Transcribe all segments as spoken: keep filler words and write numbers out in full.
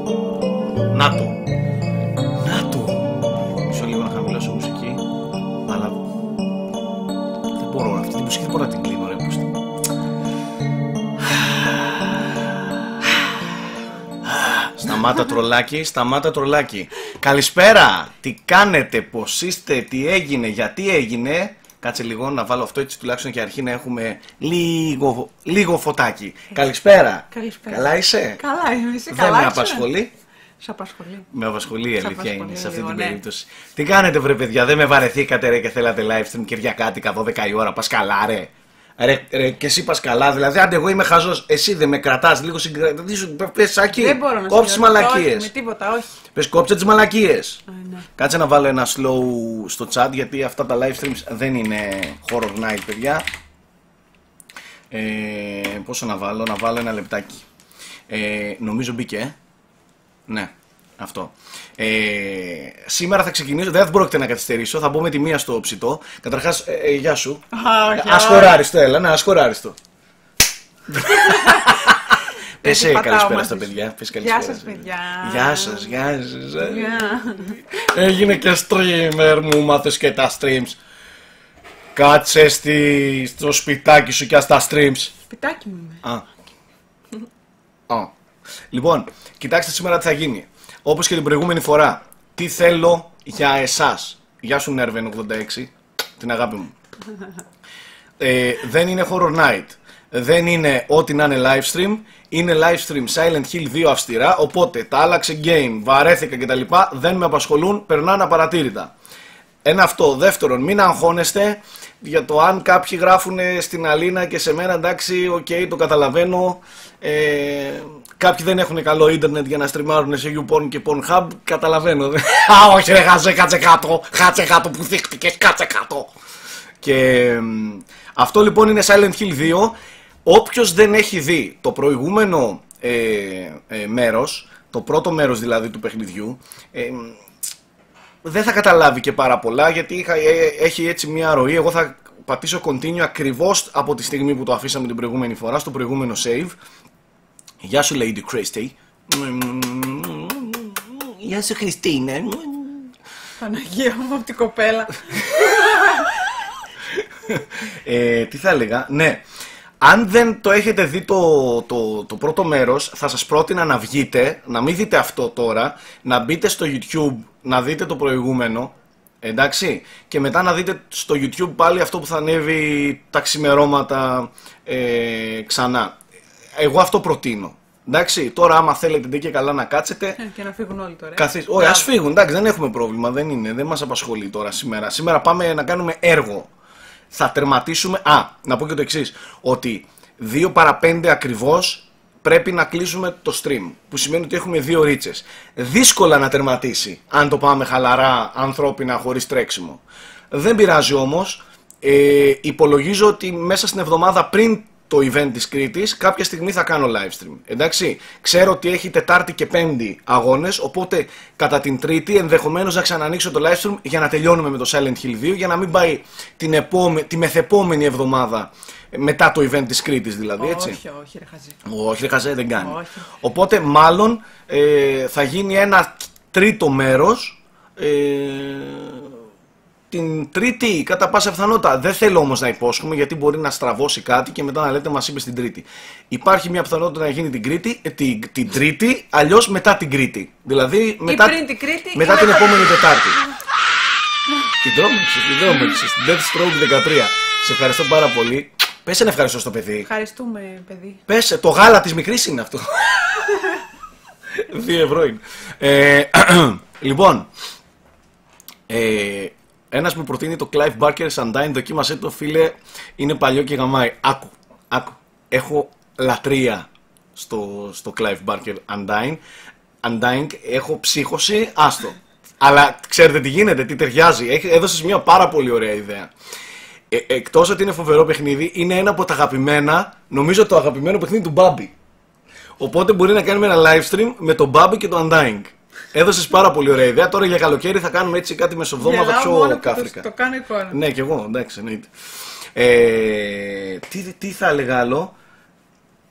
Να το. Να το. Μισό λίγο να χαμηλώσω μουσική. Αλλά δεν μπορώ αυτή τη μουσική δεν μπορώ να την κλείνω ρε πως. Σταμάτα τρολάκι, σταμάτα τρολάκι. Καλησπέρα, τι κάνετε, πως είστε, τι έγινε, γιατί έγινε. Κάτσε λίγο να βάλω αυτό έτσι τουλάχιστον και αρχή να έχουμε λίγο, λίγο φωτάκι. Καλησπέρα. Καλησπέρα. Καλά είσαι? Καλά είμαι, εσύ Δεν καλά με είσαι? απασχολεί. Σε απασχολεί. Με απασχολεί η αλήθεια απασχολεί είναι σε αυτή λίγο, την ναι. περίπτωση. Τι κάνετε βρε παιδιά, δεν με βαρεθήκατε ρε και θέλατε live stream Κυριακάτικα δώδεκα η ώρα, πας καλά ρε. Ρε, ρε και εσύ πας καλά, δηλαδή άντε εγώ είμαι χαζός, εσύ δεν με κρατάς λίγο συγκρατήσου, πες Σάκη, Δεν μπορώ να κόψεις μαλακίες. Με τίποτα, όχι. Πες κόψε τις μαλακίες. Α, ναι. Κάτσε να βάλω ένα slow στο chat γιατί αυτά τα live streams δεν είναι horror night παιδιά. Ε, πόσο να βάλω, να βάλω ένα λεπτάκι. Ε, νομίζω μπήκε, ε. Ναι, αυτό. Ε, σήμερα θα ξεκινήσω, δεν θα πρόκειται να καθυστερήσω, θα μπω με τη μία στο ψητό. Καταρχάς, ε, ε, γεια σου. Ασχοράριστο, έλα, ναι, ασχοράριστο. Πες καλησπέρα στα παιδιά. Πες καλησπέρα. Γεια σας παιδιά. Γεια σας, γεια σας. Έγινε και streamer, μου μάθες και τα streams. Κάτσε στη, στο σπιτάκι σου και στα streams. Σπιτάκι μου είμαι. Α. Α. Λοιπόν, κοιτάξτε σήμερα τι θα γίνει. Όπως και την προηγούμενη φορά, τι θέλω για εσάς. Γεια σου Nerven ογδόντα έξι, την αγάπη μου. ε, δεν είναι horror night. Δεν είναι ό,τι να είναι live stream. Είναι live stream Silent Hill δύο αυστηρά. Οπότε τα άλλαξε game, βαρέθηκα κτλ. Δεν με απασχολούν, περνάνε απαρατήρητα. Ένα αυτό. Δεύτερον, μην αγχώνεστε για το αν κάποιοι γράφουν στην Αλίνα και σε μένα, εντάξει, οκ, okay, το καταλαβαίνω. Ε, κάποιοι δεν έχουν καλό ίντερνετ για να στριμάρουν σε YouPorn και Pornhub. Καταλαβαίνω. Α, όχι, ρε, χάτσε, κάτσε κάτω. Κάτσε κάτω που δείχτηκες, κάτσε κάτω. Και ε, αυτό λοιπόν είναι Silent Hill δύο. Όποιος δεν έχει δει το προηγούμενο ε, ε, μέρος, το πρώτο μέρος δηλαδή του παιχνιδιού, ε, δεν θα καταλάβει και πάρα πολλά γιατί είχα, ε, έχει έτσι μια ροή. Εγώ θα πατήσω continue ακριβώς από τη στιγμή που το αφήσαμε την προηγούμενη φορά, στο προηγούμενο save. Γεια σου Lady Christy. Γεια σου Χριστίνα. Παναγία μου από την κοπέλα. ε, τι θα έλεγα, ναι. Αν δεν το έχετε δει το, το, το πρώτο μέρος, θα σας πρότεινα να βγείτε, να μην δείτε αυτό τώρα, να μπείτε στο YouTube, να δείτε το προηγούμενο, εντάξει, και μετά να δείτε στο YouTube πάλι αυτό που θα ανέβει τα ξημερώματα ε, ξανά. Εγώ αυτό προτείνω. Εντάξει, τώρα άμα θέλετε ντε και καλά να κάτσετε. Ε, και να φύγουν όλοι τώρα. Καθίς... Όχι, ας φύγουν, εντάξει, δεν έχουμε πρόβλημα, δεν είναι, δεν μας απασχολεί τώρα σήμερα. Σήμερα πάμε να κάνουμε έργο. Θα τερματίσουμε. Α, να πω και το εξής. Ότι δύο παρά πέντε ακριβώς πρέπει να κλείσουμε το stream. Που σημαίνει ότι έχουμε δύο ρίτσες. Δύσκολα να τερματίσει αν το πάμε χαλαρά, ανθρώπινα, χωρίς τρέξιμο. Δεν πειράζει όμως. Ε, υπολογίζω ότι μέσα στην εβδομάδα πριν το event της Κρήτης κάποια στιγμή θα κάνω live stream. Εντάξει, ξέρω ότι έχει Τετάρτη και Πέμπτη αγώνες, οπότε κατά την Τρίτη ενδεχομένως να ξανανοίξω το live stream για να τελειώνουμε με το Silent Hill δύο, για να μην πάει την επόμε... τη μεθεπόμενη εβδομάδα μετά το event της Κρήτης δηλαδή, έτσι. Όχι, όχι ρε χαζέ. Όχι ρε χαζέ, δεν κάνει. Όχι. Οπότε μάλλον ε, θα γίνει ένα τρίτο μέρος ε, την Τρίτη, κατά πάσα πιθανότητα. Δεν θέλω όμως να υπόσχομαι γιατί μπορεί να στραβώσει κάτι και μετά να λέτε μας είπε στην Τρίτη. Υπάρχει μια πιθανότητα να γίνει την, Κρήτη, ε, την, την Τρίτη, αλλιώς μετά την Κρήτη. Δηλαδή μετά, πριν την, Κρήτη, μετά την επόμενη Τετάρτη. Την τρόμαξες, την τρόμαξες. Death Stroke δεκατρία. Σε ευχαριστώ πάρα πολύ. Πες ένα ευχαριστώ στο παιδί. Ευχαριστούμε παιδί. Πες, το γάλα της μικρής είναι αυτό. Δύο ευρώ είναι. Ε, λοιπόν, ε, ένας μου προτείνει το Clive Barker's Undying, δοκίμασέ το φίλε, είναι παλιό και γαμάει. Άκου, άκου, έχω λατρεία στο, στο Clive Barker Undying, Undying, έχω ψύχωση, άστο. Αλλά ξέρετε τι γίνεται, τι ταιριάζει, έδωσες μια πάρα πολύ ωραία ιδέα. Ε, εκτός ότι είναι φοβερό παιχνίδι, είναι ένα από τα αγαπημένα, νομίζω το αγαπημένο παιχνίδι του Μπάμπη. Οπότε μπορεί να κάνουμε ένα live stream με τον Μπάμπη και το Undying. Έδωσες πάρα πολύ ωραία ιδέα. Τώρα για καλοκαίρι θα κάνουμε έτσι κάτι μεσοβδόμαδα πιο κάφρικα. Το, το κάνω εικόνα. Ναι, και εγώ, εντάξει, εννοείται. Ε, τι, τι θα έλεγα άλλο.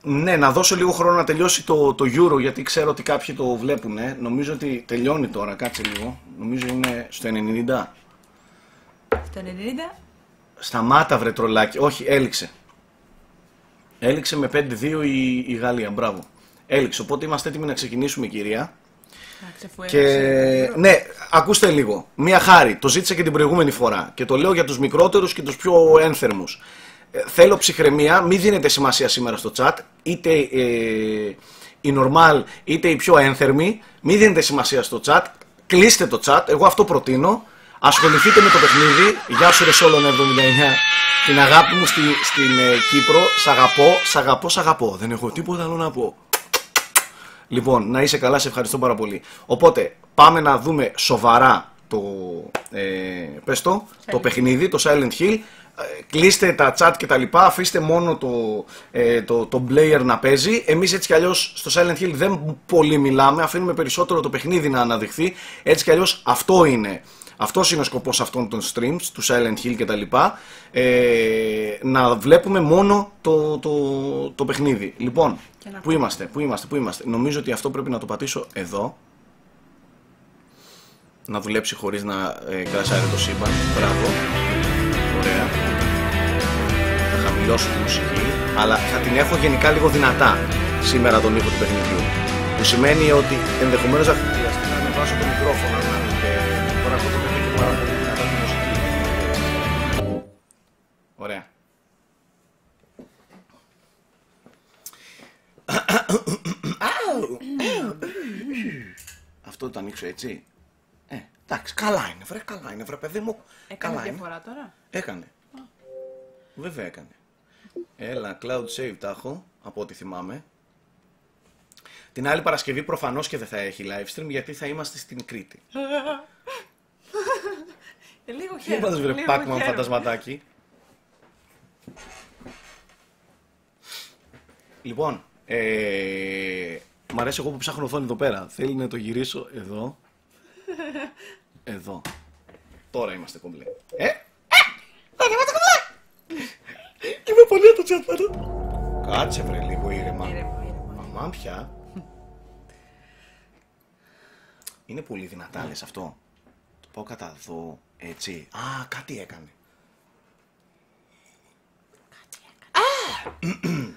Ναι, να δώσω λίγο χρόνο να τελειώσει το, το Euro, γιατί ξέρω ότι κάποιοι το βλέπουν. Νομίζω ότι τελειώνει τώρα, κάτσε λίγο. Νομίζω είναι στο ενενήντα. Στο ενενήντα. Σταμάτα βρε τρολάκι. Όχι, έληξε. Έληξε με πέντε δύο η, η Γαλλία, μπράβο. Έληξε, οπότε είμαστε έτοιμοι να ξεκινήσουμε, κυρία. Και ναι, ακούστε λίγο. Μία χάρη, το ζήτησα και την προηγούμενη φορά και το λέω για τους μικρότερους και τους πιο ένθερμους. Ε, θέλω ψυχραιμία, μην δίνετε σημασία σήμερα στο chat, είτε ε, η normal είτε η πιο ένθερμη, μην δίνετε σημασία στο chat, κλείστε το chat, εγώ αυτό προτείνω, ασχοληθείτε με το παιχνίδι. Γεια σου ρε Σόλων εβδομήντα εννιά, την αγάπη μου στη, στην ε, Κύπρο, σ' αγαπώ, σ' αγαπώ, σ' αγαπώ, δεν έχω τίποτα άλλο να πω. Λοιπόν, να είσαι καλά, σε ευχαριστώ πάρα πολύ. Οπότε, πάμε να δούμε σοβαρά το, ε, πες το, το παιχνίδι, το Silent Hill. Ε, κλείστε τα chat και τα λοιπά, αφήστε μόνο το, ε, το, το player να παίζει. Εμείς έτσι κι αλλιώς στο Silent Hill δεν πολύ μιλάμε, αφήνουμε περισσότερο το παιχνίδι να αναδειχθεί. Έτσι κι αλλιώς αυτό είναι. Αυτός είναι ο σκοπός αυτών των streams, του Silent Hill και τα λοιπά, ε, να βλέπουμε μόνο το, το, το παιχνίδι. Λοιπόν, πού είμαστε, πού είμαστε, πού είμαστε. Νομίζω ότι αυτό πρέπει να το πατήσω εδώ. Να δουλέψει χωρίς να ε, κρασάρει το σύμπαν. Μπράβο. Ωραία. Θα χαμηλώσω τη μουσική, αλλά θα την έχω γενικά λίγο δυνατά σήμερα τον ήχο του παιχνιδιού. Που σημαίνει ότι ενδεχομένως θα χρειαστεί να ανεβάσω το μικρόφωνο. Τώρα αυτό το παιδί και πάρα πολύ δυνατά τη μουσική. Ωραία. Αυτό το ανοίξω έτσι. Ε, εντάξει, καλά είναι βρε, καλά είναι βρε παιδί μου. Έκανε καλά διαφορά είναι. τώρα. Έκανε. Α. Βέβαια έκανε. Έλα, cloud save τα έχω, από ό,τι θυμάμαι. Την άλλη Παρασκευή προφανώς και δεν θα έχει live stream, γιατί θα είμαστε στην Κρήτη. Ε, λίγο χαίρομαι. Είπατε βρε Pac-Man φαντασματάκι. Λοιπόν, ε, μ' αρέσει εγώ που ψάχνω οθόνη εδώ πέρα. Θέλει να το γυρίσω εδώ. Εδώ. Τώρα είμαστε κομπλέ. Ε! Ε! είμαστε κομπλέ! Είμαι πολύ το chat πάνω. Κάτσε βρε λίγο ήρεμα. Μαμά πια. Είναι πολύ δυνατά λες αυτό. Το πάω κατά εδώ, έτσι. Α, κάτι έκανε. Κάτι έκανε.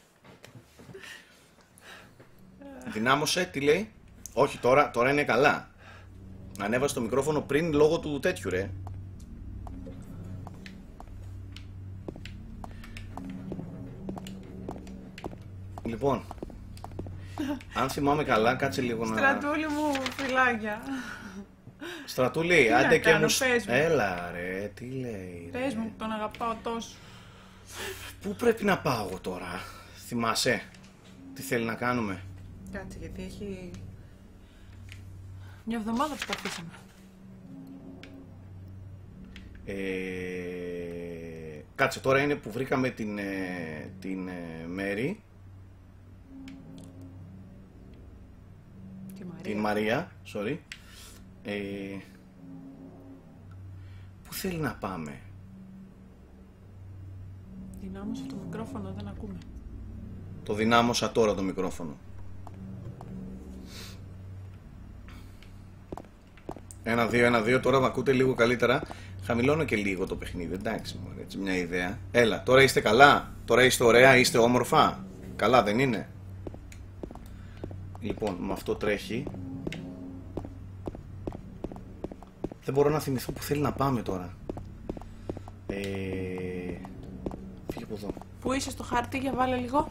Δυνάμωσε, τι λέει. Όχι, τώρα, τώρα είναι καλά. Ανέβασε το μικρόφωνο πριν λόγω του τέτοιου ρε. Λοιπόν, αν θυμάμαι καλά, κάτσε λίγο να... Στρατούλη μου, φιλάκια. Στρατούλη, άντε και μου... Έλα ρε, τι λέει ρε. Πες μου, τον αγαπάω τόσο. Πού πρέπει να πάω εγώ τώρα, θυμάσαι, τι θέλει να κάνουμε. Κάτσε, γιατί έχει... Μια εβδομάδα που τα αφήσαμε. Ε... Κάτσε, τώρα είναι που βρήκαμε την, ε, την ε, Μέρη. Τη Μαρία. Την Μαρία, sorry. Ε... Πού θέλει να πάμε. Δυνάμωσα το μικρόφωνο, δεν ακούμε. Το δυνάμωσα τώρα το μικρόφωνο. Ένα, δύο, ένα, δύο, τώρα με ακούτε λίγο καλύτερα. Χαμηλώνω και λίγο το παιχνίδι, εντάξει μου, έτσι μια ιδέα. Έλα, τώρα είστε καλά, τώρα είστε ωραία, είστε όμορφα. Καλά δεν είναι. Λοιπόν, με αυτό τρέχει. Δεν μπορώ να θυμηθώ που θέλει να πάμε τώρα. Ε... Φύγε από εδώ. Πού είσαι στο χάρτη, για βάλε λίγο.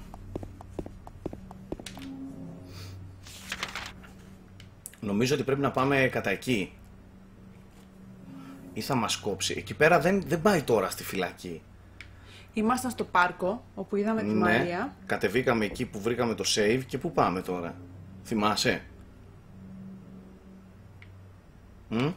Νομίζω ότι πρέπει να πάμε κατά εκεί. Ή θα μας κόψει. Εκεί πέρα δεν, δεν πάει τώρα στη φυλακή. Ήμασταν στο πάρκο, όπου είδαμε τη Μαρία. Κατεβήκαμε εκεί που βρήκαμε το save και πού πάμε τώρα. Θυμάσαι. Μ?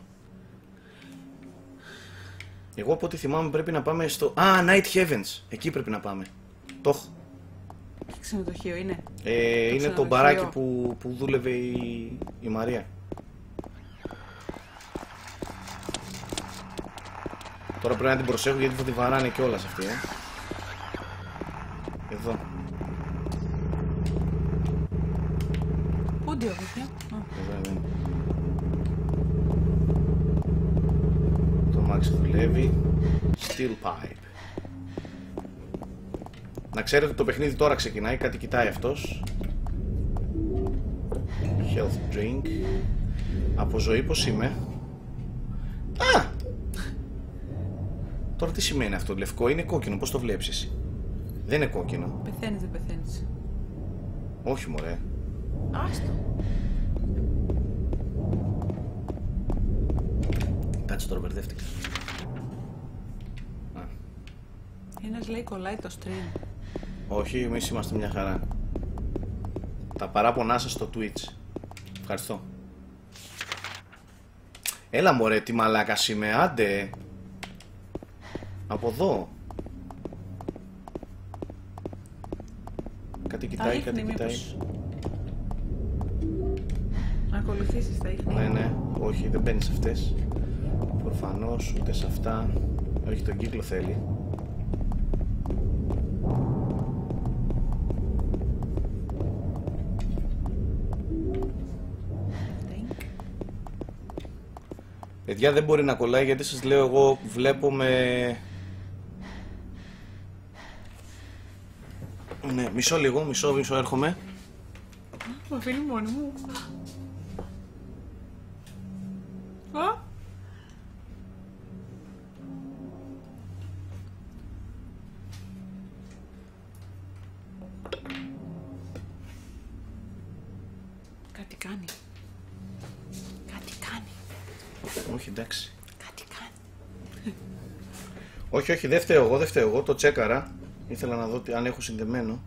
Εγώ από ό,τι θυμάμαι πρέπει να πάμε στο... Α, Night Heavens. Εκεί πρέπει να πάμε. Το έχω. Τι ξενοδοχείο είναι. Ε, το είναι το μπαράκι που, που δούλευε η, η Μαρία. Τώρα πρέπει να την προσέχω γιατί θα τη βαράνε κιόλας αυτή, ε. Εδώ. Εδώ είναι. Το μάξι δουλεύει. Steel pipe. Να ξέρετε ότι το παιχνίδι τώρα ξεκινάει, κάτι κοιτάει αυτός. Health drink. Από ζωή πως είμαι. Α! Τώρα τι σημαίνει αυτό, λευκό είναι κόκκινο, πώς το βλέπεις εσύ? Δεν είναι κόκκινο. Πεθαίνεις, δεν πεθαίνεις. Όχι μωρέ. Άστο. Κάτσε τώρα, μπερδεύτηκα. Ένας λέει κολλάει το stream. Όχι, εμείς είμαστε μια χαρά. Τα παράπονά σας στο Twitch. Ευχαριστώ. Έλα μωρέ, τι μαλάκας είμαι, άντε. Από εδώ. Κάτι κοιτάει, κάτι ίχνη, κοιτάει. μήπως. Να ακολουθήσεις τα ίχνη. Ναι, ναι, όχι, δεν μπαίνει σε αυτές. Προφανώς, ούτε σε αυτά. Όχι, τον κύκλο θέλει. Παιδιά, δεν μπορεί να κολλάει γιατί σας λέω εγώ βλέπω με... Ναι, μισό λίγο, μισό, μισό έρχομαι. Μ' αφήνει μόνη μου. Α! Κάτι κάνει. Κάτι κάνει. Όχι, εντάξει. Κάτι κάνει. Όχι, όχι, δεν φταίω εγώ, δεν φταίω εγώ, το τσέκαρα. Ήθελα να δω τι- αν έχω συνδεμένο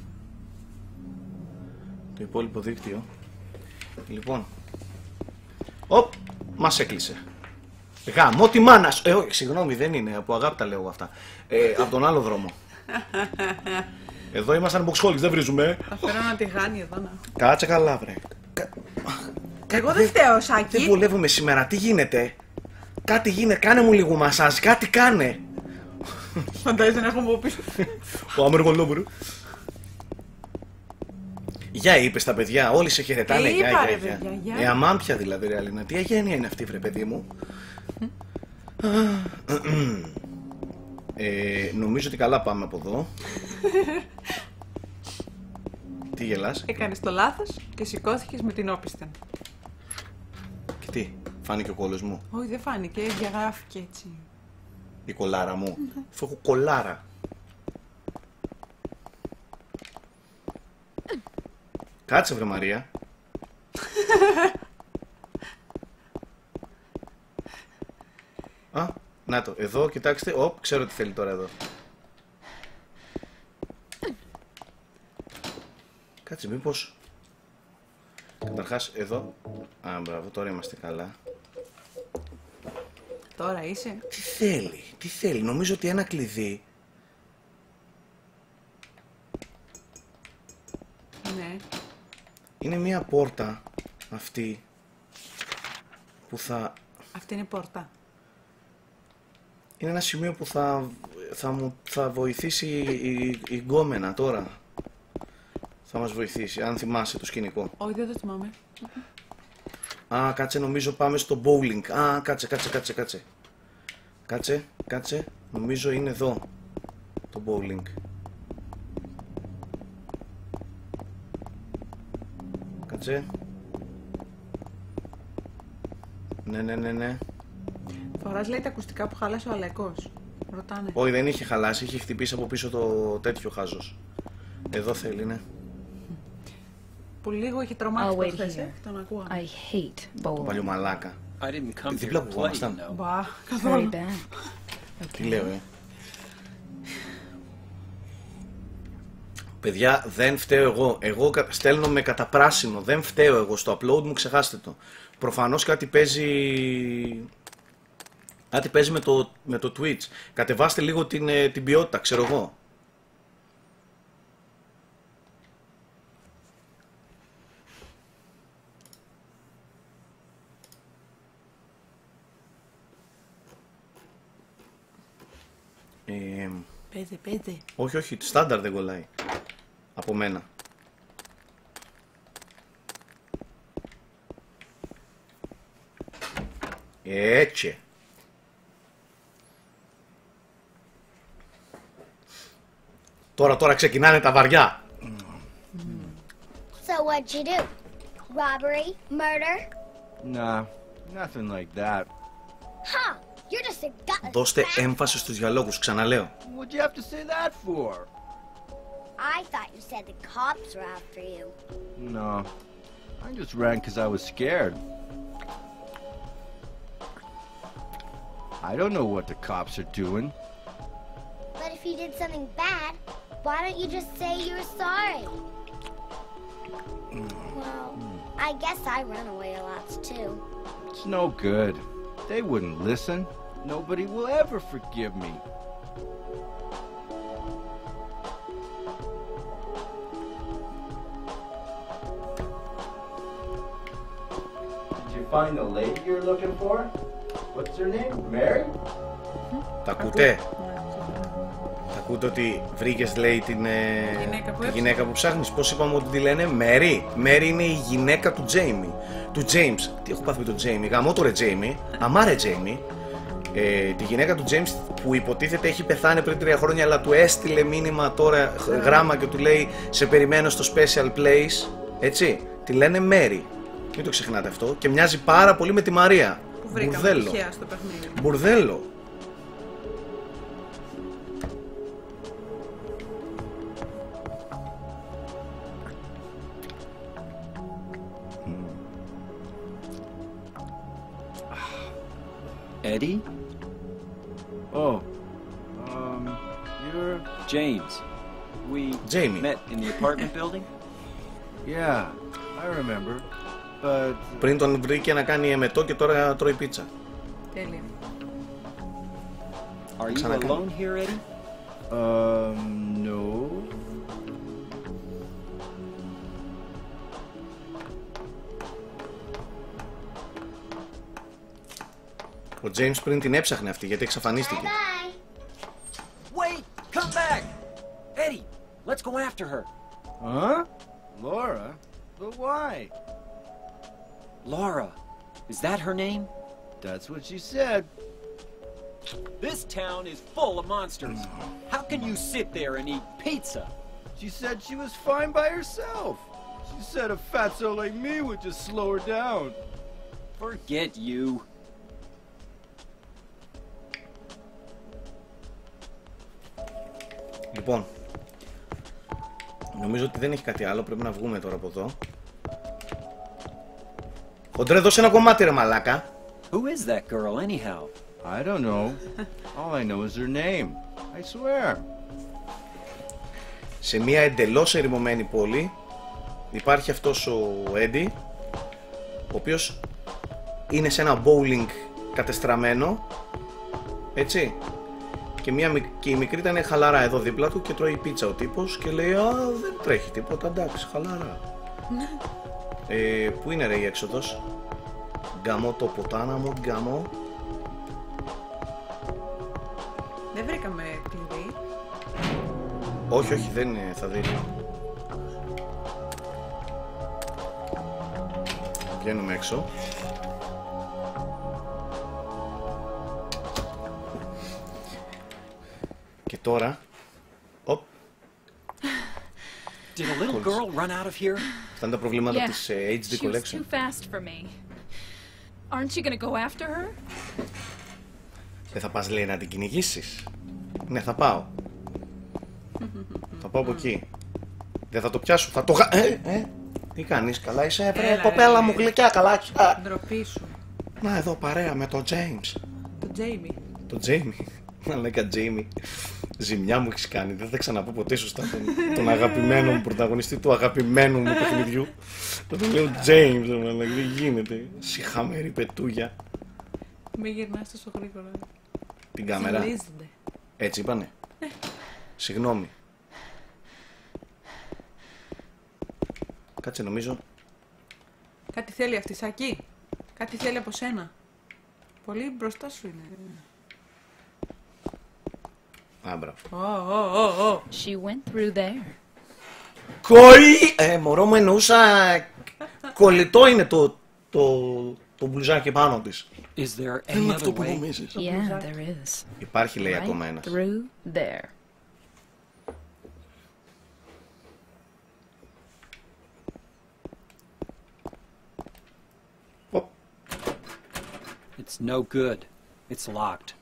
το υπόλοιπο δίκτυο. Λοιπόν. Οπ, μας έκλεισε. Γαμώ τη μάνα σου. Ε, όχι, συγγνώμη, δεν είναι. Από αγάπη τα λέω εγώ αυτά. Ε, από τον άλλο δρόμο. Εδώ ήμασταν boxholics, δεν βρίζουμε. Θα φέρω ένα τηγάνι εδώ να. Κάτσε καλά, βρε. Κα- Εγώ δεν φταίω, Δεν Σάκη. βολεύομαι σήμερα, τι γίνεται? Κάτι γίνεται, κάνε μου λίγο μασάζ, κάτι κάνε. Φαντάζεσαι να έχω μου πίσω. Ο αμεργολόμπουρο. Γεια είπε στα παιδιά, όλοι σε χαιρετάνε. Ε, Γεια, είπα, γεια, ρε, γεια. παιδιά, γεια. Ε, αμάμπια δηλαδή, ρε Αλίνα. Τι αγένεια είναι αυτή, βρε παιδί μου. ε, νομίζω ότι καλά πάμε από εδώ. Τι γελάς? Έκανες το λάθος και σηκώθηκες με την όπισθεν. Και τι, φάνηκε ο κόλλος μου? Όχι, δεν φάνηκε, διαγράφηκε έτσι. Η κολάρα μου. Αφού έχω κολάρα. Κάτσε βρε Μαρία. Α, να το, εδώ κοιτάξτε, οπ, ξέρω τι θέλει τώρα εδώ. Κάτσε μήπως... Καταρχάς εδώ... Α, μπράβο, τώρα είμαστε καλά. Τώρα είσαι. Τι θέλει, τι θέλει, νομίζω ότι ένα κλειδί... Ναι. Είναι μια πόρτα αυτή που θα... Αυτή είναι η πόρτα. Είναι ένα σημείο που θα, θα μου θα βοηθήσει η, η, η γκόμενα τώρα. Θα μας βοηθήσει, αν θυμάσαι το σκηνικό. Όχι, δεν το θυμάμαι. Α, κάτσε, νομίζω πάμε στο bowling. Α, κάτσε, κάτσε, κάτσε, κάτσε. Κάτσε, κάτσε, νομίζω είναι εδώ το bowling. Κάτσε. Ναι, ναι, ναι, ναι. Φοράς λέει τα ακουστικά που χάλασε ο Αλεκός. Ρωτάνε. Όχι, δεν είχε χαλάσει, είχε χτυπήσει από πίσω το τέτοιο χάζος. Εδώ θέλει, ναι. Που λίγο είχε τρομάξει Oh, το wait χθες, here. ε, τον ακούω. I hate Το bowling. παλιό μαλάκα. I didn't come Δίπλα here που to play, you ήμασταν. know. Μπα, Very καθόλου. bad. Τι λέω, ε. Παιδιά, δεν φταίω εγώ. Εγώ κα- στέλνομαι κατά πράσινο. Δεν φταίω εγώ. Στο upload μου ξεχάστε το. Προφανώς κάτι παίζει... Κάτι παίζει με το, με το Twitch. Κατεβάστε λίγο την, ε, την ποιότητα, ξέρω εγώ. Ε, Παίζε, παίζε. όχι, όχι, στάνταρ δεν κολλάει. Από μένα. Έτσι. Τώρα, τώρα ξεκινάνε τα βαριά. So what'd you do? Robbery? Murder? Nah, nothing like that. Huh, you're just a gutless Δώστε bastard. έμφαση στους διαλόγους, ξαναλέω. What'd you have to say that for? I thought you said the cops were after you. No, I just ran because I was scared. I don't know what the cops are doing. But if you did something bad, why don't you just say you're sorry? Well, I guess I run away a lot too. It's no good. They wouldn't listen. Nobody will ever forgive me. Did you find the lady you're looking for? What's her name? Mary? Τα ακούτε? Τα ακούτε ότι βρήκες, λέει, την, ε, Γυναίκα που τη γυναίκα που ψάχνεις? Πώς είπαμε ότι τη λένε? Μέρι. Μέρι είναι η γυναίκα του Τζέιμι. Του James. Τι έχω πάθει με τον Τζέιμι? Γαμώ το ρε Τζέιμι. Αμάρε Τζέιμι. Ε, τη γυναίκα του James που υποτίθεται έχει πεθάνει πριν τρία χρόνια, αλλά του έστειλε μήνυμα τώρα, γράμμα, και του λέει σε περιμένω στο special place. Έτσι. Τη λένε Μέρι. Μην το ξεχνάτε αυτό. Και μοιάζει πάρα πολύ με τη Μαρία. Που βρήκαμε Μπουρδέλο. τυχαία στο παιχνίδι. Μπουρδέλο. Eddie? Oh, um, you're... James. We Jamie. met in the apartment building? Yeah, I remember. But... Πριν τον βρήκε να κάνει εμετό και τώρα τρώει πίτσα. Τέλεια. Are you Ξανακάνω. alone here, Eddie? Um, no. Ο James πριν την έψαχνε αυτή γιατί εξαφανίστηκε. Bye. Wait! Come back! Eddie, let's go after her. Huh? Laura? But why? Laura. Is that her name? That's what she said. This town is full of monsters. How can you sit there and eat pizza? She said she was fine by herself. She said a fatso like me would just slow her down. Forget you. Λοιπόν, νομίζω ότι δεν έχει κάτι άλλο. Πρέπει να βγούμε τώρα από εδώ. Χοντρέ, δώσε ένα κομμάτι ρε μαλάκα. Who is that girl, anyhow? I don't know. All I know is her name. I swear. Σε μια εντελώς ερημωμένη πόλη υπάρχει αυτός ο Έντι, ο οποίος είναι σε ένα bowling κατεστραμμένο, έτσι, και, μια, και η μικρή ήταν χαλαρά εδώ δίπλα του και τρώει πίτσα ο τύπος και λέει «Α, δεν τρέχει τίποτα, εντάξει, χαλαρά». ε, Πού είναι ρε η έξοδος? Γκαμώ το ποτάναμο, γκαμώ. Δεν βρήκαμε κλειδί. Όχι, όχι, δεν είναι, θα δεις. Βγαίνουμε έξω. Και τώρα... Οπ, Did a little girl run out of here? αυτά είναι τα προβλήματα Yeah, της ε, έιτς ντι she was Collection. too fast for me. Aren't you gonna go after her? Δεν θα πας, λέει, να την κυνηγήσεις? Ναι, θα πάω. Θα πάω από εκεί. Δεν θα το πιάσω, θα το γα... Ε, ε, τι κάνεις, καλά είσαι, βρε, Έλα, κοπέλα ρε. μου, γλυκιά, καλά. Α, Ντροπή σου. να, εδώ παρέα με τον James. Το Τζέιμι. Το Jamie. Να λέγα Jamie. Ζημιά μου έχεις κάνει. Δεν θα ξαναπώ ποτέ σωστά τον, τον αγαπημένο μου πρωταγωνιστή του αγαπημένου μου παιχνιδιού. Θα τον λέω James, αλλά δεν γίνεται. Σιχαμερή πετούγια. Μην γυρνάς τόσο γρήγορα. Την κάμερα. Ζαλίζονται. Έτσι είπανε. Συγγνώμη. Κάτσε, νομίζω. Κάτι θέλει αυτή, Σάκη. Κάτι θέλει από σένα. Πολύ μπροστά σου είναι. Α, μπράβο. Ω, ω, ω, ω. She went through there. Κολλή! Ε, μωρό μου, εννοούσα. Κολλητό είναι το, το, το μπλουζάκι πάνω της. Is there Δεν είναι any αυτό other που way? νομίζεις. Yeah, there is. Υπάρχει, λέει, Right ακόμα ένας. through there. Οπ. It's no good. It's locked.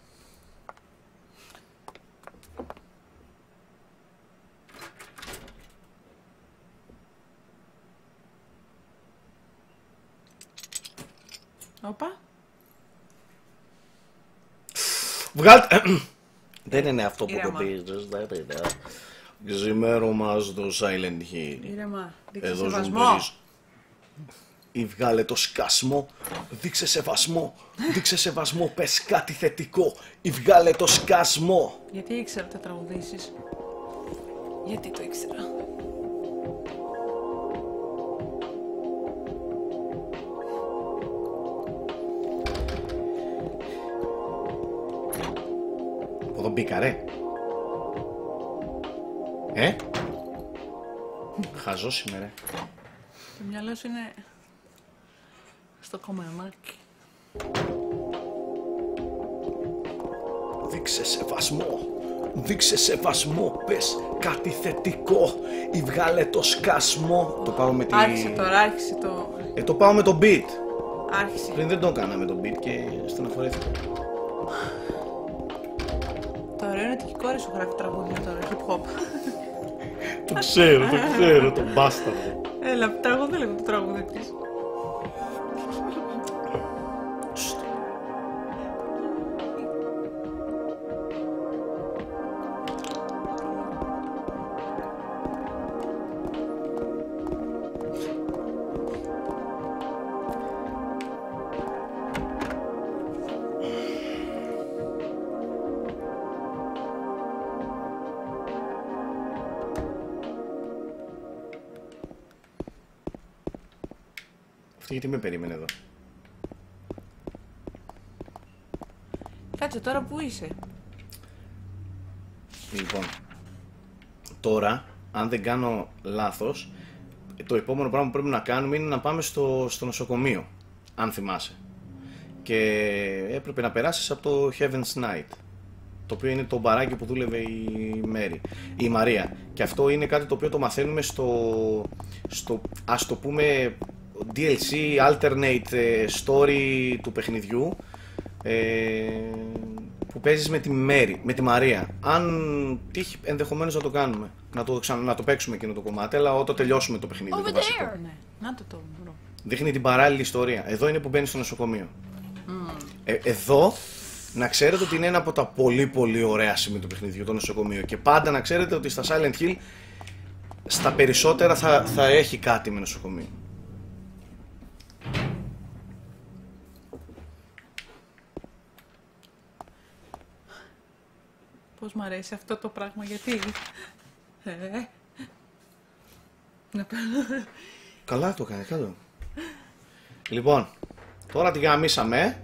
Όπα. Βγάλτε... Δεν είναι αυτό που Ήρεμα. κομπίζεις, δεν είναι. Ξημέρωμα στο Silent Hill. Ήρεμα. Δείξε Εδώ ζουν σεβασμό. περισσ- Ή βγάλε το σκασμό, δείξε σεβασμό, δείξε σεβασμό, πες κάτι θετικό. Ή βγάλε το σκασμό. Γιατί ήξερα ότι θα τραγουδήσεις. Γιατί το ήξερα. Από εδώ μπήκα, ρε. Ε? Χαζός είμαι, ρε. Το μυαλό σου είναι στο κομμενάκι. Δείξε σεβασμό, δείξε σεβασμό, πες κάτι θετικό. Ή βγάλε το σκασμό. Το πάω με τη... Άρχισε τώρα, άρχισε το... Ε, το πάω με το beat. Άρχισε. Πριν δεν το έκανα με το beat και στεναχωρήθηκα. Το ωραίο είναι ότι και η κόρη σου γράφει τραγούδια τώρα, hip hop. Το ξέρω, το ξέρω, τον μπάσταρδο. Έλα, τραγούδι λέγω το τραγούδι της. Αυτή γιατί με περίμενε εδώ. Κάτσε τώρα που είσαι. Λοιπόν, τώρα, αν δεν κάνω λάθος, το επόμενο πράγμα που πρέπει να κάνουμε είναι να πάμε στο, στο νοσοκομείο, αν θυμάσαι. Και έπρεπε να περάσεις από το Heaven's Night, το οποίο είναι το μπαράκι που δούλευε η Μέρη, η Μαρία. Και αυτό είναι κάτι το οποίο το μαθαίνουμε στο, στο ας το πούμε, ντι ελ σι, alternate story του παιχνιδιού, ε, που παίζεις με τη Μέρη, με τη Μαρία. Αν τύχει, ενδεχομένως να το κάνουμε, να το, ξανα, να το παίξουμε εκείνο το κομμάτι, αλλά όταν τελειώσουμε το παιχνίδι. Over το βασικό. there. Ναι, να το το βρω. Δείχνει την παράλληλη ιστορία. Εδώ είναι που μπαίνει στο νοσοκομείο. Ε, εδώ να ξέρετε ότι είναι ένα από τα πολύ πολύ ωραία σημεία του παιχνιδιού, το νοσοκομείο. Και πάντα να ξέρετε ότι στα Silent Hill στα περισσότερα θα, θα έχει κάτι με νοσοκομείο. Πώς μ' αρέσει αυτό το πράγμα, γιατί... Ε, να π- Καλά το κάνει, καλό. Λοιπόν, τώρα τη γαμίσαμε.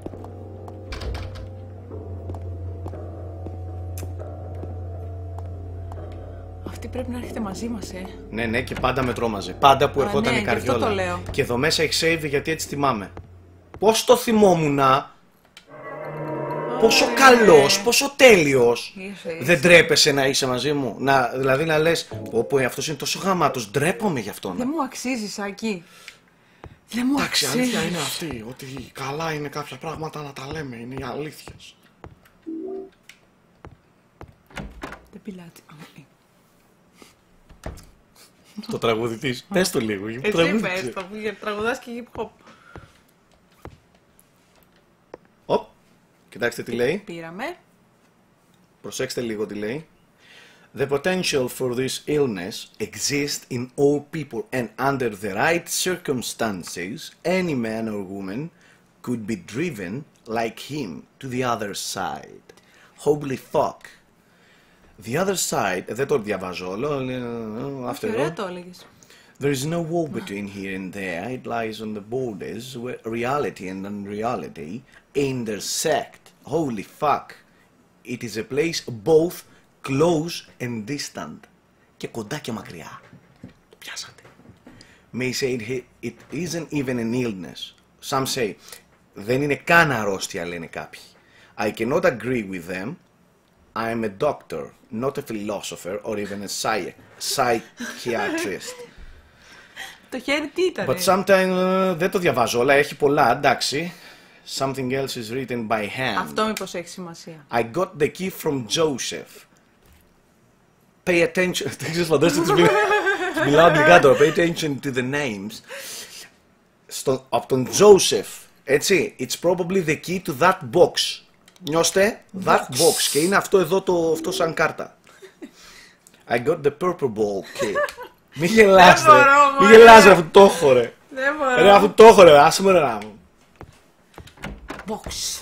Αυτή πρέπει να έρχεται μαζί μας, ε. Ναι, ναι, και πάντα με τρόμαζε. Πάντα που Α, ερχόταν ναι, η γι' αυτό καρδιόλα. το λέω. Και εδώ μέσα έχει save γιατί έτσι θυμάμαι. Πώς το θυμόμουνα. Πόσο Ωραία. καλός, πόσο τέλειος. Είσαι, είσαι. Δεν τρέπεσαι να είσαι μαζί μου. Να, δηλαδή να λες, πω αυτός είναι τόσο γαμάτος, ντρέπομαι γι' αυτόν. Δεν μου αξίζει, Σάκη. Δεν μου Εντάξει, αξίζει. αλήθεια είναι αυτή, ότι καλά είναι κάποια πράγματα να τα λέμε, είναι η αλήθεια. Δεν πειλάτσι. Το τραγούδι της, πες το λίγο. Εσύ πες το, που τραγουδάς και hip hop. Οπ, κοιτάξτε τι λέει. Πήραμε. Προσέξτε λίγο τι λέει. The potential for this illness exists in all people and under the right circumstances any man or woman could be driven like him to the other side. Holy fuck. The other side, δεν το διαβάζω όλο, after Ωραία all. το έλεγες. There is no wall between here and there. It lies on the borders where reality and unreality intersect. Holy fuck. It is a place both close and distant. Και κοντά και μακριά. Το πιάσατε. May say it, it isn't even an illness. Some say. Δεν είναι καν αρρώστια, λένε κάποιοι. I cannot agree with them. I am a doctor, not a philosopher or even a psy- psychiatrist. Το χέρι τι ήταν? But sometimes uh, δεν το διαβάζω όλα, έχει πολλά, εντάξει. Something else is written by hand. Αυτό μήπως έχει σημασία? I got the key from Joseph. Pay attention. Δεν ξέρεις, φαντάζεσαι, τους μιλάω αγγλικά τώρα. Pay attention to the names. Στο, από τον Joseph, έτσι. It's probably the key to that box. Νιώστε, that box. Και είναι αυτό εδώ, το, αυτό σαν κάρτα. I got the purple ball key. Μη γελάς, ρε. Μη γελάς, ρε, αφού το έχω, ρε. Δεν μπορώ. Ρε, αφού το έχω, ρε. Άσε με, ρε, μου. Box.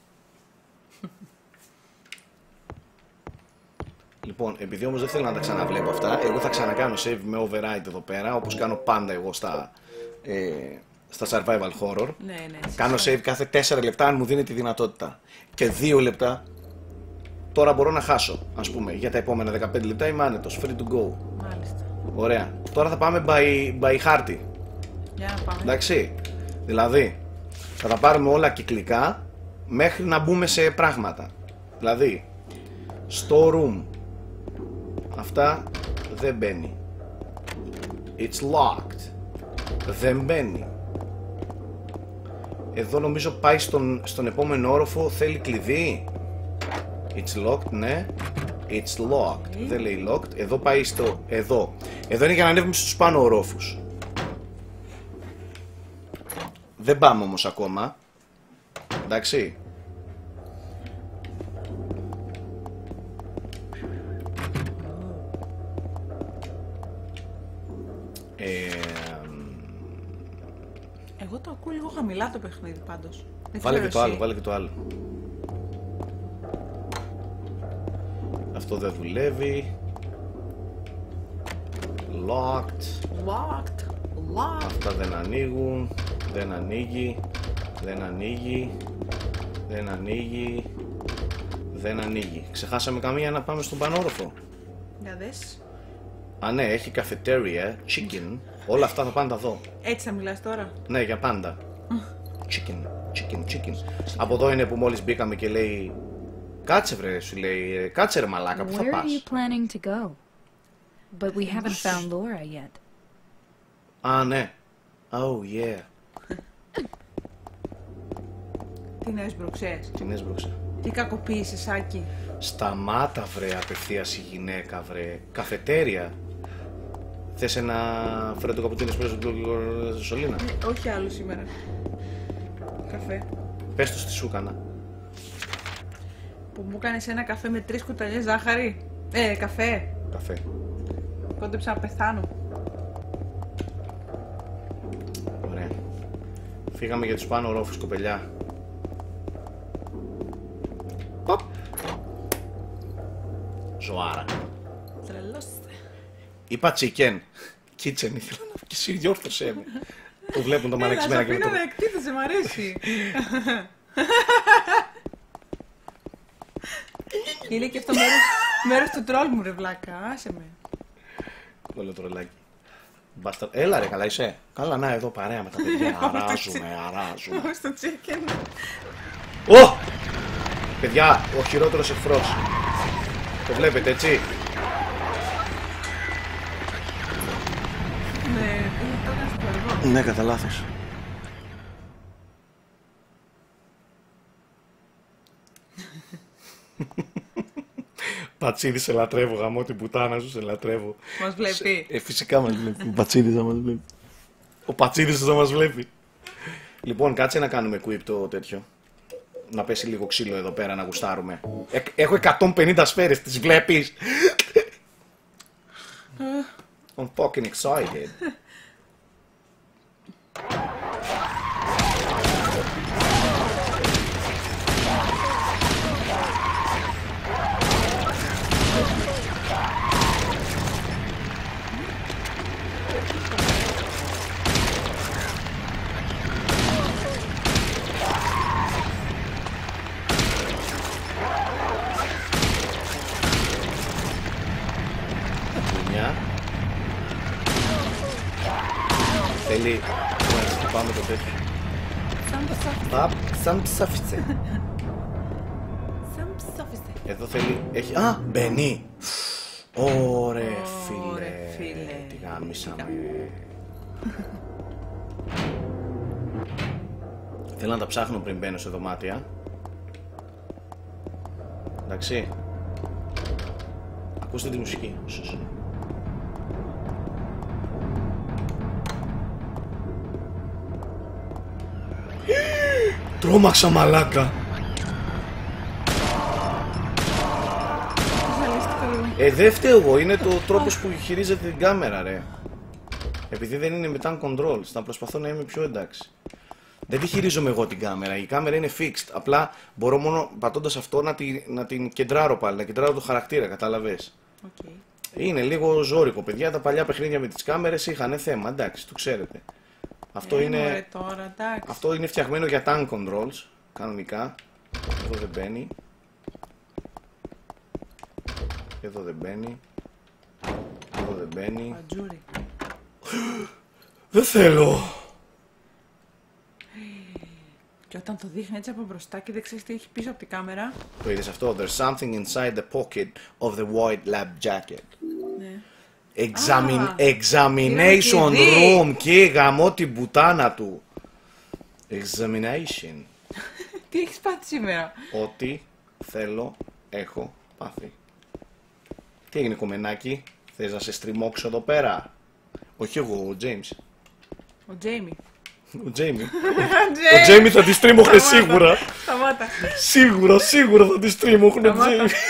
Λοιπόν, επειδή όμως δεν θέλω να τα ξαναβλέπω αυτά, εγώ θα ξανακάνω save με override εδώ πέρα, όπως κάνω πάντα εγώ στα, ε, στα survival horror. Ναι, ναι. Κάνω save κάθε τέσσερα λεπτά αν μου δίνει τη δυνατότητα. Και δύο λεπτά τώρα μπορώ να χάσω, ας πούμε. Για τα επόμενα δεκαπέντε λεπτά είμαι άνετος, free to go. Μάλιστα. Ωραία. Τώρα θα πάμε by, by χάρτη. Για να πάμε. Εντάξει. Δηλαδή, θα τα πάρουμε όλα κυκλικά μέχρι να μπούμε σε πράγματα. Δηλαδή, στο room. Αυτά δεν μπαίνει. It's locked. Δεν μπαίνει. Εδώ νομίζω πάει στον, στον επόμενο όροφο. Θέλει κλειδί. It's locked, ναι. It's locked. Δεν λέει locked. Εδώ πάει στο... Εδώ. Εδώ είναι για να ανέβουμε στους πάνω ορόφους. Δεν πάμε όμως ακόμα. Εντάξει. Ε, Εγώ το ακούω λίγο χαμηλά το παιχνίδι πάντως. Δεν βάλε και ξέρω το άλλο, εσύ. βάλε και το άλλο. Αυτό δεν δουλεύει. Locked. Locked. Locked. Αυτά δεν ανοίγουν. Δεν ανοίγει. Δεν ανοίγει. Δεν ανοίγει. Δεν ανοίγει. Ξεχάσαμε καμία να πάμε στον πανόροφο. Για δες. Α, ναι, έχει cafeteria, chicken. Όλα αυτά θα πάντα δω. Έτσι θα μιλάς τώρα. Ναι, για πάντα. Chicken, chicken, chicken. Από εδώ είναι που μόλις μπήκαμε και λέει... Κάτσε βρε, σου λέει. Κάτσε ρε μαλάκα, που θα Where are πας? you planning to go? But we haven't found Laura yet. Α, ναι. Oh, yeah. Τι νέες μπροξές. Την έσπρωξε. Τι κακοποίησε, Σάκη. Σταμάτα βρε, απευθείας η γυναίκα βρε. Καφετέρια. Θες ένα φρέντο καπουτσίνο εσπρέσο σωλήνα? Ε, όχι άλλο σήμερα. Καφέ. Πες το στη σούκανα. Που μου κάνεις ένα καφέ με τρεις κουταλιές ζάχαρη. Ε, καφέ. Καφέ. Κόντεψα να πεθάνω. Ωραία. Φύγαμε για τους πάνω ορόφους, κοπελιά. Ποπ. Ζωάρα. Τρελός. Είπα chicken. Kitchen ήθελα να πω και εσύ διόρθωσέ με. Το βλέπουν το μανεξιμένα και με το... Έλα, να εκτίθεσαι, μ' αρέσει. Είναι και αυτό μέρος, μέρος του τρόλ μου, ρε βλάκα. Άσε με. Κόλλο τρολάκι. Μπάστα... Έλα ρε, καλά είσαι. Καλά, να εδώ παρέα με τα παιδιά. Αράζουμε, αράζουμε. Στο chicken. Ω! Παιδιά, ο χειρότερος εχθρός. Το βλέπετε, έτσι. Ναι, το έκανες το εγώ. Ναι, κατά λάθος. Πατσίδη, σε λατρεύω, γαμώ την πουτάνα σου, σε λατρεύω. Μας βλέπει. Ε, φυσικά μας βλέπει. Ο Πατσίδης θα μας βλέπει. Ο Πατσίδης θα μας βλέπει. Λοιπόν, κάτσε να κάνουμε equip το τέτοιο. Να πέσει λίγο ξύλο εδώ πέρα να γουστάρουμε. Ε, έχω εκατόν πενήντα σφαίρες, τις βλέπεις? I'm fucking excited. Μια. Θέλει να χτυπάμε το τέτοιο. Παπ, σαν ψάφισε. Σαν ψόφιστε. Εδώ θέλει, έχει, α, μπαίνει. Ωρε φίλε. Ωρε, φίλε. Τι γάμισαμε. Θέλω να τα ψάχνω πριν μπαίνω σε δωμάτια. Εντάξει. Ακούστε τη μουσική. Τρόμαξα μαλάκα. Ε, δεν φταίω εγώ, είναι το τρόπος που χειρίζεται την κάμερα, ρε. Επειδή δεν είναι με tan controls, θα προσπαθώ να είμαι πιο εντάξει. Δεν τη χειρίζομαι εγώ την κάμερα, η κάμερα είναι fixed. Απλά μπορώ μόνο πατώντας αυτό να την, να την κεντράρω πάλι, να κεντράρω το χαρακτήρα, κατάλαβες. Okay. Είναι λίγο ζώρικο, παιδιά. Τα παλιά παιχνίδια με τις κάμερες είχαν θέμα, εντάξει, το ξέρετε. Αυτό, ε, είναι, μωρέ, τώρα, αυτό είναι φτιαγμένο για tan controls, κανονικά. Εδώ δεν μπαίνει. Εδώ δεν μπαίνει. Εδώ δεν μπαίνει. Ατζούρι. Δεν θέλω. Και όταν το δείχνει έτσι από μπροστά και δεν ξέρεις τι έχει πίσω από την κάμερα. Το είδες αυτό. There's something inside the pocket of the white lab jacket. Ναι. Examin, Α, examination κλειδί. room. Και γαμώ την πουτάνα του. Examination. Τι έχεις πάθει σήμερα? Ό,τι θέλω έχω πάθει. Τι έγινε κομμενάκι? Θες να σε στριμώξω εδώ πέρα? Όχι εγώ, ο James. Ο Τζέιμι. Ο Τζέιμι. Ο Τζέιμι θα τη στρίμωχνε σίγουρα. Σταμάτα. Σίγουρα, σίγουρα θα τη στρίμωχνε ο Σταμάτα. Τζέιμι.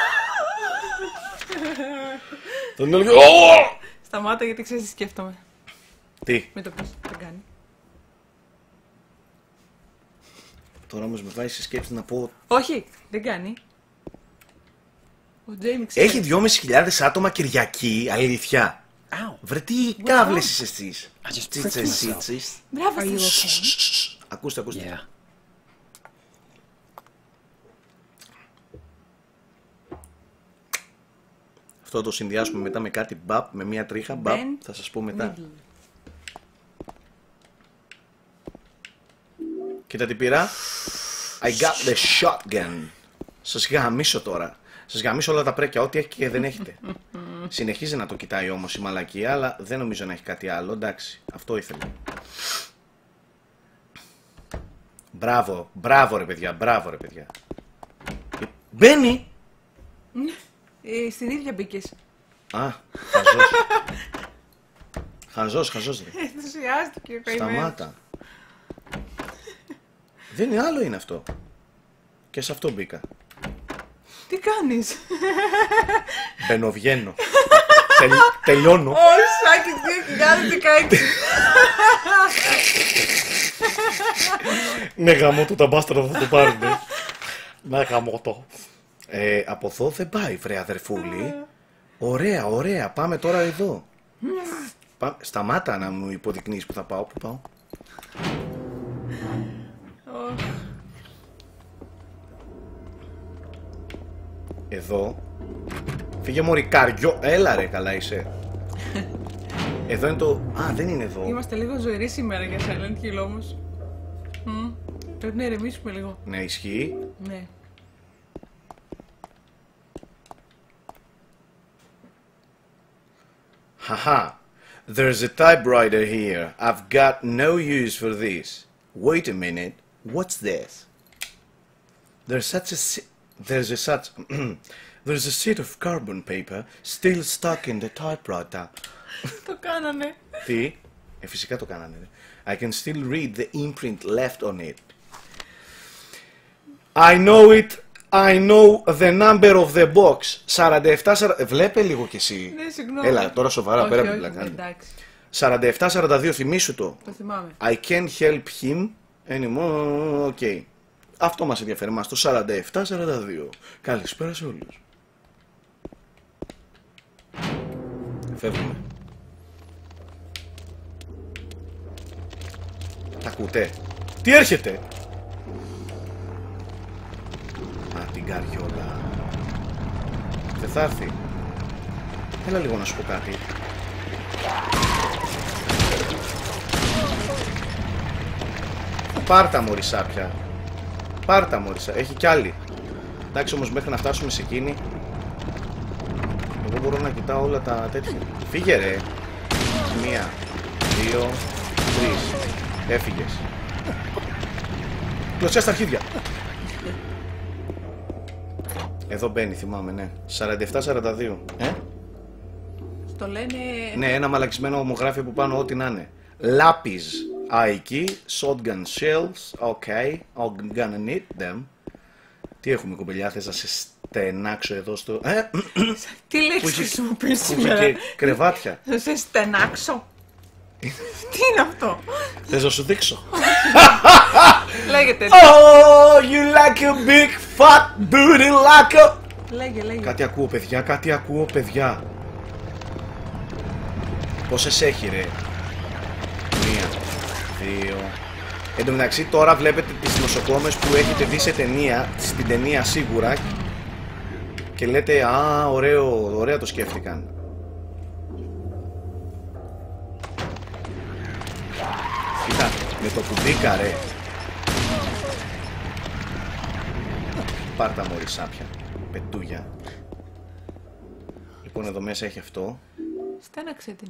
Τον έλεγε. Σταμάτα γιατί ξέρεις τι σκέφτομαι. Τι? Μην το πεις, δεν κάνει. Τώρα όμως με βάζει σε σκέψη να πω. Όχι, δεν κάνει. Ο Τζέιμι ξέρει. Έχει δυόμισι χιλιάδες άτομα Κυριακή, αλήθεια. Ow. Βρε τι κάβλες είσαι εσείς. I just Τσίτσες, pricked myself. τσίτσες. Μπράβο Are you σας. okay? Ακούστε, ακούστε. Yeah. Αυτό το συνδυάσουμε μετά με κάτι μπαπ, με μια τρίχα μπαπ, Ben θα σας πω μετά. Middle. Κοίτα τι πήρα. I got the shotgun. Σας γαμίσω τώρα. Σας γαμίσω όλα τα πρέκια, ό,τι έχει και δεν έχετε. Συνεχίζει να το κοιτάει όμως η μαλακία, αλλά δεν νομίζω να έχει κάτι άλλο. Εντάξει, αυτό ήθελε. Μπράβο, μπράβο ρε παιδιά, μπράβο ρε παιδιά. Ε, Μπαίνει! Ε, στην ίδια μπήκες. Α, χαζός. Χαζός, χαζός ρε. Ενθουσιάστηκε ο καημένος. Σταμάτα. Δεν είναι άλλο είναι αυτό. Και σε αυτό μπήκα. Τι κάνεις? Μπαίνω, βγαίνω. Τελ, τελειώνω. Ω, Σάκης δύο χιλιάδες δεκαέξι. Ναι, γαμώ το τα μπάσταρα θα το πάρουνε. Ναι, γαμώ το. Ε, από εδώ δεν πάει, βρε αδερφούλη. Ωραία, ωραία. Πάμε τώρα εδώ. Πά... Σταμάτα να μου υποδεικνύεις που θα πάω. Πού πάω? Εδώ. Φύγε μωρή καριό. Έλα ρε, καλά είσαι. Εδώ είναι το... Α, δεν είναι εδώ. Είμαστε λίγο ζωηροί σήμερα για Silent Hill όμως. Μμ, πρέπει να ηρεμήσουμε λίγο. Ναι, ισχύει. Ναι. Haha. There's a typewriter here. I've got no use for this. Wait a minute. What's this? There's such a si- there's a such there's a sheet of carbon paper still stuck in the typewriter. Το κάνανε. Τι? Ε, φυσικά το κάνανε. I can still read the imprint left on it. I know it. I know the number of the box. σαράντα επτά σαράντα... Βλέπε λίγο κι εσύ. Ναι, συγγνώμη. Έλα, τώρα σοβαρά, Όχι, πέρα από όχι, την πλάκα. εντάξει. σαράντα επτά σαράντα δύο, θυμήσου το. Το θυμάμαι. I can't help him anymore. Οκ. Okay. Αυτό μας ενδιαφέρει μας, το σαράντα επτά σαράντα δύο. Καλησπέρα σε όλους. Φεύγουμε. Τα ακούτε? Τι έρχεται? Α, την καριόλα. Δεν θα έρθει. Έλα λίγο να σου πω κάτι. Πάρτα μωρή σάπια. Πάρτα μωρή σάπια. Έχει κι άλλη. Εντάξει όμως μέχρι να φτάσουμε σε εκείνη. Εγώ μπορώ να κοιτάω όλα τα τέτοια. Φύγε ρε. Μία, δύο, τρεις. Έφυγες. Κλωτσιά στα αρχίδια. Εδώ μπαίνει, θυμάμαι, ναι. σαράντα επτά σαράντα δύο. Ε? Το λένε... Ναι, ένα μαλακισμένο ομογράφιο που πάνω ό,τι να είναι. Λάπιζ. Aiki. Shotgun shells. Okay. I'm gonna need them. Τι έχουμε κοπελιά, θες να σε στενάξω εδώ στο... Ε? Τι λέξη χρησιμοποιείς Που είχε σήμερα? και κρεβάτια. Θα σε στενάξω. Τι είναι αυτό? Θες να σου δείξω? Λέγεται έτσι. Oh, you like a big fat booty like a... Λέγε, λέγε. Κάτι ακούω παιδιά, κάτι ακούω παιδιά. Πόσες έχει ρε? Μία, δύο... Εν τω μεταξύ τώρα βλέπετε τις νοσοκόμες που έχετε δει σε ταινία, στην ταινία σίγουρα, και λέτε α, ωραίο, ωραία το σκέφτηκαν. Κοίτα, με το που μπήκα ρε. Πάρτα μωρή σάπια, πετούγια. Λοιπόν εδώ μέσα έχει αυτό. Στέναξε την.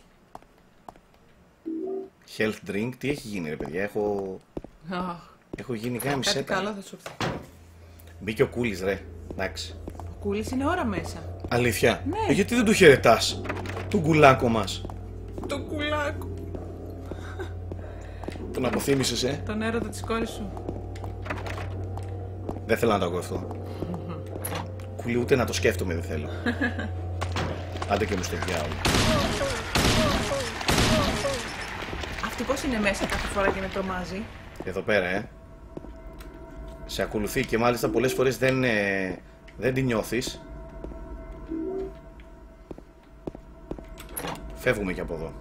Health drink, τι έχει γίνει ρε παιδιά, έχω... Αχ, Έχω γίνει γάμι κάτι σέτα. καλό θα σου έρθει. Μπήκε ο Κούλης ρε, εντάξει. Ο Κούλης είναι ώρα μέσα. Αλήθεια. Ναι. Ε, γιατί δεν του χαιρετάς, του γκουλάκο μας. Το κουλάκο. Τον αποθύμησες, ε. Τον έρωτα της κόρης σου. Δεν θέλω να το ακούω αυτό. Κούλη, ούτε να το σκέφτομαι δεν θέλω. Άντε και μου στο διάολο. Αυτή πώς είναι μέσα κάθε φορά και με τρομάζει? Εδώ πέρα, ε. Σε ακολουθεί και μάλιστα πολλές φορές δεν, ε, δεν την νιώθεις. Φεύγουμε και από εδώ.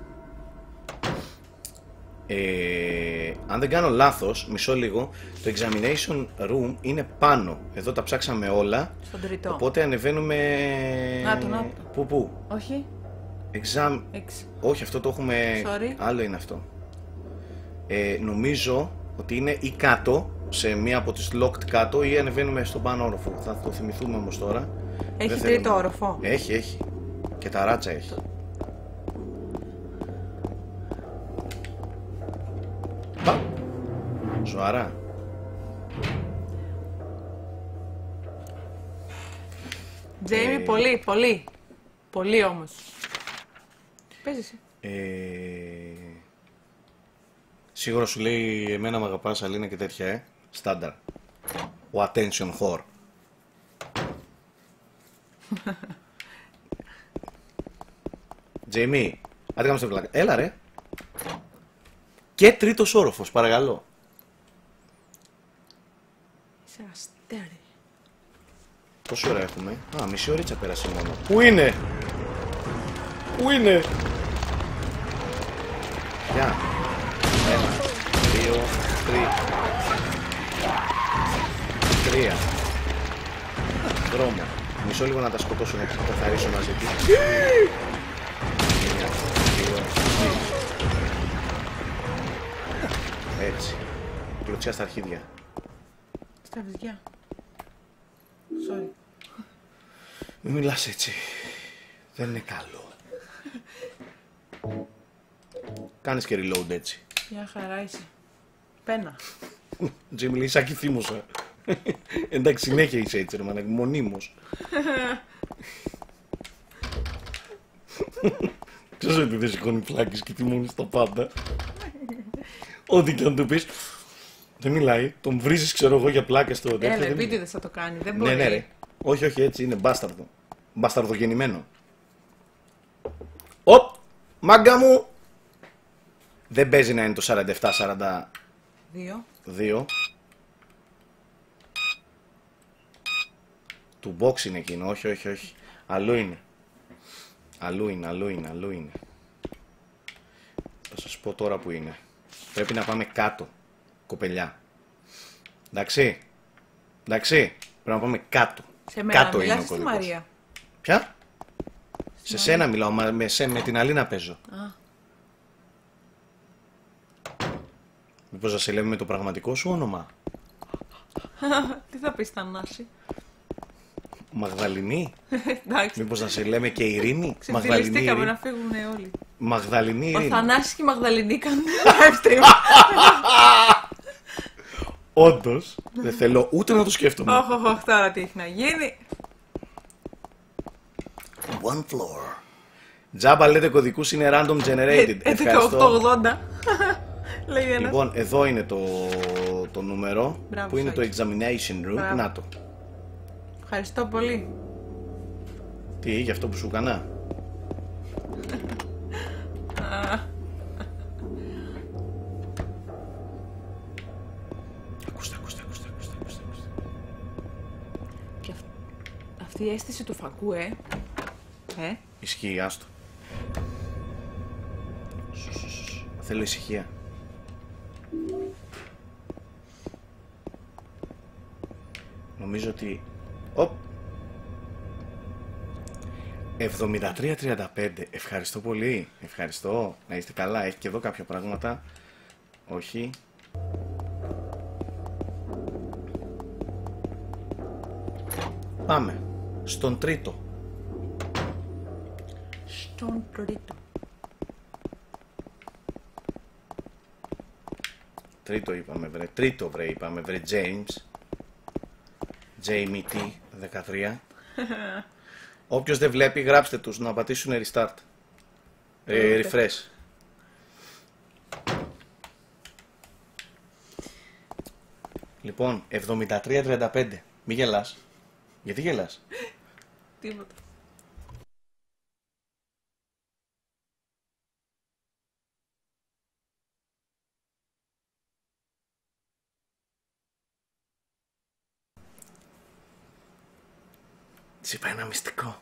Ε, αν δεν κάνω λάθος, μισό λίγο, το examination room είναι πάνω. Εδώ τα ψάξαμε όλα. Στον τριτό. Οπότε ανεβαίνουμε... Να το, να το. Πού, πού? Όχι. Exam... Έξι. Όχι, αυτό το έχουμε... Sorry. Άλλο είναι αυτό. Ε, νομίζω ότι είναι ή κάτω, σε μία από τις locked κάτω, ή ανεβαίνουμε στον πάνω όροφο. Θα το θυμηθούμε όμως τώρα. Έχει Δεν τρίτο θέλω. όροφο. Έχει, έχει. Και τα ράτσα έχει. Πα. Ζωαρά. Τζέιμι, Ε. πολύ, πολύ. Πολύ όμως. Πες εσύ. Ε... Σίγουρα σου λέει εμένα μ' αγαπάς, Αλίνα και τέτοια, ε. Στάνταρ. Ο attention whore. Τζέιμι, άντε κάμε στο πλάκα. Έλα ρε. Και τρίτος όροφος, παρακαλώ. Είσαι αστέρι. Πόση ώρα έχουμε? Α, μισή ωρίτσα πέρασε μόνο. Πού είναι? Πού είναι? Γεια. Ένα, δύο, τρία. Τρία. Δρόμο. Μισό λίγο να τα σκοτώσω να καθαρίσω μαζί του. Ένα, δύο, τρία. Έτσι. Κλωτσιά στα αρχίδια. Στα βυζιά. Sorry. Μην μιλάς έτσι. Δεν είναι καλό. Κάνεις και reload έτσι. Μια χαρά είσαι. Πένα. Τζίμι λέει σάκι θύμωσα. Εντάξει, συνέχεια είσαι έτσι ρε μάνα, μονίμως. Ξέρεις ότι δεν σηκώνει πλάκες και τιμώνει στα πάντα. Ό,τι και αν του πεις. Δεν μιλάει, τον βρίζεις ξέρω εγώ για πλάκες στο τέτοιο. Έλα, δεν- επίτηδες θα το κάνει. Δεν μπορεί. Ναι, ναι ρε. Όχι, όχι έτσι, είναι μπάσταρδο. Μπασταρδογεννημένο. Οπ! Μάγκα μου! Δεν παίζει να είναι το σαράντα επτά σαράντα Δύο. δύο. Του box είναι εκείνο, όχι, όχι, όχι. Αλλού είναι. Αλλού είναι, αλλού είναι, αλλού είναι. Θα σας πω τώρα που είναι. Πρέπει να πάμε κάτω, κοπελιά. Εντάξει. Εντάξει. Πρέπει να πάμε κάτω. Σε μένα Κάτω είναι μιλάς ο ή στη κωδικός. Μαρία? Ποια? Σε σένα μιλάω, μα με, σε, με την Αλίνα παίζω. Α. Μήπως να σε λέμε με το πραγματικό σου όνομα? Τι θα πεις Θανάση? Μαγδαληνή? Εντάξει. Μήπως να σε λέμε και Ειρήνη? Μαγδαληνή Ξεφτυλιστήκαμε Ειρήνη. να φύγουν όλοι. Μαγδαληνή Ο Ειρήνη. Θανάσης και η Μαγδαληνή κάνουν live stream. Όντως, δεν θέλω ούτε να το σκέφτομαι. Όχι, όχι, όχι, τώρα τι έχει να γίνει. One floor. Τζάμπα λέτε κωδικούς είναι random generated. έντεκα οκτώ ογδόντα. Λέει ένας. Λοιπόν, εδώ είναι το, το νούμερο. Μπράβο, που είναι το Σάκη. examination room. Μπράβο. Να το. Ευχαριστώ πολύ. Τι, για αυτό που σου έκανα? Ακούστε, ακούστε, ακούστε, ακούστε, ακούστε, ακούστε. Και αυ- αυτή η αίσθηση του φακού, ε. Ε. Ισχύει, άστο. Σου, σου, σου, σου. Θέλω ησυχία. Νομίζω ότι... Οπ. εβδομήντα τρία τριάντα πέντε. Ευχαριστώ πολύ. Ευχαριστώ. Να είστε καλά. Έχει και εδώ κάποια πράγματα. Όχι. Πάμε. Στον τρίτο. Στον τρίτο. Τρίτο είπαμε βρε. Τρίτο βρε είπαμε βρε. James. Jamie T. δεκατρία. Όποιος δεν βλέπει γράψτε τους να πατήσουν restart. Ε, refresh. Λοιπόν, εβδομήντα τρία τριάντα πέντε. Μη γελάς. Γιατί γελάς? Τίποτα. Της είπα ένα μυστικό.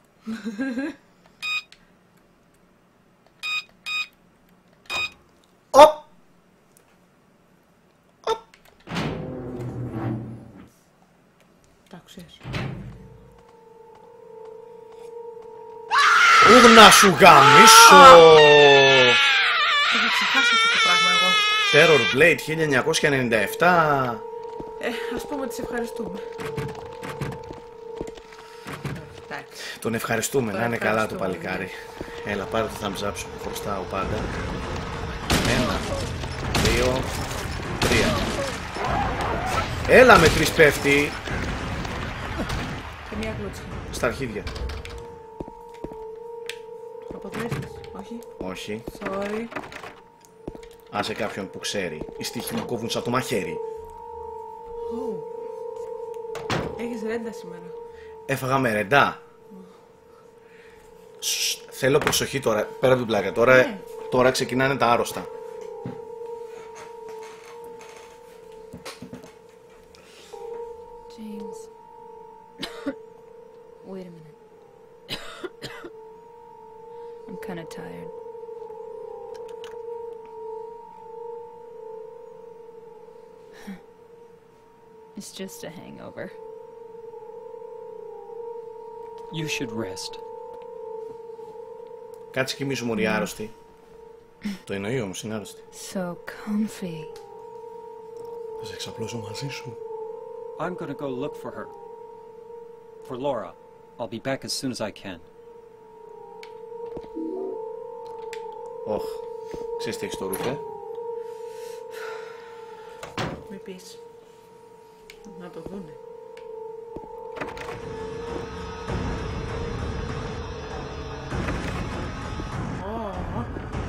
Οπ! Τα άκουσες. Ού να σου γαμίσω! Έχω ξεχάσει αυτό το πράγμα εγώ. Terror Blade χίλια εννιακόσια ενενήντα επτά. Ε, ας πούμε ότι σε ευχαριστούμε. Εντάξει. Τον ευχαριστούμε, Τον να είναι καλά το ευχαριστούμε, παλικάρι. Έλα, πάρε το thumbs up σου που χρωστάω πάντα. Ένα, δύο, τρία. Έλα με τρεις πέφτει. Και μία κλούτσια. Στα αρχίδια. Αποτρέψεις, όχι. Όχι. Sorry. Άσε κάποιον που ξέρει. Οι στίχοι μου κόβουν σαν το μαχαίρι. Oh. Έχεις ρέντα σήμερα. Έφαγα με ρεντά. Σσ, θέλω προσοχή τώρα, πέρα από την πλάκα. Τώρα, Ναι. τώρα ξεκινάνε τα άρρωστα. James. Wait a minute. I'm kind of tired. It's just a hangover. You should rest. Κάτσε κοιμήσου μωρή άρρωστη. Το εννοεί όμως, είναι άρρωστη. So comfy. Θα σε εξαπλώσω μαζί σου. I'm gonna go look for her. For Laura. I'll be back as soon as I can. Όχ. Ξέρεις τι έχεις στο ρούχε. Μη πεις. Να το δούνε. Ω.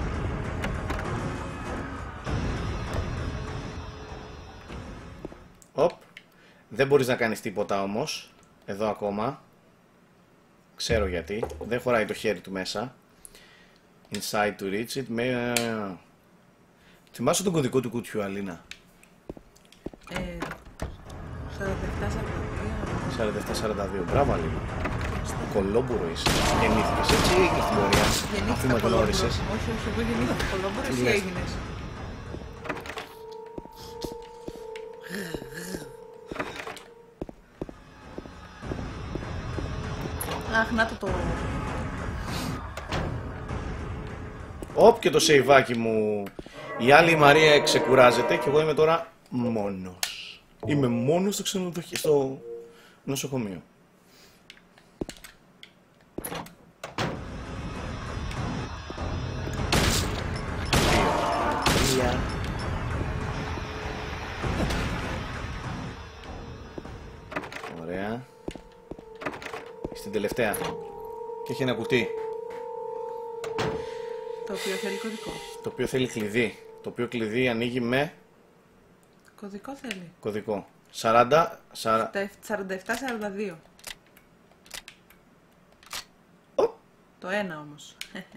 Οπ. Δεν μπορείς να κάνεις τίποτα όμως. Εδώ ακόμα. Ξέρω γιατί. Δεν χωράει το χέρι του μέσα. Inside to reach it. Με... Θυμάσαι τον κωδικό του κουτιού, Αλίνα. Ε, σαράντα επτά σαράντα δύο. σαράντα επτά σαράντα δύο. Μπράβο, Αλίνα. Κολόμπουρο είσαι. Γεννήθηκες έτσι ή η θεωρία. Αφού Γεννήθηκα με γνώρισες. κολόμπουρος. Όχι, όχι, εγώ γεννήθηκα κολόμπουρος. Τι Εσύ λες? έγινες. Αχ, να το το... Όπ, και το σεϊβάκι μου Η άλλη η Μαρία ξεκουράζεται και εγώ είμαι τώρα μόνος. Είμαι μόνος στο ξενοδοχείο, στο νοσοκομείο. Τρία. Ωραία. Στην τελευταία. Και έχει ένα κουτί. Το οποίο θέλει κωδικό. Το οποίο θέλει κλειδί. Το οποίο κλειδί ανοίγει με Κωδικό θέλει. κωδικό. σαράντα, σαράντα. σαράντα επτά σαράντα δύο. Ο. Το ένα όμως.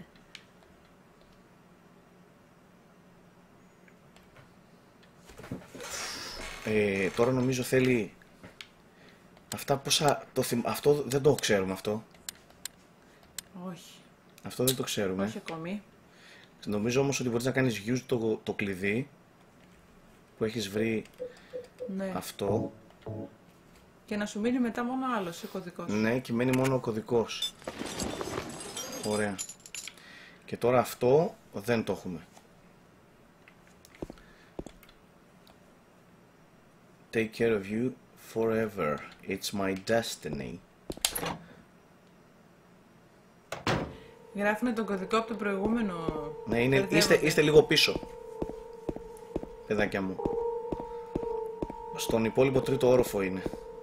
Ε, τώρα νομίζω θέλει. Αυτά πόσα. Το θυμ... Αυτό δεν το ξέρουμε αυτό. Όχι. Αυτό δεν το ξέρουμε. Όχι ακόμη. Νομίζω όμως ότι μπορείς να κάνεις use το, το κλειδί που έχεις βρει Ναι. αυτό. Και να σου μείνει μετά μόνο άλλος ο κωδικός. Ναι, και μένει μόνο ο κωδικός. Ωραία. Και τώρα αυτό δεν το έχουμε. Take care of you forever. It's my destiny. Γράφουνε τον κωδικό από το προηγούμενο. Ναι, είναι, Μπερδεύονται. είστε, είστε λίγο πίσω. Παιδάκια μου. Στον υπόλοιπο τρίτο όροφο είναι.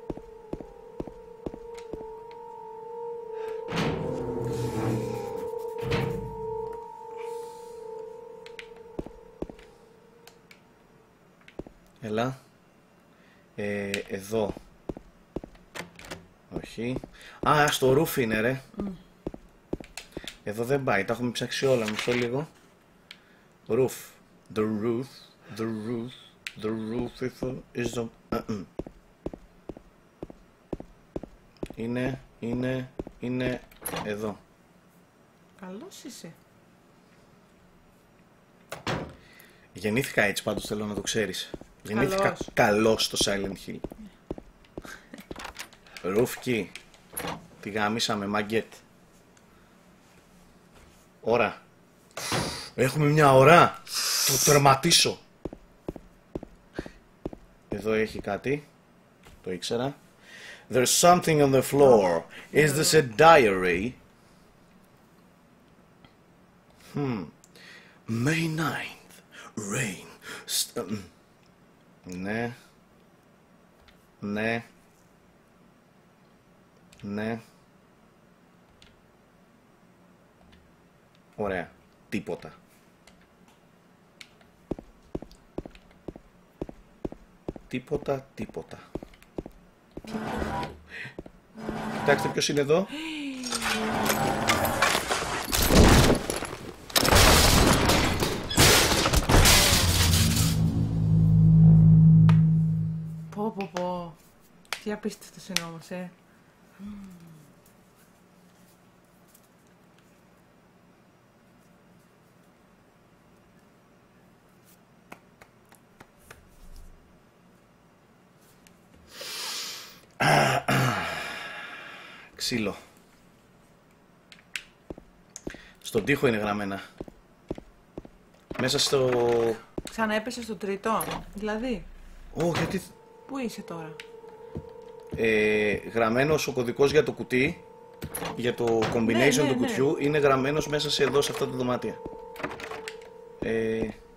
Έλα. Ε, εδώ. Όχι. Α, στο roof είναι ρε. Mm. Εδώ δεν πάει, τα έχουμε ψάξει όλα, μισό λίγο. Roof. The roof, the roof, the roof is the... Uh-uh. Είναι, είναι, είναι εδώ. Καλός είσαι. Γεννήθηκα έτσι πάντως, θέλω να το ξέρεις. Γεννήθηκα Καλός. καλός στο Silent Hill. Roof key. Τη γάμισαμε, μαγκέτ. Ώρα. Έχουμε μια ώρα. Το τερματίσω. Εδώ έχει κάτι. Το ήξερα. There's something on the floor. Is this a diary? Hmm. May ninth. Rain. St- ναι. Ναι. Ναι. Ωραία. Τίποτα. Τίποτα, τίποτα. Κοιτάξτε ποιος είναι εδώ. Πω πω πω. Τι απίστευτος είναι όμως, ε. Ξύλο. Στον τοίχο είναι γραμμένα. Μέσα στο... Ξαναέπεσε στο τρίτο. Δηλαδή, Ω, γιατί... πού είσαι τώρα? Ε, γραμμένος ο κωδικός για το κουτί, για το combination Ναι, ναι, του ναι. κουτιού, είναι γραμμένος μέσα σε εδώ, σε αυτά τα δωμάτια. Ε,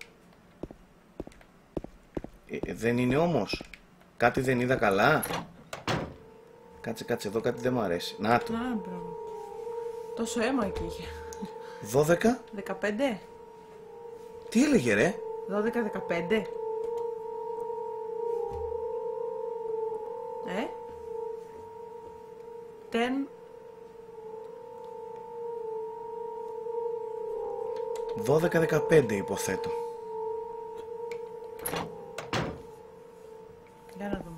ε, δεν είναι όμως. Κάτι δεν είδα καλά. Κάτσε, κάτσε, εδώ κάτι δεν μου αρέσει. Να το. Α, μπράβο. Τόσο αίμα εκεί είχε. δώδεκα. δεκαπέντε. Τι έλεγε ρε. δώδεκα δεκαπέντε. Ε. Τεν. δώδεκα δεκαπέντε υποθέτω. Για να δούμε.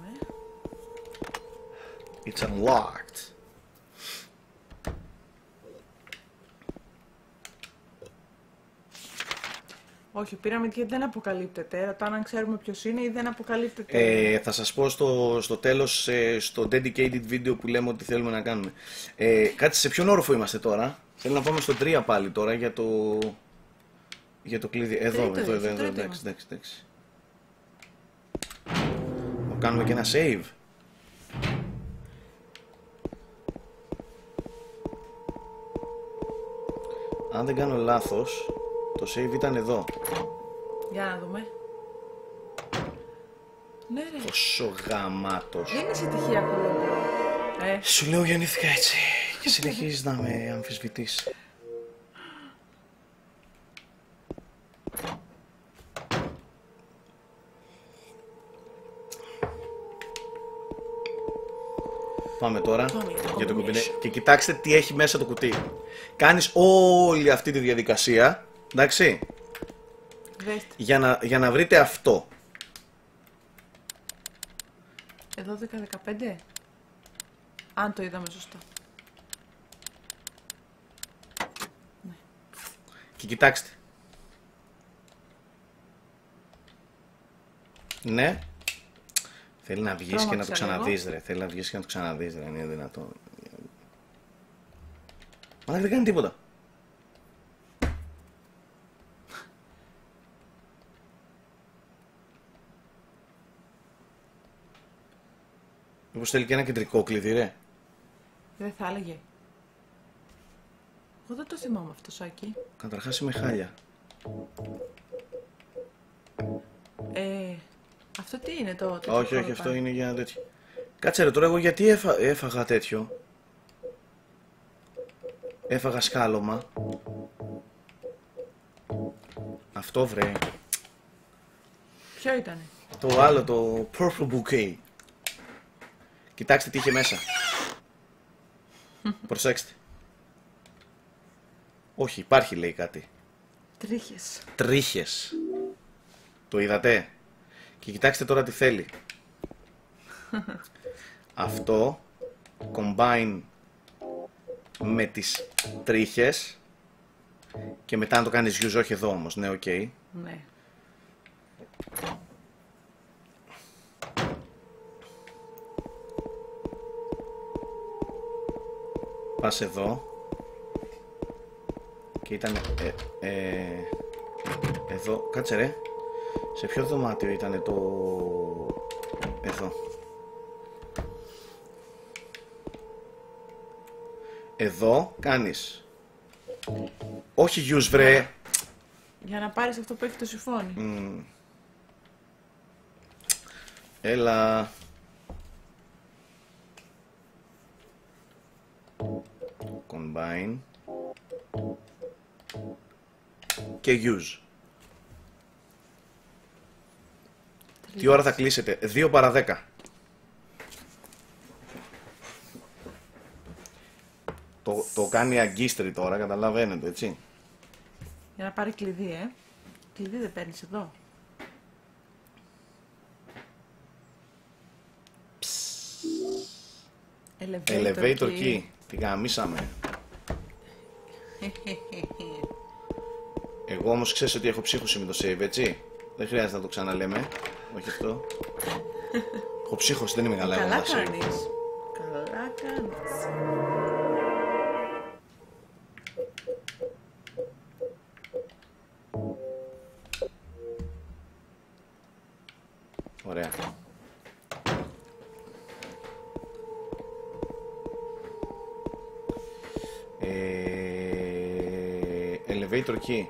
It's unlocked. Όχι, πήραμε γιατί δεν αποκαλύπτεται. Ρωτάνε αν ξέρουμε ποιος είναι ή δεν αποκαλύπτεται. Ε, θα σας πω στο, στο τέλος, ε, στο dedicated video που λέμε ότι θέλουμε να κάνουμε. Ε, κάτσε, σε ποιον όροφο είμαστε τώρα. Θέλω να πάμε στο τρία πάλι τώρα για το... για το κλειδί. Εδώ, Τρίτο εδώ, είσαι, εδώ, εδώ, τρίτο εντάξει, είμαστε. εντάξει, εντάξει. Κάνουμε και ένα save. Αν δεν κάνω λάθος, το save ήταν εδώ. Για να δούμε. Ναι ρε. Πόσο γαμάτος. Δεν είσαι τυχαία κολόμπρο. Ε, Σου λέω γεννήθηκα έτσι και συνεχίζεις να με αμφισβητείς. Πάμε τώρα Πάμε για το για το κουμπί. combination. Και κοιτάξτε τι έχει μέσα το κουτί. Κάνεις όλη αυτή τη διαδικασία, εντάξει, δέστε. για να, για να βρείτε αυτό. Εδώ δέκα δεκαπέντε. Αν το είδαμε σωστά. Και κοιτάξτε. Ναι. Θέλει να βγεις και να το Τρόμαξα ξαναδείς ρε. Θέλει να βγεις και να το ξαναδείς ρε. Είναι δυνατόν. Μα δεν κάνει τίποτα. Μήπως θέλει και ένα κεντρικό κλειδί ρε. Δεν θα έλεγε. Εγώ δεν το θυμάμαι αυτό, Σάκη. Καταρχάς είμαι χάλια. Ε, αυτό τι είναι το... το Όχι, όχι, αυτό είναι για τέτοιο. Κάτσε ρε τώρα, εγώ γιατί έφα... έφαγα τέτοιο. Έφαγα σκάλωμα. Αυτό βρε. Ποιο ήτανε? Το άλλο, το purple bouquet. Κοιτάξτε τι είχε μέσα. Προσέξτε. Όχι, υπάρχει λέει κάτι. Τρίχες. Τρίχες. Το είδατε? Και κοιτάξτε τώρα τι θέλει. Αυτό combine με τις τρίχες και μετά να το κάνεις use, όχι εδώ όμως, ναι, οκ. Okay. Ναι. Πας εδώ και ήταν ε, ε, εδώ, κάτσε ρε, σε ποιο δωμάτιο ήταν το εδώ. Εδώ κάνεις όχι use βρε. Για να πάρεις αυτό που έχει το σιφόνι. Mm. Έλα. Combine και use. Τι ώρα θα κλείσετε? Δύο παρά δέκα. Το, το κάνει αγκίστρι τώρα, καταλαβαίνετε, έτσι. Για να πάρει κλειδί, ε. Κλειδί δεν παίρνεις εδώ. Elevator, Elevator key. key. Την γαμίσαμε. Εγώ όμως ξέρεις ότι έχω ψύχωση με το save, έτσι. Δεν χρειάζεται να το ξαναλέμε. Όχι αυτό. Έχω ψύχωση, δεν είμαι καλά εγώ με Καλά τα save. κάνεις. Καλά κάνεις. Ωραία. Ε, elevator key.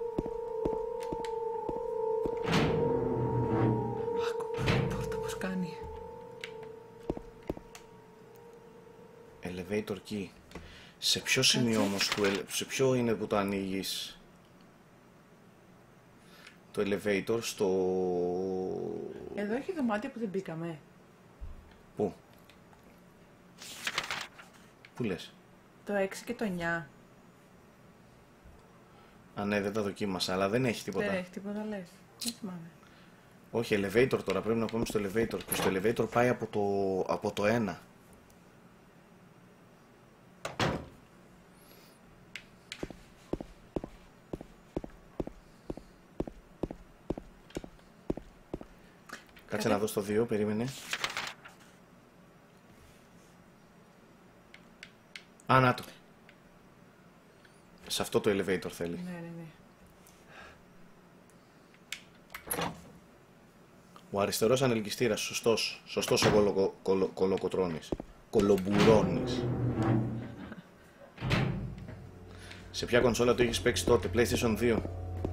Άκου, πόρτα πως κάνει. Elevator key. Σε ποιο σημείο όμως του ele- σε ποιο είναι που το ανοίγεις? Το elevator στο... Εδώ έχει δωμάτια που δεν μπήκαμε. Πού? Πού λες? Το έξι και το εννιά. Α, ναι, δεν τα δοκίμασα, αλλά δεν έχει τίποτα. Δεν έχει τίποτα, λες. Δεν θυμάμαι. Όχι, elevator τώρα, πρέπει να πάμε στο elevator. Και στο elevator πάει από το, από το ένα. Κάτσε να δω στο δύο, περίμενε. Α, να το. Σε αυτό το elevator θέλει. Ναι, ναι, ναι. Ο αριστερός ανελκυστήρας, σωστός. Σωστός ο κολο, κολο, κολοκοτρώνης. Κολομπουρώνης. Σε ποια κονσόλα το έχεις παίξει τότε, PlayStation δύο?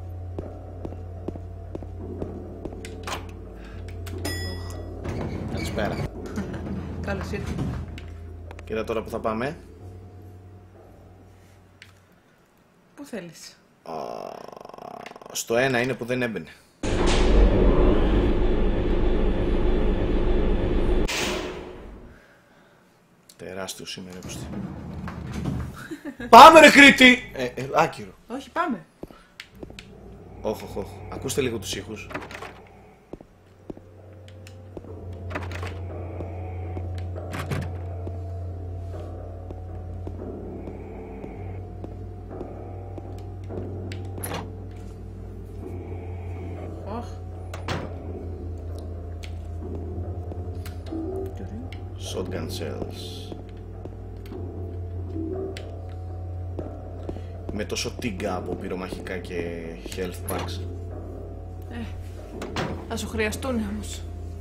Καλησπέρα. Καλώς ήρθατε. Κοίτα τώρα που θα πάμε. Πού θέλεις? Α, στο ένα είναι που δεν έμπαινε. Τεράστιο σήμερα, Κωστή. Πάμε ρε Κρήτη! Ε, ε, άκυρο. Όχι, πάμε. Όχι, όχι, όχι. Ακούστε λίγο τους ήχους. Shotgun shells. Με τόσο τίγκα από πυρομαχικά και health packs. Ε, θα σου χρειαστούν όμως.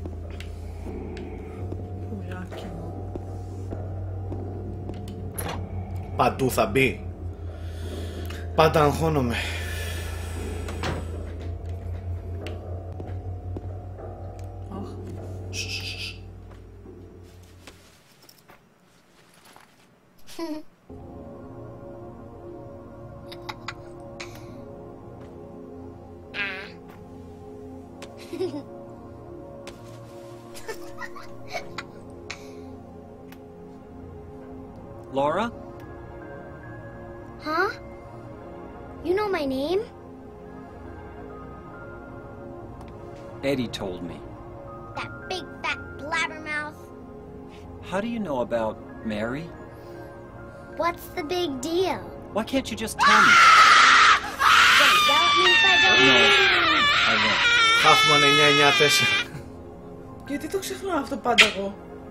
Πουλάκι μου. Παντού θα μπει. Πάντα αγχώνομαι. Laura? Huh? You know my name? Eddie told me. That big fat blabbermouth. How do you know about Mary? What's the big deal? Why can't you just tell me? Gonna yell at me if I don't? No, I won't. Χάφμαν εννιά εννιά τέσσερα. Γιατί το ξεχνάω αυτό πάντα εγώ?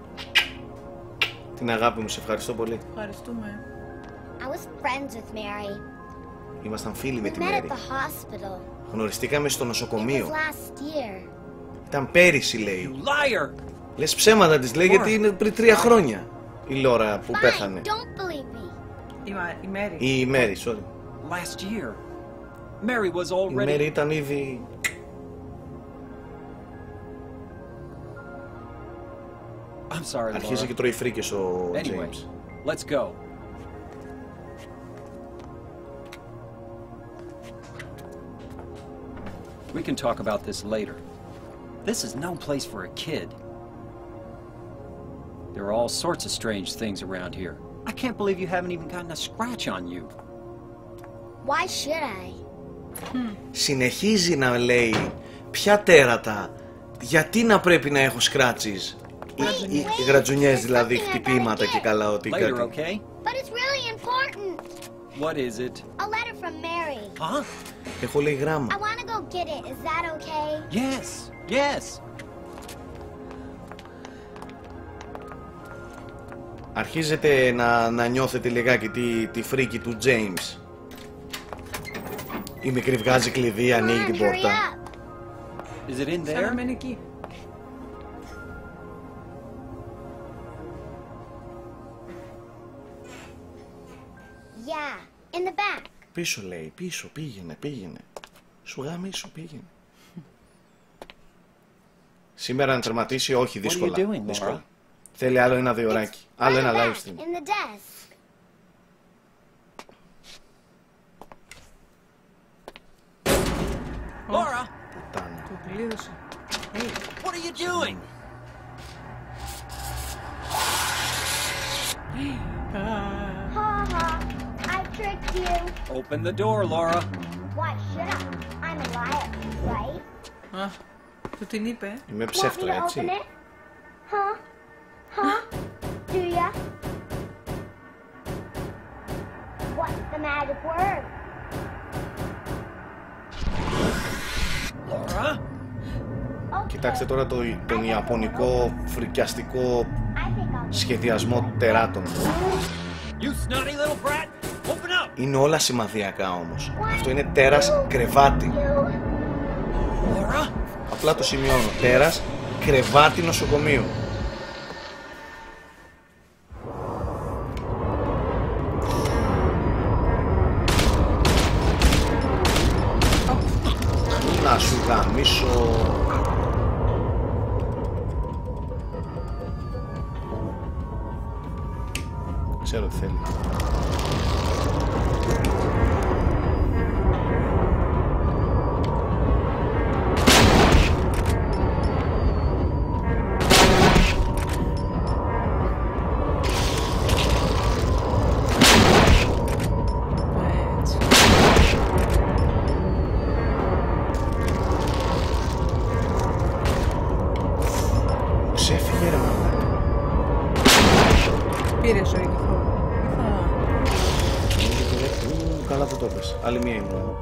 Την αγάπη μου, σε ευχαριστώ πολύ. Ευχαριστούμε. I was friends with Mary. Ήμασταν φίλοι με We τη met at Μέρη. the hospital. Γνωριστήκαμε στο It was νοσοκομείο. last year. Ήταν πέρυσι, You λέει. liar! Λες ψέματα της, λέει, γιατί είναι πριν τρία χρόνια η Λόρα που Fine, πέθανε. don't believe me. Η, Μα... η Μέρη. Η Μέρη, sorry. Last year. Mary was Η already... Μέρη ήταν ήδη... I'm sorry, Αρχίζει Laura. και τρώει φρίκες ο Anyway, James. let's go. We can talk about this later. This is no place for a kid. There are all sorts of strange things around here. I can't believe you haven't even gotten a scratch on you. Why should I? Συνεχίζει να λέει ποια τέρατα, γιατί να πρέπει να έχω σκράτσις. Οι, οι, οι γρατζουνιές δηλαδή, χτυπήματα και καλά ότι Later, κάτι. okay? But it's really important. What is it? A letter from Mary. Huh? Έχω λέει γράμμα. I want to go get it. Is that okay? Yes, yes. Αρχίζετε να, να νιώθετε λιγάκι τη, τη φρίκη του James. Η μικρή βγάζει κλειδί, Come ανοίγει on, την hurry πόρτα. up. Is it in Σαν να there? μένει εκεί. Yeah, in the back. Πίσω λέει, πίσω, πήγαινε, πήγαινε. Σου γαμίσου, πήγαινε. Σήμερα να τερματίσει, όχι, δύσκολα. What are you doing, δύσκολα. Laura? Θέλει άλλο ένα διωράκι. Άλλο Right ένα back, live stream. in the desk. Laura, Πουτάνα. Το κλείδωσε. what are you doing? Ha ha, I tricked you. Open the door, Laura. Why should I? I'm a liar, right? Α, του την είπε. ε. Είμαι Want me ψεύτρα, to open έτσι. it? Huh? Huh? Do ya? What's the magic word? Laura? Okay. Κοιτάξτε τώρα το, τον ιαπωνικό φρικιαστικό I think I'll σχεδιασμό τεράτων. You snotty little brat! Open up! Είναι όλα σημαδιακά όμως. Αυτό είναι τέρας κρεβάτι. you. Laura? Αυτό απλά το σημειώνω. Τέρας, κρεβάτι νοσοκομείου. Να σου γαμίσω. Ξέρω τι θέλει. Πήρε ζωή καθόλου. Καλά που το πες. Άλλη μία ήμουν.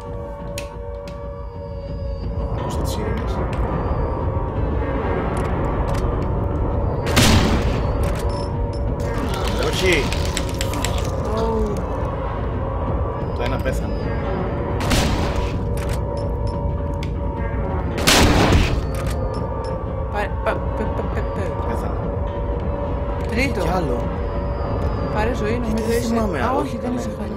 Ακούστε τις ήρεμες. Όχι! Oh. Το ένα πέθανε. Πάρε, πα, πε, πε, πε, πε. Πέθανε. Τρίτο. Κι άλλο. Πάρε ζωή, νομίζω δεν είσαι. θυμάμαι Α, άλλο. όχι, δεν είσαι χάλια.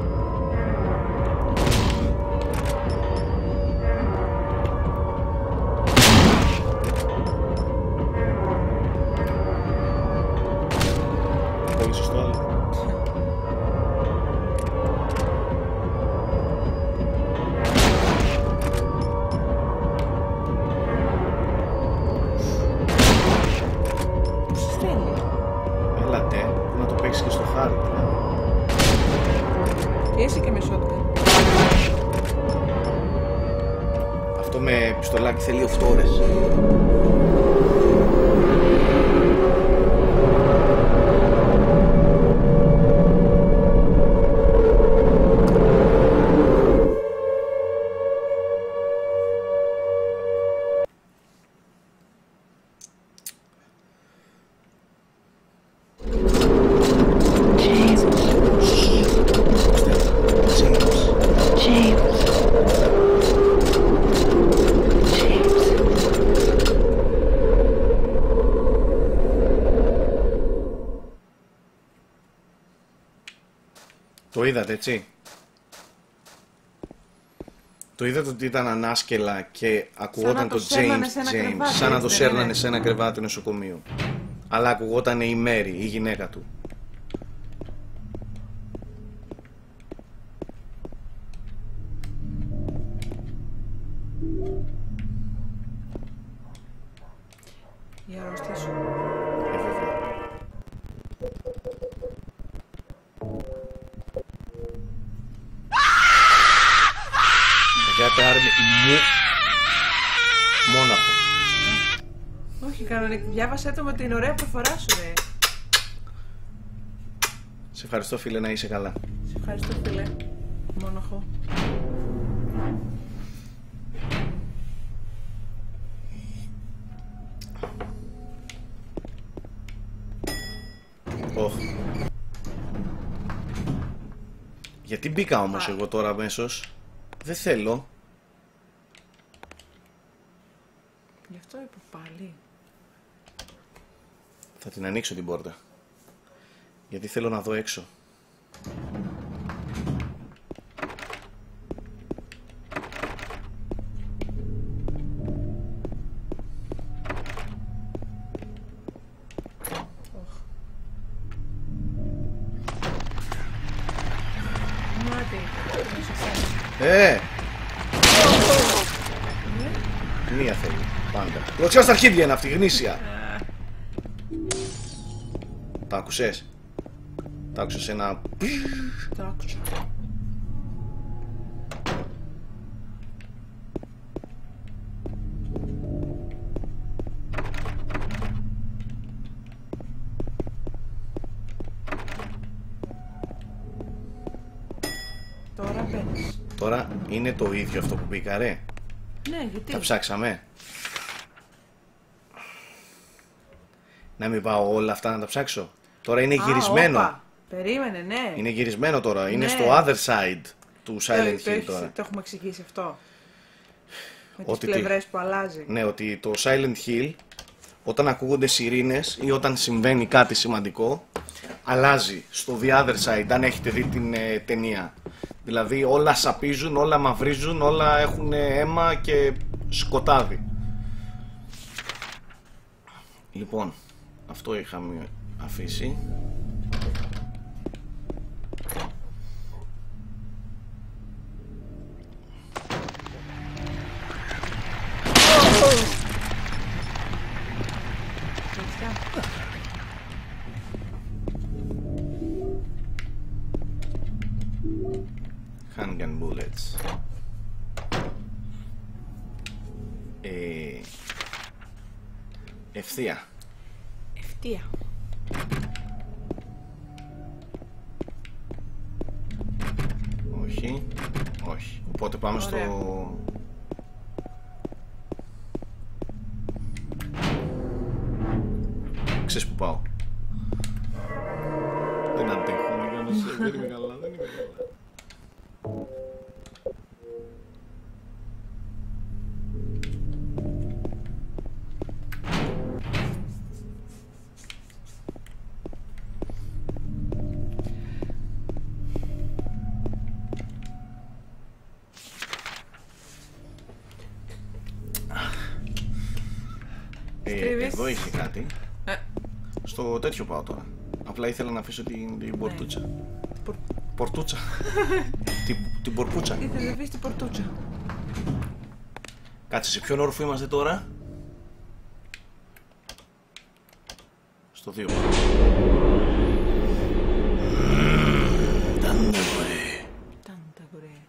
Πολύ σωστό άλλο. Πού σου στέλνει. Έλατε, να το παίξεις και στο χάρι. Και είσαι και με shotgun. Αυτό με πιστολάκι θέλει οκτώ ώρες. Το είδατε, έτσι. Το είδατε ότι ήταν ανάσκελα και ακουγόταν το το σέρνανε James σε ένα James, κρεβάτι, σαν να έτσι το δεν σέρνανε είναι? σε ένα κρεβάτι νοσοκομείου. Αλλά ακουγόταν η Μέρη, η γυναίκα του. Η αρρώστια σου. Ε, βέβαια. Γιατί άρμη μου μόναχο. Όχι, κανονικά. Διάβασέ το με την ωραία προφορά σου, ρε. Σε ευχαριστώ, φίλε, να είσαι καλά. Σε ευχαριστώ, φίλε. Μόναχο. Οχ. Γιατί μπήκα όμως εγώ τώρα αμέσως. Δεν θέλω. Γι' αυτό είπα πάλι. Θα την ανοίξω την πόρτα. Γιατί θέλω να δω έξω. Ε! Μία θέλει, πάντα. Κλωτσιά στα αρχίδια είναι αυτή, γνήσια. Τα άκουσες? Τα άκουσες ένα... Το άκουσα. Τώρα μπαίνεις. Τώρα είναι το ίδιο αυτό που μπήκα, ρε. Ναι, γιατί. Τα ψάξαμε. Να μην πάω όλα αυτά να τα ψάξω. Τώρα είναι Α, γυρισμένο. όπα. Περίμενε, ναι. Είναι γυρισμένο τώρα. Είναι Ναι. στο other side του Το- Silent το, Hill έχεις- τώρα. το έχουμε εξηγήσει αυτό. Με τις Ότι τι? πλευρές που αλλάζει. Ναι, ότι το Silent Hill, όταν ακούγονται σιρήνες ή όταν συμβαίνει κάτι σημαντικό, αλλάζει στο The Other Side, αν έχετε δει την ε, ταινία. Δηλαδή όλα σαπίζουν, όλα μαυρίζουν, όλα έχουν αίμα και σκοτάδι. Λοιπόν, αυτό είχαμε αφήσει. Handgun bullets. Ε, ευθεία. Ευτεία. Όχι. Όχι. Οπότε πάμε Ωραία. στο... Ξέρεις που πάω. Δεν αντέχω να κάνω σε... Δεν είμαι καλά, δεν είμαι καλά. Ε, Στρίβεις. εδώ είχε κάτι. Ε. Στο τέτοιο πάω τώρα. Απλά ήθελα να αφήσω την, την πορτούτσα. Πορ- Πορτούτσα. την, την πορπούτσα. Ήθελε να πεις την πορτούτσα. Κάτσε, σε ποιον όροφο είμαστε τώρα? Στο δύο. Τάντα γουρέ.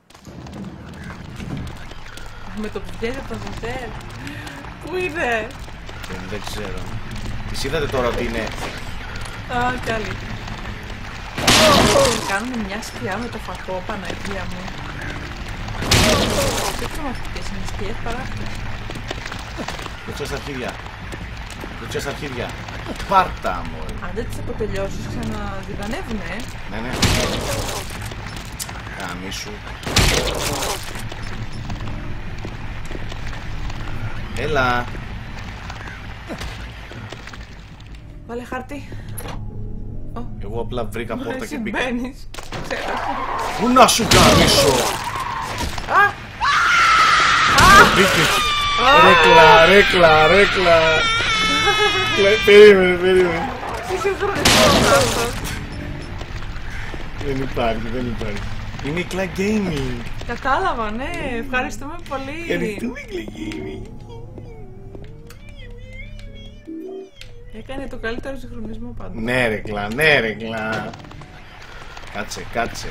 Με το που βγαίνει από το βοτέρ. Πού είναι? Δεν, δεν ξέρω. Τις είδατε τώρα ότι είναι... Α, κι άλλη. Κάνουμε μια σκιά με το φακό, Παναγία μου. Δεν ξέρω αυτές είναι σκιές παρά αυτές. Κλωτσιά στα αρχίδια. Κλωτσιά στα αρχίδια. Πάρτα μου. Αν δεν τις αποτελειώσεις ξαναδιδανεύουνε. Ναι, ναι. Καμίσου. Έλα. Βάλε χάρτη. Εγώ απλά βρήκα πόρτα και μπήκα. Συμβαίνεις. Ξέχασα. Πού να σου καμίσω. Α! Μπήκε. Ρέκλα, ρέκλα, ρέκλα. Κλε- Περίμενε, περίμενε. Τι συγχρονισμός αυτός. Δεν υπάρχει, δεν υπάρχει. Είναι η Clan Gaming. Κατάλαβα, ναι. Ευχαριστούμε πολύ. Ευχαριστούμε, Clan Gaming. Έκανε το καλύτερο συγχρονισμό πάντα. Ναι ρέκλα, ναι ρέκλα. Κάτσε, κάτσε.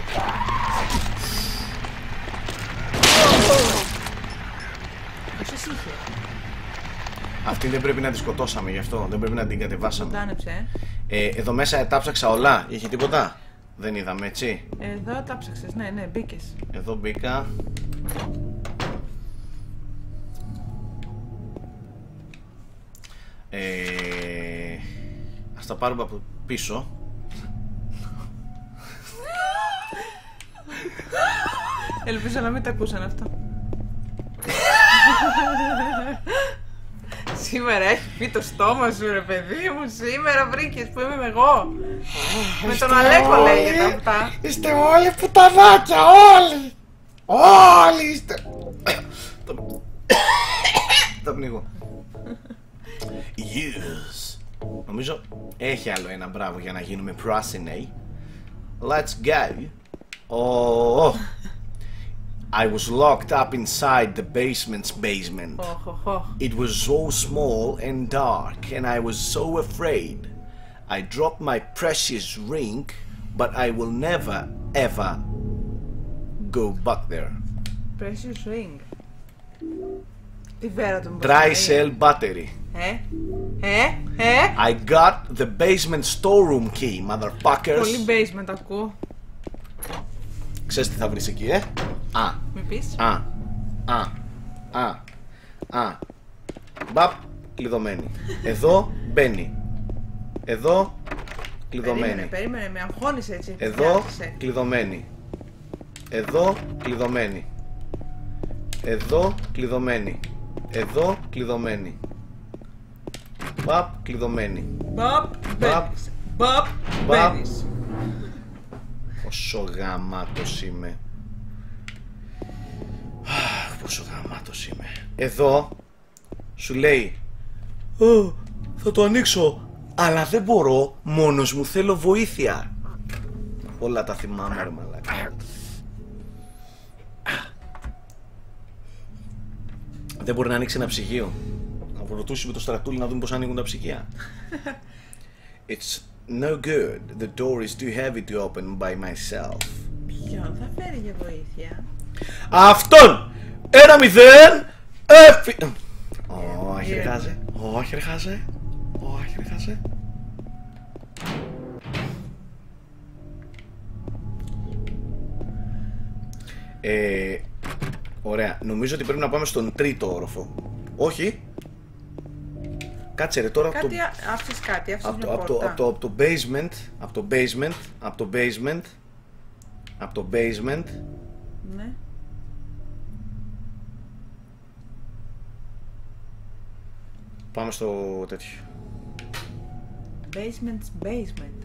Πόσες είχε? Αυτή δεν πρέπει να τη σκοτώσαμε γι' αυτό, δεν πρέπει να την κατεβάσαμε. Ζωντάνεψε, Ε, εδώ μέσα τα ψάξα όλα, είχε τίποτα? Δεν είδαμε, έτσι. ε. Εδώ τα ψάξες, ναι, ναι, μπήκες. Εδώ μπήκα. Ε, ας τα πάρουμε από πίσω. Ελπίζω να μην τα ακούσαν αυτό. Σήμερα έχει πει το στόμα σου, ρε παιδί μου. Σήμερα βρήκες που είμαι εγώ. Με τον Αλέκο λέγεται αυτά. Είστε όλοι πουτανάκια, όλοι! Όλοι είστε! Το πνίγω. Yes. Νομίζω έχει άλλο ένα μπράβο για να γίνουμε πράσινοι. Let's go. Oh, I was locked up inside the basement's basement. Οχ, οχ, οχ. It was so small and dark, and I was so afraid. I dropped my precious ring, but I will never, ever go back there. Precious ring. Τη βέρα του Dry cell battery. Ε, ε, ε. I got the basement storeroom key, motherfuckers. Πολύ basement ακούω. Ξέρεις τι θα βρεις εκεί, ε? Α, Μη πεις. α, α, α, α. Μπαπ, κλειδωμένη. Εδώ μπαίνει. Εδώ κλειδωμένη. Περίμενε, περίμενε, με αγχώνεις έτσι. Εδώ Φτιάξε. κλειδωμένη. Εδώ κλειδωμένη. Εδώ κλειδωμένη. Εδώ κλειδωμένη. Παπ κλειδωμένη. Μπαπ, Μπαπ. μπαίνεις. Μπαπ, Μπαπ. μπαίνεις. Πόσο γαμάτος είμαι. Αχ, πόσο γαμάτος είμαι. Εδώ σου λέει «Ω, θα το ανοίξω, αλλά δεν μπορώ, μόνος μου, θέλω βοήθεια». Όλα τα θυμάμαι ρε μαλάκα. Δεν μπορεί να ανοίξει ένα ψυγείο. Να ρωτήσει με το στρατούλι να δούμε πώς ανοίγουν τα ψυγεία. It's no good. The door is too heavy to open by myself. Ποιον θα φέρει για βοήθεια? Αυτόν! Ένα μηδέν! Έφυ... Όχι ρε χάζε. Όχι ρε χάζε. Όχι ρε χάζε. Ε, ωραία. Νομίζω ότι πρέπει να πάμε στον τρίτο όροφο. Όχι. Κάτσε ρε τώρα. Κάτι, το... άφησες κάτι, άφησες από μια το, πόρτα. από το, από το basement, από το basement, από το basement, από το basement. Ναι. Πάμε στο τέτοιο. Basement's basement.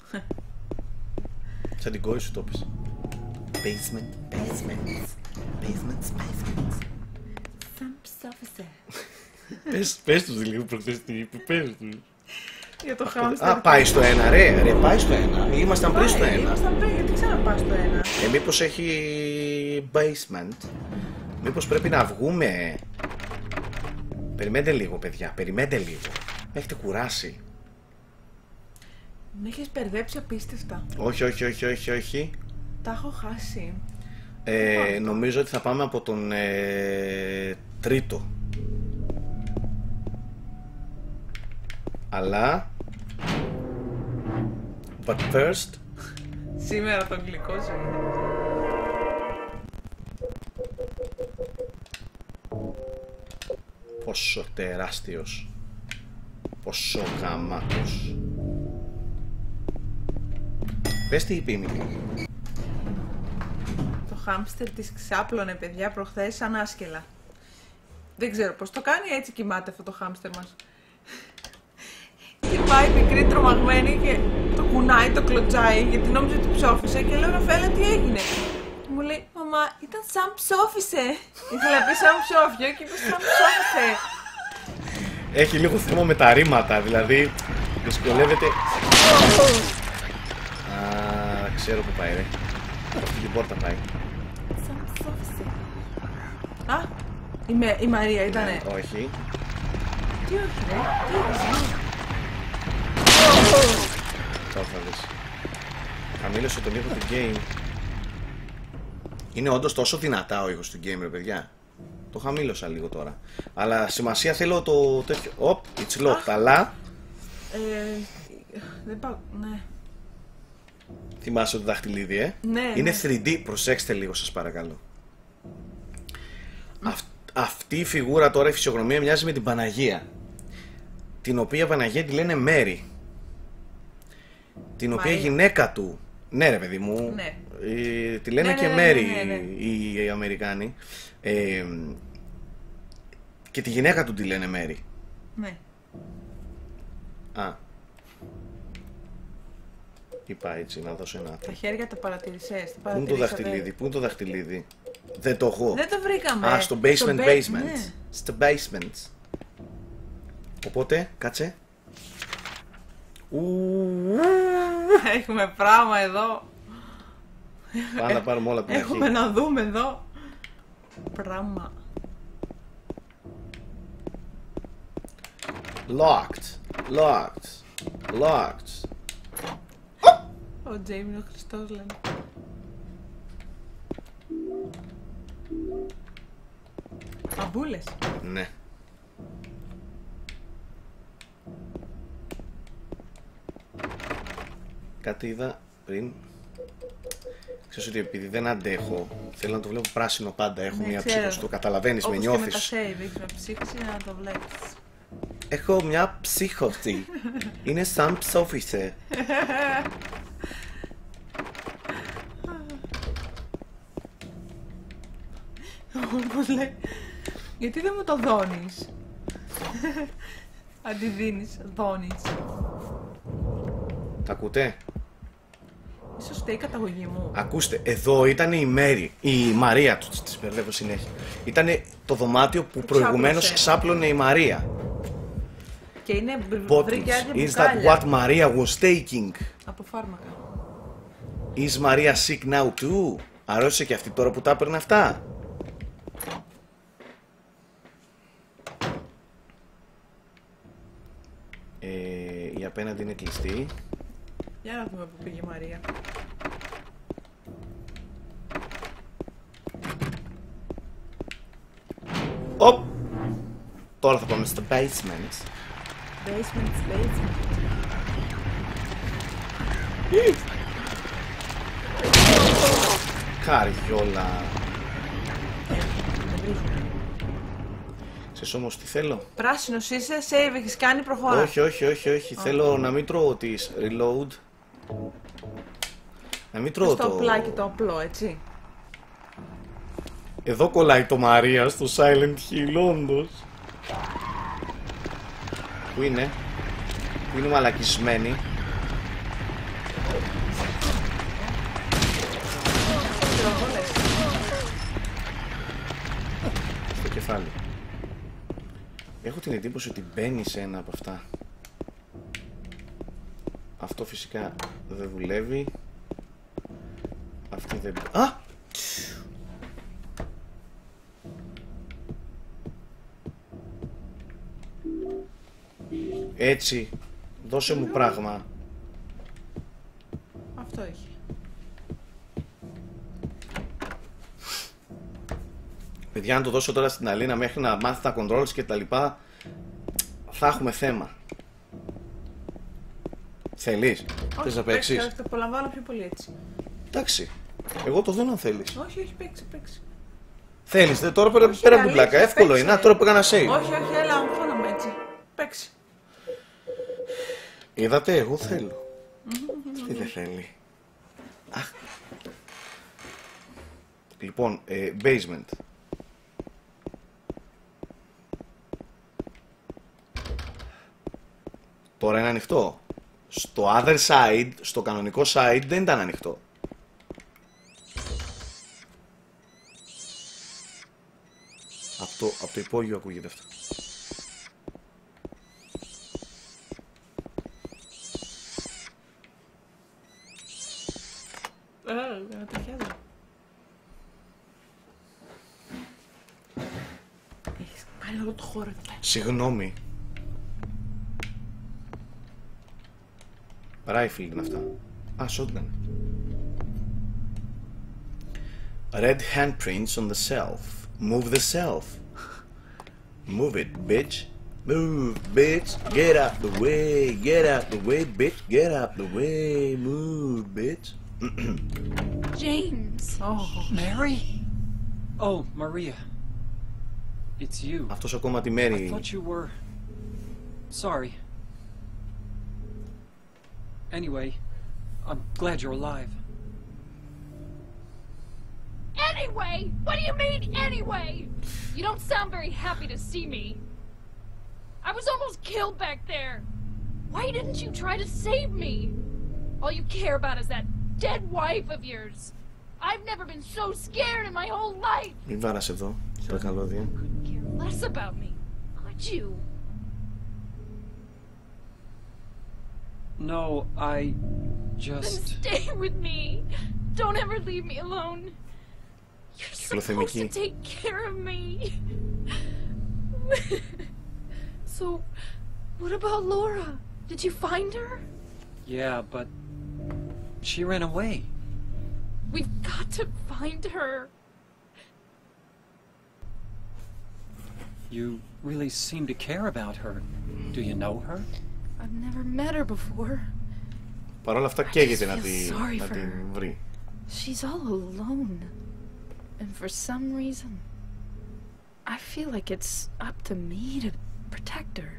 Σαν την κόρη σου το πες. Basement, basement, basement's basement. Some officer. Πες, πες τους λίγο προχθές τι είπε, πες τους. Για το χάμστερ. Α, πάει στο ένα ρε, ρε πάει στο ένα. Ήμασταν πριν στο Πάει, ένα. ήμασταν πριν, γιατί ξαναπάς στο ένα. Ε, μήπως έχει basement. Μήπως πρέπει να βγούμε. Περιμένετε λίγο παιδιά, περιμένετε λίγο. Με έχετε κουράσει. Με έχεις μπερδέψει απίστευτα. Όχι, όχι, όχι, όχι, όχι. Τα έχω χάσει. Ε, νομίζω ότι θα πάμε από τον ε, τρίτο. Αλλά But first Σήμερα το γλυκό σου είναι. πόσο τεράστιος, πόσο γαμάτος. Πες τι είπε η Μίκη. Το χάμστερ της ξάπλωνε παιδιά προχθές σαν άσκελα. Δεν ξέρω πώς το κάνει, έτσι κοιμάται αυτό το χάμστερ μας. Και πάει μικρή τρομαγμένη και το κουνάει, το κλωτσάει γιατί νόμιζε ότι ψόφισε και λέω Ραφαέλα τι έγινε. Και μου λέει μαμά ήταν σαν ψόφισε. Ήθελα να πει σαν ψόφιο και είπε σαν ψόφισε. Έχει λίγο θέμα με τα ρήματα, δηλαδή δυσκολεύεται. Α, ξέρω που πάει ρε. Αυτή την πόρτα πάει. Σαν ψόφισε. Α, η, Με, η Μαρία ήτανε. Όχι. Τι όχι ρε, τι όχι. Τώρα θα δεις. Χαμήλωσε τον ήχο του game. Είναι όντως τόσο δυνατά ο ήχος του game ρε παιδιά. Το χαμήλωσα λίγο τώρα. Αλλά σημασία θέλω το τέτοιο. Οπ, it's locked, αλλά Ε, δεν πάω, ναι. θυμάσαι το δαχτυλίδι, ε. Ναι, Είναι ναι. θρι ντι, προσέξτε λίγο σας παρακαλώ. Αυ, αυτή η φιγούρα τώρα, η φυσιογνωμία μοιάζει με την Παναγία. Την οποία Παναγία τη λένε Μέρι. Την οποία η Μαρία. γυναίκα του, ναι ρε παιδί μου, Ναι. ε, τη λένε Ναι, και ναι, ναι, Μέρι ναι, ναι. οι, οι Αμερικάνοι. Ε, και τη γυναίκα του τη λένε Μέρι. Ναι. Α. Είπα έτσι να δώσω ένα. Τα χέρια τα παρατηρησές. Πού είναι το δαχτυλίδι, πού είναι το δαχτυλίδι. Δεν το έχω. Δεν το βρήκαμε. Α, στο basement ba- basement. ναι. Στο basement. Οπότε, κάτσε. Ου, Έχουμε πράγμα εδώ. Πάμε να πάρουμε όλα από την Έχουμε αρχή. να δούμε εδώ. Πράγμα. Locked. Locked. Locked. Ο Τζέιμ είναι ο Χριστός λένε. Αμπούλες. Ναι. Κάτι είδα πριν. Ξέρεις ότι επειδή δεν αντέχω, θέλω να το βλέπω πράσινο πάντα. Έχω Ναι, μια ξέρω. ψύχωση, το καταλαβαίνεις, με Όπως και με τα νιώθεις. save, έχεις μια ψύχωση να το βλέπεις. Έχω μια ψύχωση. Είναι σαν ψόφισε. Όπως λέει. Γιατί δεν μου το δώνεις? Αντιδίνεις, δώνεις. Τα ακούτε? Ίσως φταίει η καταγωγή μου. Ακούστε, εδώ ήταν η Μέρη, η Μαρία του, της μπερδεύω συνέχεια. Ήταν το δωμάτιο που προηγουμένως ξάπλωνε η Μαρία. Και είναι Bottles. βρήκε άδεια Is that μπουκάλια. what Maria was taking? Από φάρμακα. Is Maria sick now too? Αρρώστησε και αυτή τώρα που τα έπαιρνε αυτά. Ε, η απέναντι είναι κλειστή. Για να δούμε που πήγε η Μαρία. Οπ! Τώρα θα πάμε στο basement. Basement, basement. Καριόλα. Ξέρεις όμως τι θέλω? Πράσινος είσαι, save έχεις κάνει, προχώρα. Όχι, όχι, όχι, όχι. Θέλω να μην τρώω τις reload. Να μην τρώω Στο το... πλάκι το απλό, έτσι. Εδώ κολλάει το Μαρία στο Silent Hill, όντως. Πού είναι? Πού είναι μαλακισμένη? Στο κεφάλι. Έχω την εντύπωση ότι μπαίνει σε ένα από αυτά. Αυτό φυσικά δεν δουλεύει. Αυτή δεν... Α! Έτσι, δώσε μου πράγμα. Αυτό έχει. Παιδιά, αν το δώσω τώρα στην Αλίνα μέχρι να μάθει τα controls και τα λοιπά, θα έχουμε θέμα. Θέλεις? Θες να παίξεις? Όχι, το απολαμβάνω πιο πολύ έτσι. Εντάξει, εγώ το δίνω αν θέλεις. Όχι, όχι, παίξει, παίξει. Θέλεις, δε, τώρα πέρα, Όχι, πέρα από την αλήθεια, πλάκα, εύκολο παίξε. είναι. Να, τώρα που έκανα save. Όχι, όχι, έλα, αγχώνομαι έτσι. Παίξει. Είδατε, εγώ θέλω. Τι δεν θέλει. Αχ. Λοιπόν, ε, basement. Τώρα είναι ανοιχτό. Στο other side, στο κανονικό side δεν ήταν ανοιχτό. Από το, από το υπόγειο ακούγεται αυτό. Ε, να τριχιάζω. Έχεις κάνει όλο το χώρο εδώ. Συγγνώμη. Rifle είναι αυτά. Α, shotgun. Red handprints on the shelf. Move the shelf. Move it, bitch. Move, bitch. Get out the way. Get out the way, bitch. Get out the way. Move, bitch. James. Oh. Mary? Oh, Maria. It's you. Αυτός ακόμα τη I Μέρη. thought you were... Sorry. Anyway, I'm glad you're alive. Anyway? What do you mean, anyway? You don't sound very happy to see me. I was almost killed back there. Why didn't you try to save me? All you care about is that dead wife of yours. I've never been so scared in my whole life. Μην βάρας εδώ, το καλώδιο. Couldn't care less about me, could you? No, I Then just... stay with me. Don't ever leave me alone. You're supposed to take care of me. So, what about Laura? Did you find her? Yeah, but... She ran away. We've got to find her. You really seem to care about her. Do you know her? I've never met her before. Παρ' όλα αυτά καίγεται να, feel τη, sorry να for την her. βρει. She's all alone. And for some reason, I feel like it's up to me to protect her.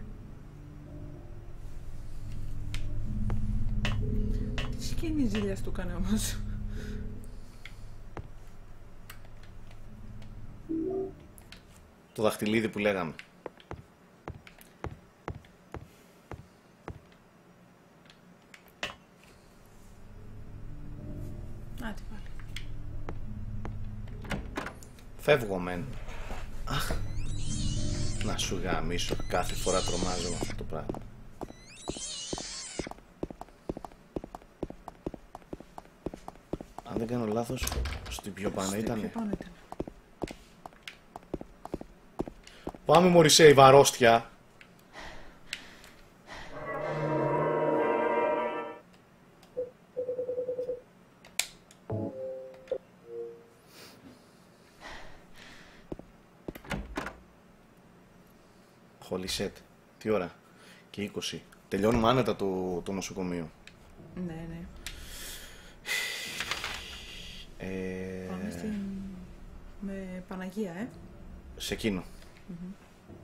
Τι σκηνή ζήλιας του έκανε όμως. Το δαχτυλίδι που λέγαμε. Α, τι πάλι. Φεύγω μεν. Αχ. Να σου γαμίσω. Κάθε φορά τρομάζω με αυτό το πράγμα. Αν δεν κάνω λάθος, στην πιο πάνω ήτανε. Πάνω ήταν. Πάμε Μωρισέη, βαρόστια. Holy shit. Τι ώρα? Και είκοσι. Τελειώνουμε άνετα το, το νοσοκομείο. Ναι, ναι. Ε... Πάμε στην... με Παναγία, ε. Σε εκείνο. Mm-hmm.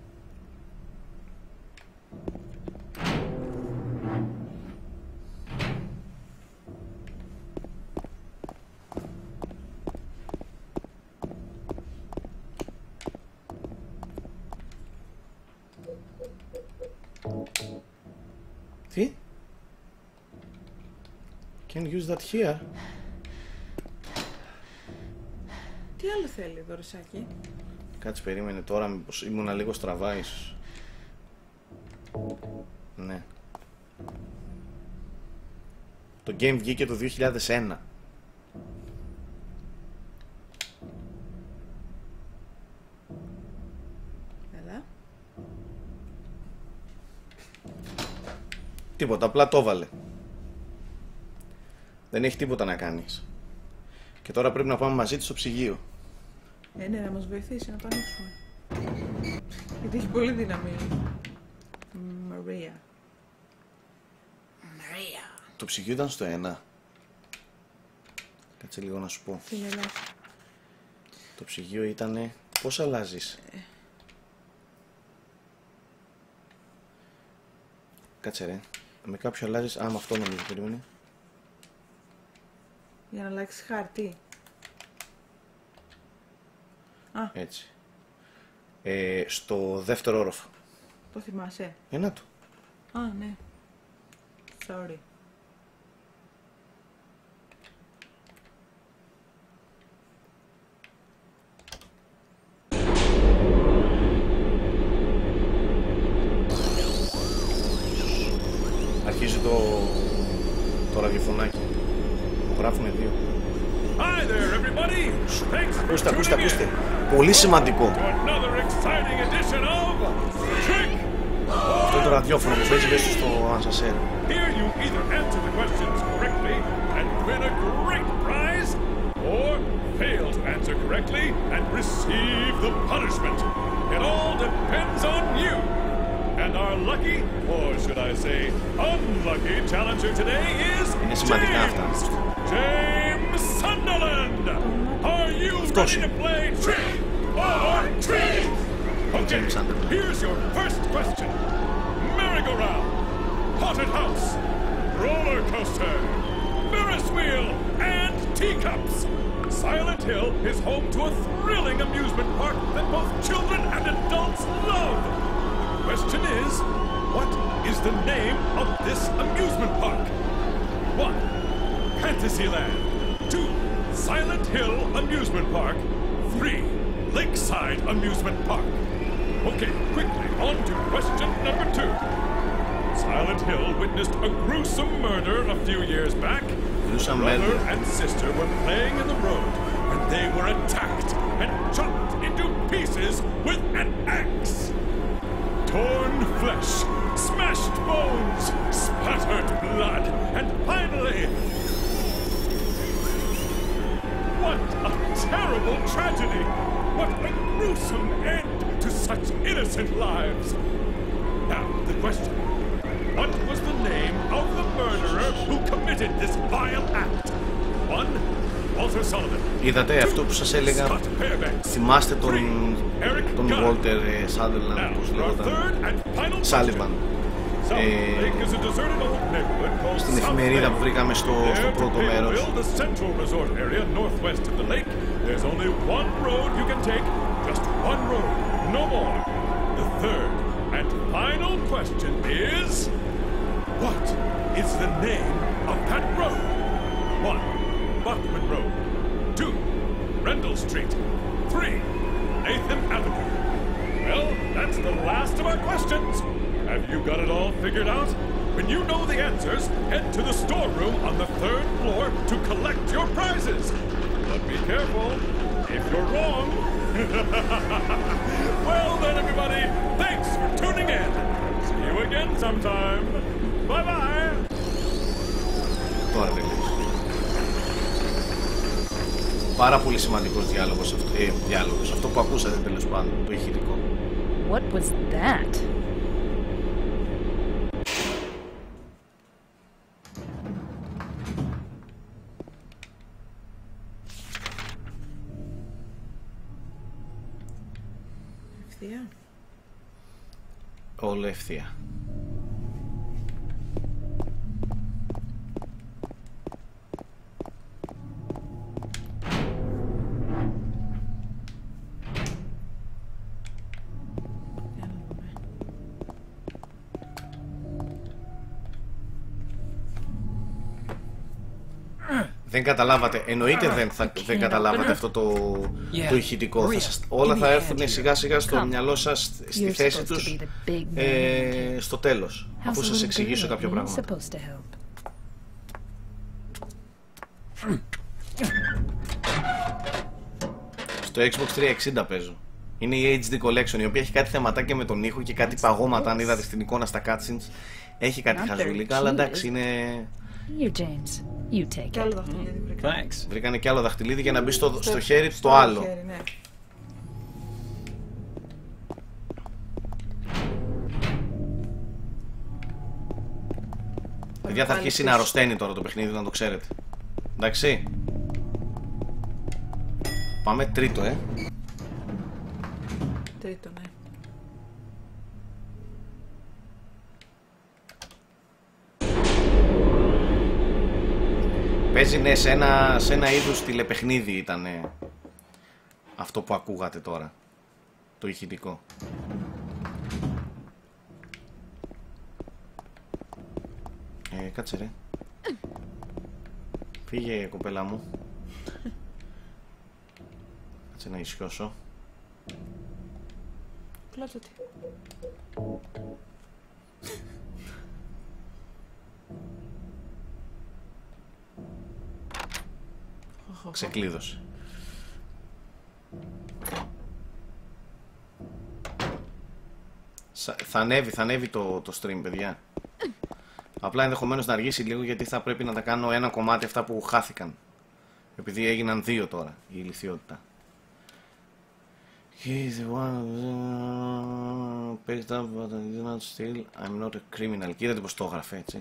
Τι? Can use that here. Τι άλλο θέλει, Δωρησάκη? Κάτσε, περίμενε τώρα, μήπως ήμουνα λίγο στραβά ίσως. Ναι. Το game βγήκε το δύο χιλιάδες ένα. Έλα. Τίποτα, απλά το έβαλε. Δεν έχει τίποτα να κάνεις. Και τώρα πρέπει να πάμε μαζί της στο ψυγείο. Ε, ναι, να μας βοηθήσει να το ανοίξουμε. Γιατί έχει πολύ δύναμη. Μαρία. Μαρία. Το ψυγείο ήταν στο ένα. Κάτσε λίγο να σου πω. Τι είναι λάθος. Το ψυγείο ήτανε... Πώς αλλάζεις? Ε. Κάτσε ρε. Με κάποιο αλλάζεις... Α, με αυτό νομίζω, περίμενε. Για να αλλάξει χάρτη. Α. Έτσι. Ε, στο δεύτερο όροφο. Το θυμάσαι? Ένα του. Α, ναι. Sorry. Αρχίζει το... το ραδιοφωνάκι. Μου γράφουνε δύο. Hi there, everybody. Thanks for Ακούστε, ακούστε, tuning in ακούστε. Πολύ σημαντικό. to another exciting edition of Trick Αυτό το ραδιόφωνο που παίζει μέσα στο ασανσέρ. Here you either answer the questions correctly and win a great prize, or fail to answer correctly and receive the punishment. It all depends on you. And our lucky, or should I say, unlucky challenger today is Είναι σημαντικά αυτά. James, James Sunderland. Are you Αυτός ready to είναι. play Trick or Treat? Okay, James Sunderland. here's your first question. Merry-go-round, haunted house, roller coaster, Ferris wheel, and teacups. Silent Hill is home to a thrilling amusement park that both children and adults love. The question is, what is the name of this amusement park? One, Fantasyland. Two, Silent Hill Amusement Park. Three, Lakeside Amusement Park. Okay, quickly, on to question number two. Silent Hill witnessed a gruesome murder a few years back. Gruesome Brother murder. and sister were playing in the road when they were attacked and chopped into pieces with an axe. Torn flesh, smashed bones, spattered blood, and finally... What a terrible tragedy! What a gruesome end to such innocent lives! Now, the question. What was the name of the murderer who committed this vile act? One, Walter Sullivan. Είδατε αυτό που σας έλεγα. Scott Fairbanks. Θυμάστε τον, Three, Eric τον Gunn. Walter Sutherland, Now, πώς our λέγονταν. third and final Sullivan. question. South Lake is a deserted old neighborhood called Στην South εφημερίδα Lake. που βρήκαμε στο, στο There, to πρώτο pay the μέρος. bill, the central resort area northwest of the lake, there's only one road you can take, just one road, no more. The third and final question is... What is the name of that road? One, Buckman Road. Two, Rendell Street. Three, Nathan Avenue. Well, that's the last of our questions. Have you got it all figured out? When you know the answers, head to the storeroom on the third floor to collect your prizes. But be careful, if you're wrong... Well then, everybody, thanks for tuning in. See you again sometime. Bye-bye. Τώρα τελείωσε. Πάρα πολύ σημαντικός διάλογος, ε, διάλογος. Αυτό που ακούσατε τέλος πάντων, το ηχητικό. What was that? Ευθεία. Όλο ευθεία. Δεν καταλάβατε, εννοείται δεν, θα, δεν καταλάβατε αυτό το, το ηχητικό. Θα σας, όλα θα έρθουν σιγά σιγά στο μυαλό σας στη θέση τους ε, στο τέλος, αφού σας εξηγήσω κάποιο πράγμα. Στο Xbox τριακόσια εξήντα παίζω. Είναι η έιτς ντι Collection, η οποία έχει κάτι θεματάκια με τον ήχο και κάτι παγώματα, αν είδατε στην εικόνα στα cutscenes. Έχει κάτι χαζουλικά, αλλά εντάξει, είναι... You, James. You take Κι άλλο it. δαχτυλίδι βρήκα. Thanks. Βρήκανε κι άλλο δαχτυλίδι για να μπει στο, στο χέρι το άλλο. Χέρι, ναι. Παιδιά, θα αρχίσει να αρρωσταίνει τώρα το παιχνίδι, να το ξέρετε. Εντάξει. Πάμε τρίτο, ε. Τρίτο, ναι. Παίζει, ναι, σε ένα, σε ένα είδους τηλεπαιχνίδι ήταν αυτό που ακούγατε τώρα. Το ηχητικό. Ε, κάτσε ρε. Φύγε, κοπέλα μου. Κάτσε να ισιώσω. Κλάτσω τι. Ξεκλείδωσε. Θα ανέβει, θα ανέβει το, το stream, παιδιά. Απλά ενδεχομένως να αργήσει λίγο, γιατί θα πρέπει να τα κάνω ένα κομμάτι αυτά που χάθηκαν. Επειδή έγιναν δύο τώρα η ηλιθιότητα. He's the one who picked up but I did not steal. I'm not a criminal. Κοίτατε πως το έγραφε, έτσι.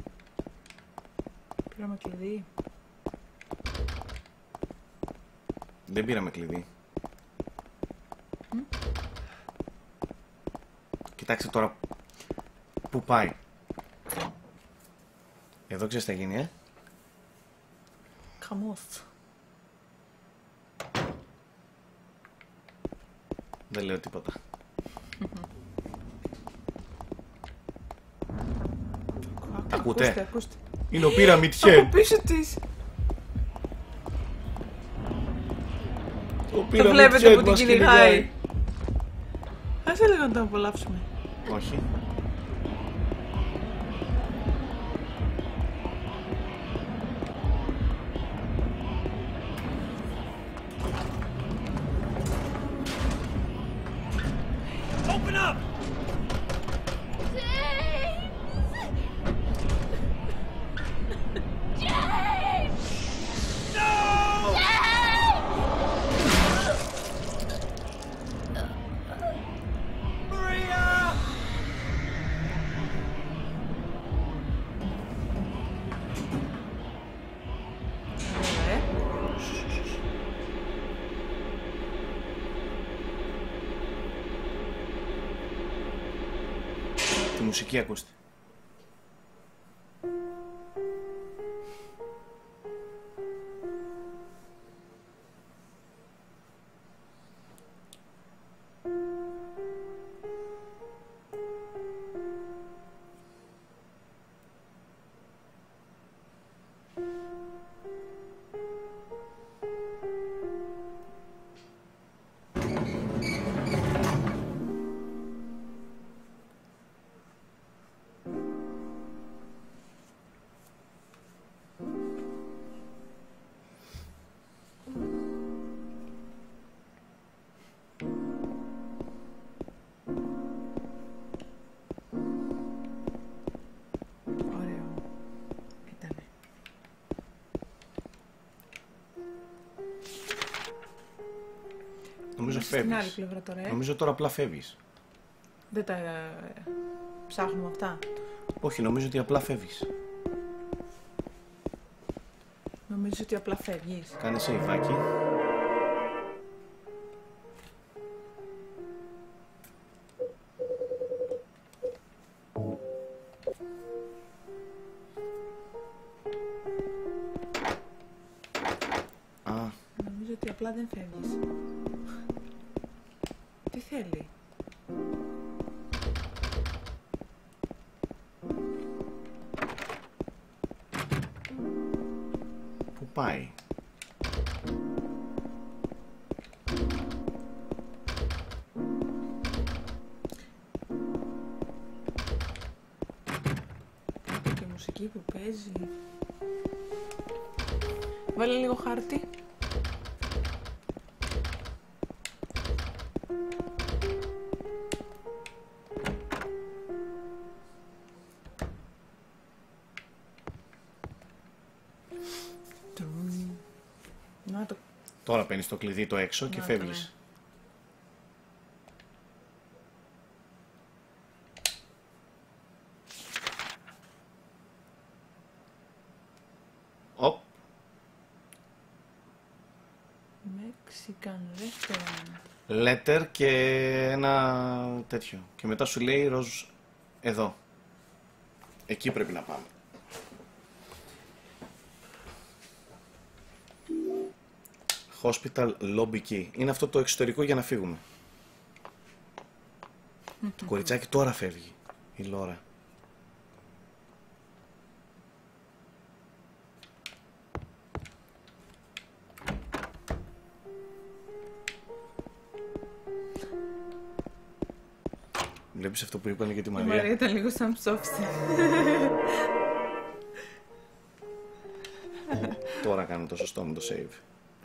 Πήραμε κλειδί. Δεν πήραμε κλειδί. Mm. Κοιτάξτε τώρα πού πάει. Εδώ ξέρεις τι θα γίνει, ε. Χαμός. Δεν λέω τίποτα. Τα ακούτε? Ακούστε, ακούστε. Είναι ο Pyramid Head. Από πίσω της. Το Το βλέπετε που την κυνηγάει. Άσε λίγο να το απολαύσουμε. Όχι. Open up! Τη μουσική ακούστε. στην άλλη φεύγεις. πλευρά τώρα, ε. Νομίζω τώρα απλά φεύγεις. Δεν τα ε, ψάχνουμε αυτά. Όχι, νομίζω ότι απλά φεύγεις. Νομίζω ότι απλά φεύγεις. Κάνε σεϊβάκι. Α, Νομίζω ότι απλά δεν φεύγεις. Τι θέλει? πού πάει? Και η μουσική που παίζει. Βάλε λίγο χάρτη. Να το... Τώρα παίρνεις το κλειδί το έξω και Να το, φεύγεις. ναι. Οπ. Mexican restaurant. Letter και ένα τέτοιο. Και μετά σου λέει ροζ εδώ. Εκεί πρέπει να πάμε. Hospital lobby key. Είναι αυτό το εξωτερικό για να φύγουμε. Το κοριτσάκι τώρα φεύγει. Η Λόρα. Βλέπεις αυτό που είπανε για τη Η Μαρία? Μαρία ήταν λίγο σαν ψόφιστη. Τώρα κάνουμε το σωστό με το save.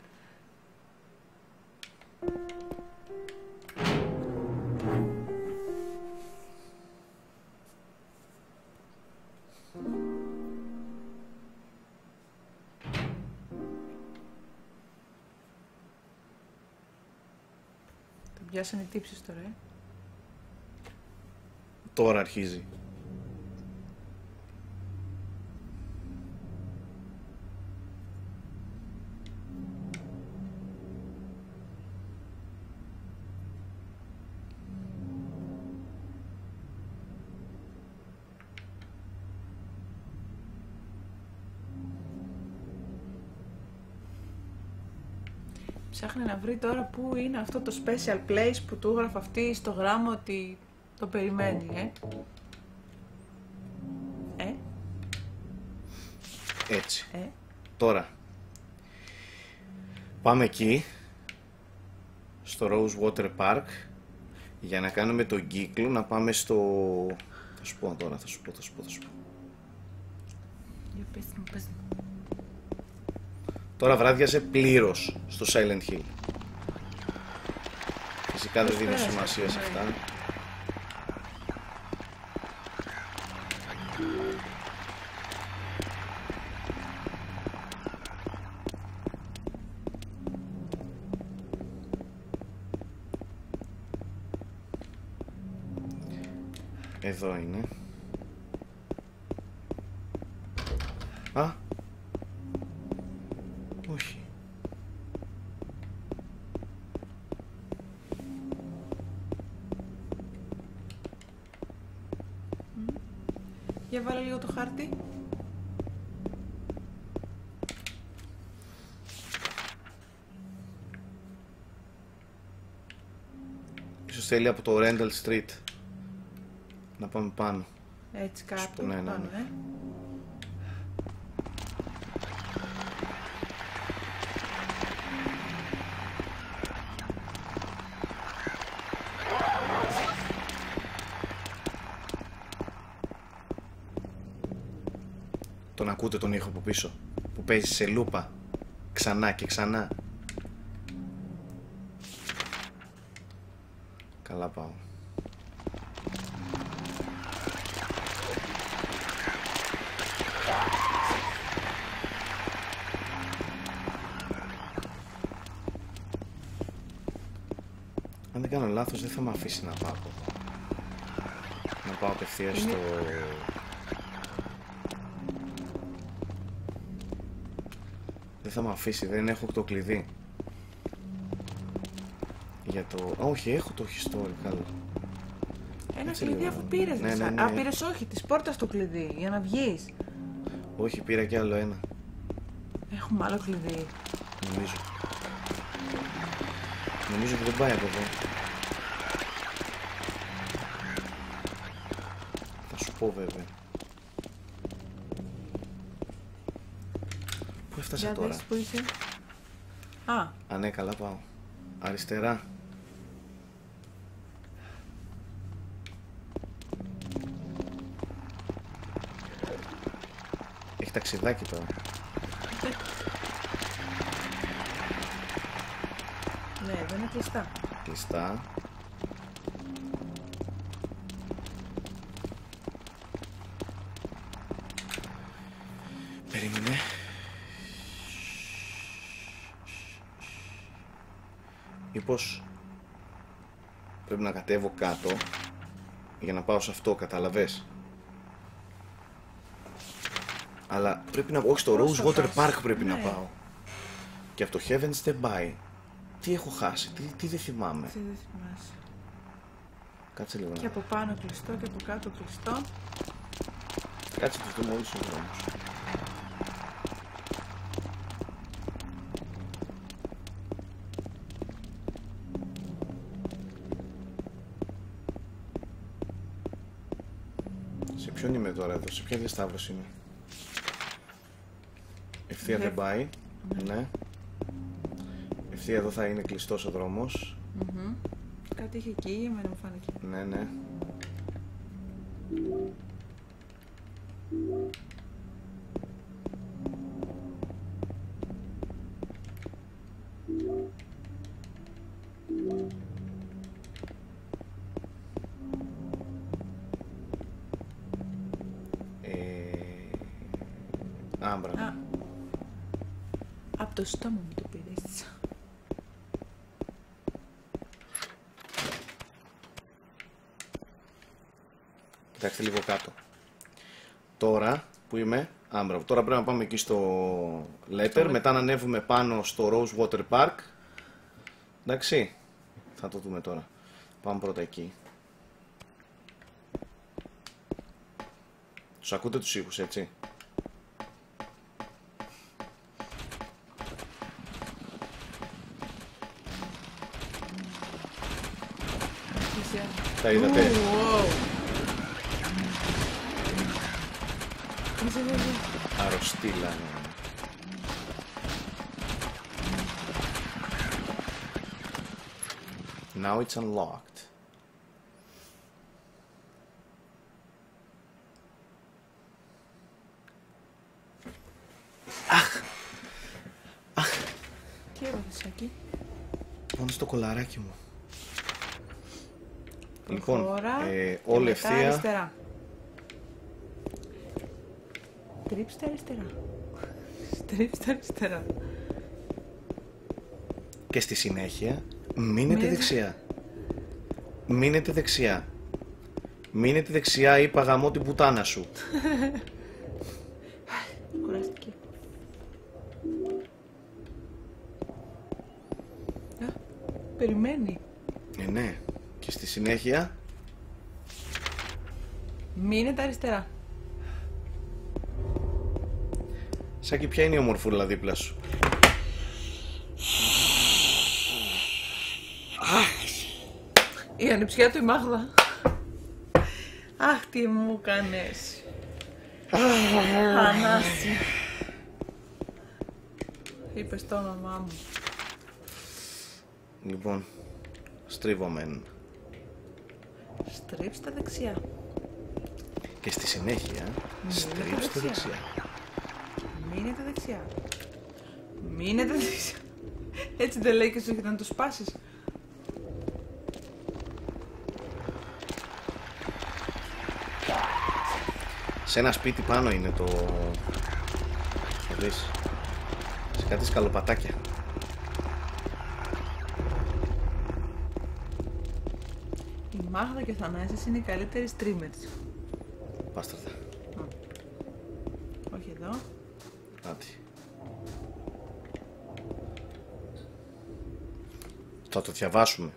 Το πιάσανε οι τύψεις τώρα, ε. Τώρα αρχίζει. Ψάχνει να βρει τώρα πού είναι αυτό το special place που του έγραφε αυτή στο γράμμα ότι το περιμένει, ε. Ε, Έτσι. ε. Τώρα. Πάμε εκεί. Στο Rosewater Park. Για να κάνουμε τον κύκλο. Να πάμε στο... Θα σου πω τώρα, θα σου πω, θα σου πω, θα σου πω. Για πες μου, πες μου. Τώρα βράδιαζε πλήρως στο Silent Hill. Φυσικά δεν δίνω πέρασε, σημασία σε ναι. αυτά. Εδώ είναι. Α! Όχι. Για βάλε λίγο το χάρτη. Ίσως θέλει από το Randall Street να πάμε πάνω. Έτσι κάτω, Ναι, ναι, ναι. πάνω, ε. Τον ακούτε τον ήχο από πίσω που παίζει σε λούπα ξανά και ξανά. Καλά πάω. δεν κάνω λάθος, δεν θα με αφήσει να πάω από εδώ. Να πάω απευθείας Είναι... στο... Δεν θα με αφήσει, δεν έχω το κλειδί. Για το... Όχι, έχω το history, καλά. Ένα Έτσι κλειδί λίγο. αφού πήρες. Ναι, ναι, ναι. Α, πήρες όχι, της πόρτας το κλειδί, για να βγεις. Όχι, πήρα κι άλλο ένα. Έχουμε άλλο κλειδί. Νομίζω. Νομίζω ότι δεν πάει από εδώ. Θα σου πω βέβαια. Πού έφτασα Για τώρα? δεις που είσαι. Α, Α, ναι, καλά πάω. Αριστερά. Έχει ταξιδάκι τώρα. ναι, δεν είναι κλειστά. Κλειστά. Περίμενε. Μήπως πρέπει να κατέβω κάτω για να πάω σε αυτό, κατάλαβες? Αλλά πρέπει να... Όχι, στο Πώς Rose θα Water πας? Park πρέπει να Ναι. πάω. Και από το Heaven Step By. Τι έχω χάσει, τι, τι δεν θυμάμαι. Τι δεν θυμάσαι. Κάτσε λίγο Και να... από πάνω κλειστό και από κάτω κλειστό. Κάτσε να δούμε όλους τους δρόμους. Σε ποιον είμαι τώρα εδώ, σε ποια διασταύρωση είμαι? Ευθεία δεν πάει. Ναι. Ευθεία εδώ θα είναι κλειστός ο δρόμος. Mm-hmm. Κάτι είχε εκεί, εμένα μου φάνηκε. Ναι, ναι. Άμπρα. Α, απ' το στόμα μου το πήρες. Κοιτάξτε λίγο κάτω. Τώρα που είμαι, άμπρα, τώρα πρέπει να πάμε εκεί στο Letter, μετά να ανέβουμε πάνω στο Rose Water Park. Εντάξει, θα το δούμε τώρα. Πάμε πρώτα εκεί. Τους ακούτε τους ήχους, έτσι? Τα είδατε? Wow. Αρρωστήλα. Now it's unlocked. Αχ! Αχ! Τι έβαλες εκεί? Μόνο στο κολαράκι μου. Λοιπόν, Προχώρα ε, και όλη μετά ευθεία. αριστερά. Στρίψτε αριστερά. Στρίψτε αριστερά. Και στη συνέχεια μείνετε Μείνετε. δεξιά. Μείνετε δεξιά. Μείνετε δεξιά, είπα γαμώ την πουτάνα σου. Κουράστηκε. Α, περιμένει. Ε, ναι. Και στη συνέχεια Μείνετε αριστερά. Σάκη, ποια είναι η ομορφούλα δίπλα σου? Η ανιψιά του η Μάγδα. Αχ, τι μου κάνες. Ανάση. Είπε στο όνομά μου. Λοιπόν, στρίβομεν. Στρίψτε δεξιά. Και στη συνέχεια στρίψτε δεξιά. δεξιά. Μείνετε δεξιά. Μείνετε δεξιά. Έτσι δεν λέει και σου έχετε να το σπάσεις. Σε ένα σπίτι πάνω είναι το... Θα δεις. Σε κάτι σκαλοπατάκια. Μάγδα και ο Θανάσης είναι οι καλύτεροι streamers. Πάσταρτα. Όχι εδώ. Άτι. Θα το διαβάσουμε.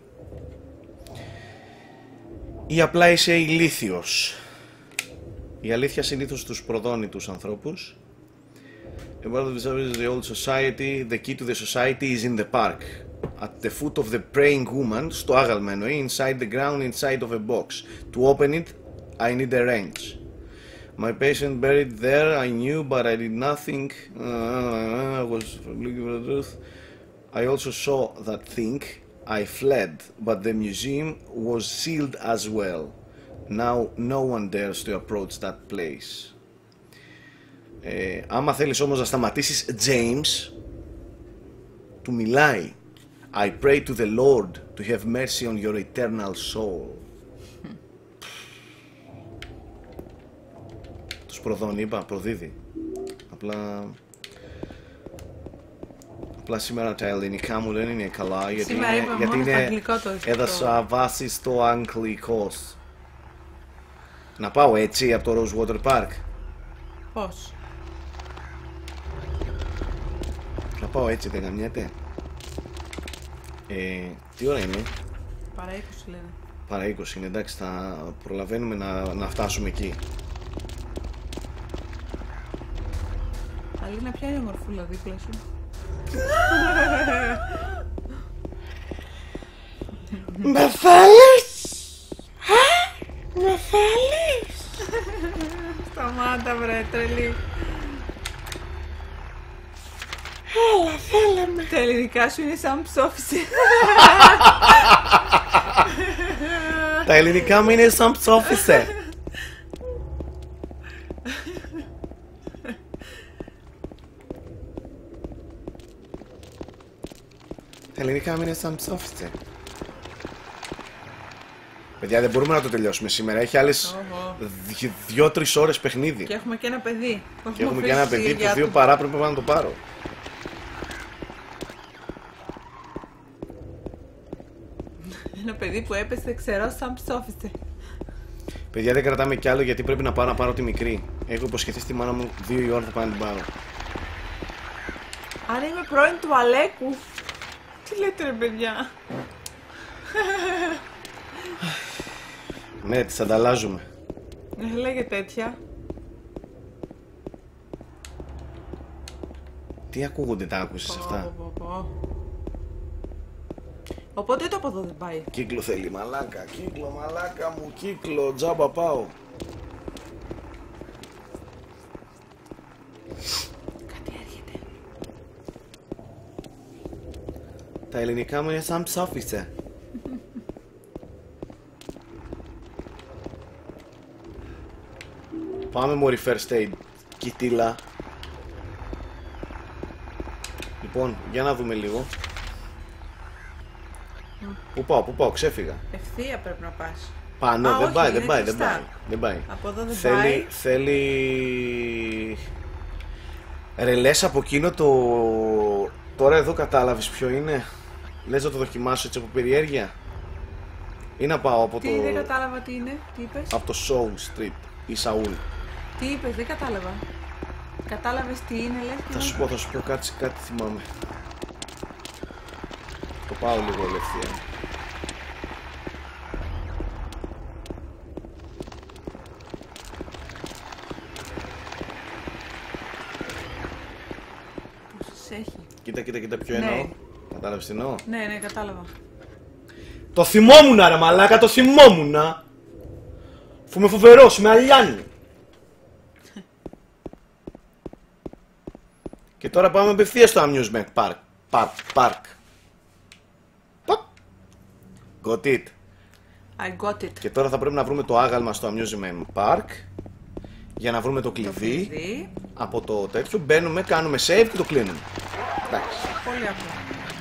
Ή απλά είσαι ηλίθιος. Η αλήθεια συνήθως στους προδόνητους ανθρώπους. About the old society, the key to the society is in the park. At the foot of the praying woman, στο άγαλμα εννοεί, inside the ground, inside of a box. To open it, I need a wrench. My patient buried there, I knew, but I did nothing. Uh, I was looking for the truth. I also saw that thing. I fled, but the museum was sealed as well. Now no one dares to approach that place. Ε, άμα θέλεις όμως να σταματήσεις, James, του μιλάει. I pray to the Lord to have mercy on your eternal soul. Τους προδώνει, είπα, προδίδει. Απλά... Απλά σήμερα τα ελληνικά μου δεν είναι καλά, γιατί σήμερα είναι, γιατί είναι έδωσα βάση στο αγγλικός. Να πάω έτσι από το Rosewater Park. Πώς? Να πάω έτσι, δεν γαμιέται. Ε, τι ώρα είναι? Παρά είκοσι λένε. Παρά είκοσι είναι, εντάξει, θα προλαβαίνουμε να, να φτάσουμε εκεί. Αλίνα, ποια είναι η μορφούλα δίπλα σου? Με θέλεις? Με θέλεις? Σταμάτα βρε, τρελή. Έλα, θέλε με. Τα ελληνικά σου είναι σαν ψόφιση. Τα ελληνικά μου είναι σαν ψόφισε. Τα ελληνικά μου είναι σαν ψόφισε. Παιδιά, δεν μπορούμε να το τελειώσουμε σήμερα. Έχει άλλες δύο-τρεις ώρες παιχνίδι. Και έχουμε και ένα παιδί. Και έχουμε και ένα παιδί που δύο παρά πρέπει να το πάρω. Ένα παιδί που έπεσε ξερό σαν ψόφισε. Παιδιά, δεν κρατάμε κι άλλο γιατί πρέπει να πάω να πάρω τη μικρή. Έχω υποσχεθεί στη μάνα μου δύο η ώρα θα πάω να την πάρω. Άρα είμαι πρώην του Αλέκου. Τι λέτε ρε παιδιά? Ναι, τις ανταλλάζουμε. Δεν λέγε τέτοια. Τι ακούγονται, τα άκουσες αυτά? Πω, πω, πω. Οπότε το από εδώ δεν πάει. Κύκλο θέλει, μαλάκα, κύκλο, μαλάκα μου, κύκλο, τζάμπα πάω. Κάτι έρχεται. Τα ελληνικά μου είναι σαν ψόφισε. Πάμε μωρή first aid, κοιτήλα. Λοιπόν, για να δούμε λίγο. Mm. Πού πάω, πού πάω, ξέφυγα. Ευθεία πρέπει να πας. Πάνω, Α, δεν, όχι, πάει, δεν, πάει, κλειστά. δεν πάει, δεν πάει. Από εδώ δεν θέλει, πάει. Θέλει... Ρε, λες από εκείνο το... Τώρα εδώ κατάλαβες ποιο είναι? Λες να το δοκιμάσω έτσι από περιέργεια? Ή να πάω από τι, το... Τι, δεν κατάλαβα τι είναι, τι είπες? Από το Soul Street ή Σαούλ. Τι είπες, δεν κατάλαβα. Κατάλαβες τι είναι, λες? Θα σου πω, θα σου πω κάτι, κάτι θυμάμαι. Το πάω λίγο ελευθεία. Πόσες έχει? Κοίτα, κοίτα, κοίτα ποιο Ναι. εννοώ. Κατάλαβες τι εννοώ? Ναι, ναι, κατάλαβα. Το θυμόμουνα ρε μαλάκα, το θυμόμουνα. Φου με φοβερός, με αλιάνει. Και τώρα πάμε απευθείας στο amusement park. Park, park. Got it. I got it. Και τώρα θα πρέπει να βρούμε το άγαλμα στο amusement park. Για να βρούμε το κλειδί. Το κλειδί. Από το τέτοιο μπαίνουμε, κάνουμε save και το κλείνουμε. Εντάξει. Πολύ απλό.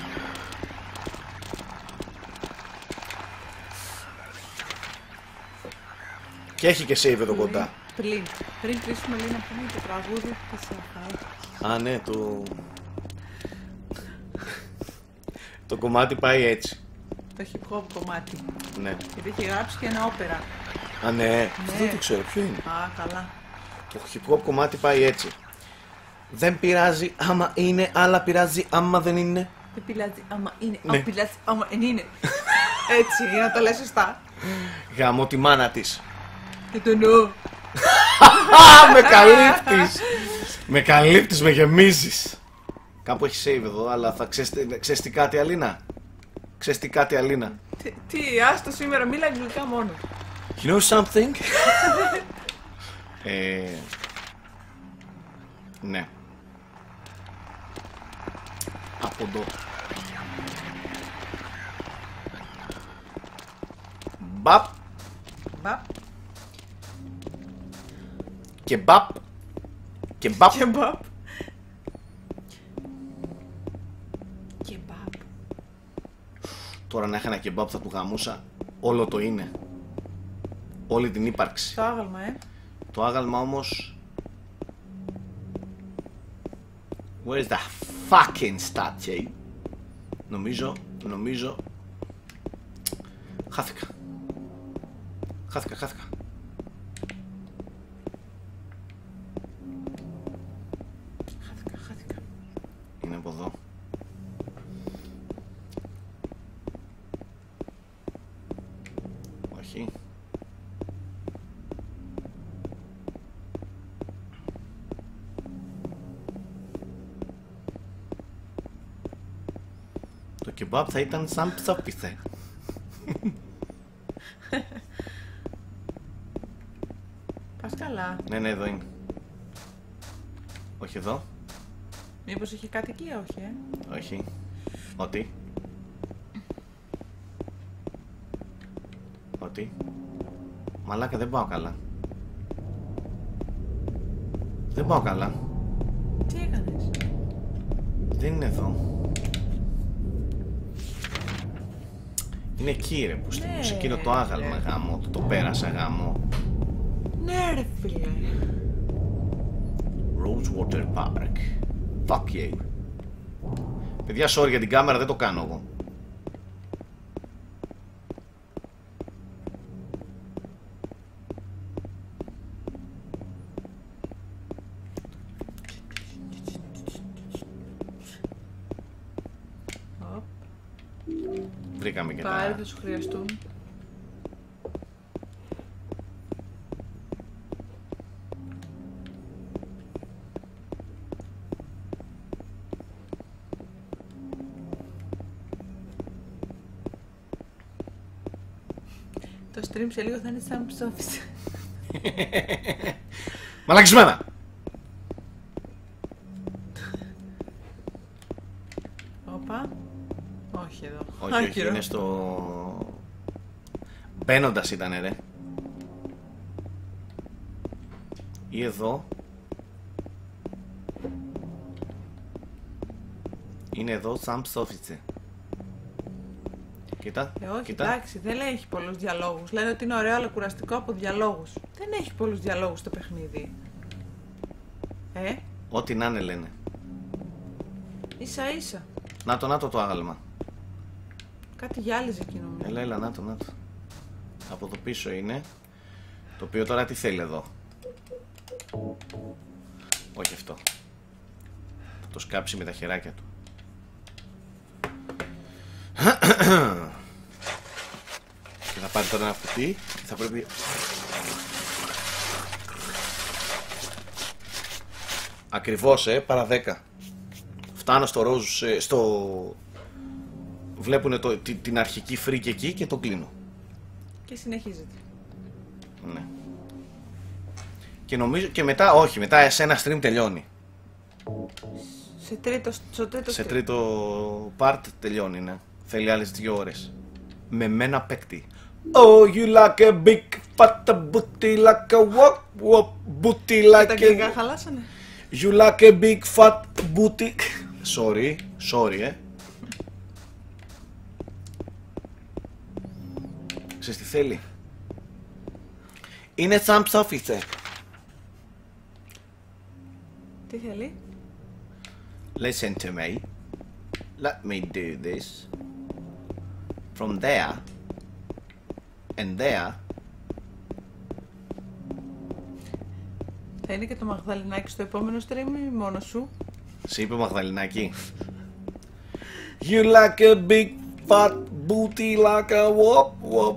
Και έχει και save εδώ κοντά. Πριν, πριν κλείσουμε λίγο να πούμε το τραγούδι της Ραφαέλ. Α, ναι, το... το κομμάτι πάει έτσι. το hip hop κομμάτι. Ναι. Γιατί έχει γράψει και ένα όπερα. Α, ναι. Ναι. Δεν το ξέρω. Ποιο είναι? Α, καλά. Το hip hop κομμάτι πάει έτσι. Δεν πειράζει άμα είναι, αλλά πειράζει άμα δεν είναι. Δεν πειράζει άμα είναι, Ναι. άμα πειράζει άμα δεν είναι. Έτσι, για να το λες σωστά. Γαμώ τη μάνα της. Δεν το εννοώ. Α, με καλύπτεις. Με καλύπτεις, με γεμίζεις. Κάπου έχει save εδώ, αλλά θα ξέρεις, ξέρεις τι κάτι, Αλίνα. Ξέρεις τι κάτι, Αλίνα. Τι, τι, άστο σήμερα, μίλα αγγλικά μόνο. You know something? ε, ναι. Από εδώ. Μπαπ. Μπαπ. Και μπαπ. Και μπαπ. Και μπαπ. Και μπαπ. Τώρα να είχα ένα κεμπάπ θα του γαμούσα. Όλο το είναι. Όλη την ύπαρξη. Το άγαλμα, ε. Το άγαλμα όμως. Where's the fucking statue? Νομίζω, νομίζω. Χάθηκα. Χάθηκα, χάθηκα. Χάθηκα, χάθηκα. Είναι από εδώ. Όχι. Το κεμπάπ θα ήταν σαν ψόπιθε. Πας καλά. Ναι, ναι, εδώ είναι. Όχι εδώ. Μήπως είχε κάτι εκεί, όχι, ε. Όχι. Ότι. Ότι. Μαλάκα, δεν πάω καλά. Δεν πάω καλά. Τι έκανες? Δεν είναι εδώ. Είναι εκεί ρε που Ναι, σε εκείνο το άγαλμα ρε. γάμο. Το, το πέρασα γάμο. Ναι ρε φίλε. Rosewater Park. Fuck you. Παιδιά, sorry για την κάμερα, δεν το κάνω εγώ. Οπ. Βρήκαμε και Πάρε, τα... θα σου χρειαστούν. Το stream σε λίγο θα είναι σαν ψόφισα. Μαλακισμένα! Όπα. Όχι εδώ. Όχι, όχι, Άκυρο. είναι στο... Μπαίνοντας ήτανε ρε. Ή εδώ. Είναι εδώ σαν ψόφιτσε. Κοίτα, Ε, όχι, κοίτα. εντάξει, δεν έχει πολλούς διαλόγους. Λένε ότι είναι ωραίο αλλά κουραστικό από διαλόγους. Δεν έχει πολλούς διαλόγους το παιχνίδι. Ε, Ό,τι να είναι λένε. ίσα ίσα. Να το, να το το άγαλμα. Κάτι γυάλιζε εκείνο. Έλα, έλα, να το, να το. Από το πίσω είναι. Το οποίο τώρα τι θέλει εδώ. Όχι αυτό. Θα το σκάψει με τα χεράκια του. Και θα πάρει τώρα ένα κουτί και θα πρέπει... Ακριβώς, ε, παρά δέκα. Φτάνω στο ροζ, ε, στο... Βλέπουνε το, την, την αρχική φρίκη εκεί και το κλείνω. Και συνεχίζεται. Ναι. Και νομίζω και μετά, όχι, μετά σε ένα stream τελειώνει. Σε τρίτο, στο τρίτο Σε stream. τρίτο part τελειώνει, ναι. Θέλει άλλες δύο ώρες. Με μένα παίκτη. Oh, you like a big fat booty like a wop wop booty Και like τα αγγλικά a... χαλάσανε. You like a big fat booty... Sorry, sorry, ε. Ξέρεις τι θέλει. Είναι σαν ψόφισε. Τι θέλει. Listen to me. Let me do this. From there. And there. Θα είναι και το Μαγδαληνάκι στο επόμενο stream ή μόνο σου? Σε είπε Μαγδαληνάκι. You like a big fat booty like a wop wop.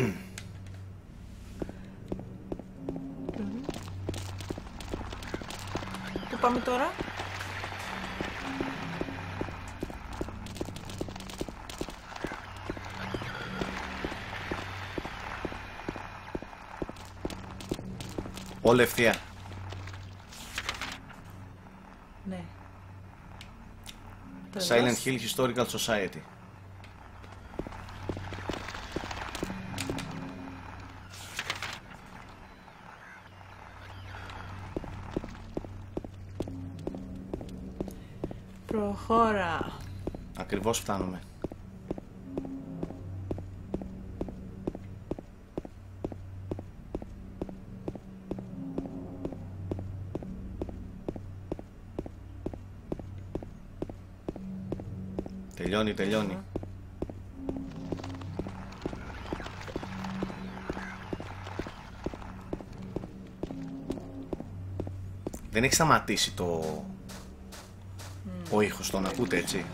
Πού πάμε τώρα? Όλα ευθεία. Ναι. Silent Hill Historical Society. Προχώρα. Ακριβώς φτάνουμε. Τελειώνει, τελειώνει. Δεν έχει σταματήσει το... Mm. Ο ήχος, τον ακούτε έτσι?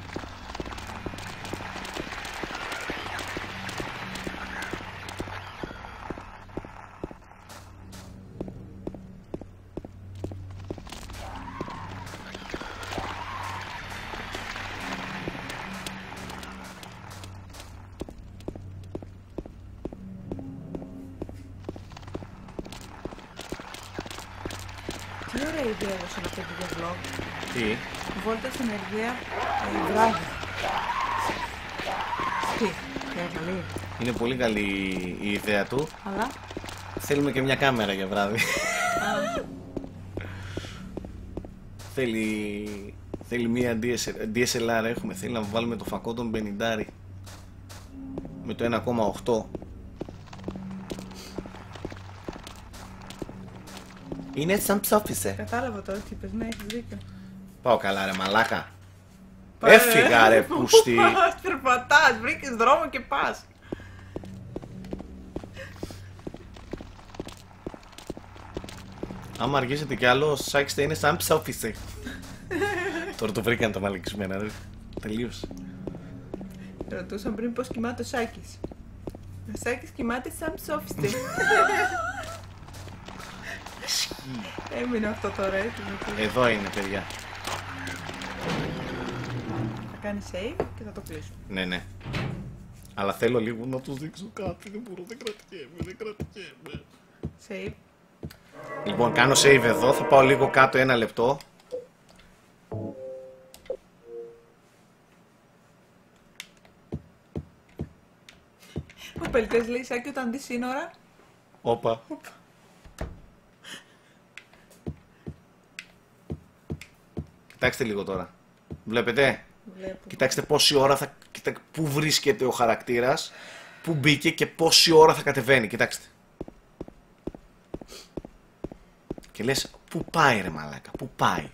Τι ωραία ιδέα έδωσε να πέτει το vlog. Τι? Βόλτα στην Ερβία, ε, βράδυ. Τι, είναι καλή. Είναι πολύ καλή η ιδέα του. Αλλά θέλουμε και μια κάμερα για βράδυ. Θέλει... Θέλει μια ντι ες ελ αρ έχουμε. Θέλει να βάλουμε το φακό των πενήντα με το ένα κόμμα οκτώ. Είναι σαν ψόφισε. Κατάλαβα τώρα τι είπες, ναι, έχεις δίκιο. Πάω καλά ρε μαλάκα. Έφυγα ρε πούστη. Περπατάς, βρήκες δρόμο και πας. Άμα αργήσετε κι άλλο, ο Σάκης θα είναι σαν ψόφισε. Τώρα το βρήκαν τα μαλακισμένα ρε. Τελείωσε. Ρωτούσαν πριν πως κοιμάται ο Σάκης. Ο Σάκης κοιμάται σαν ψόφισε. Έμεινε αυτό τώρα έτσι. Εδώ είναι παιδιά. Θα κάνει save και θα το κλείσω. Ναι, ναι. Αλλά θέλω λίγο να τους δείξω κάτι. Δεν μπορώ, δεν κρατιέμαι, δεν κρατιέμαι. Save. Λοιπόν, κάνω save εδώ. Θα πάω λίγο κάτω ένα λεπτό. Ο Πελτές λέει Σάκη όταν δει σύνορα. Όπα. Κοιτάξτε λίγο τώρα. Βλέπετε. Βλέπω. Κοιτάξτε πόση ώρα θα... Κοιτά... Πού βρίσκεται ο χαρακτήρας, πού μπήκε και πόση ώρα θα κατεβαίνει. Κοιτάξτε. Και λες, πού πάει ρε μαλάκα, πού πάει.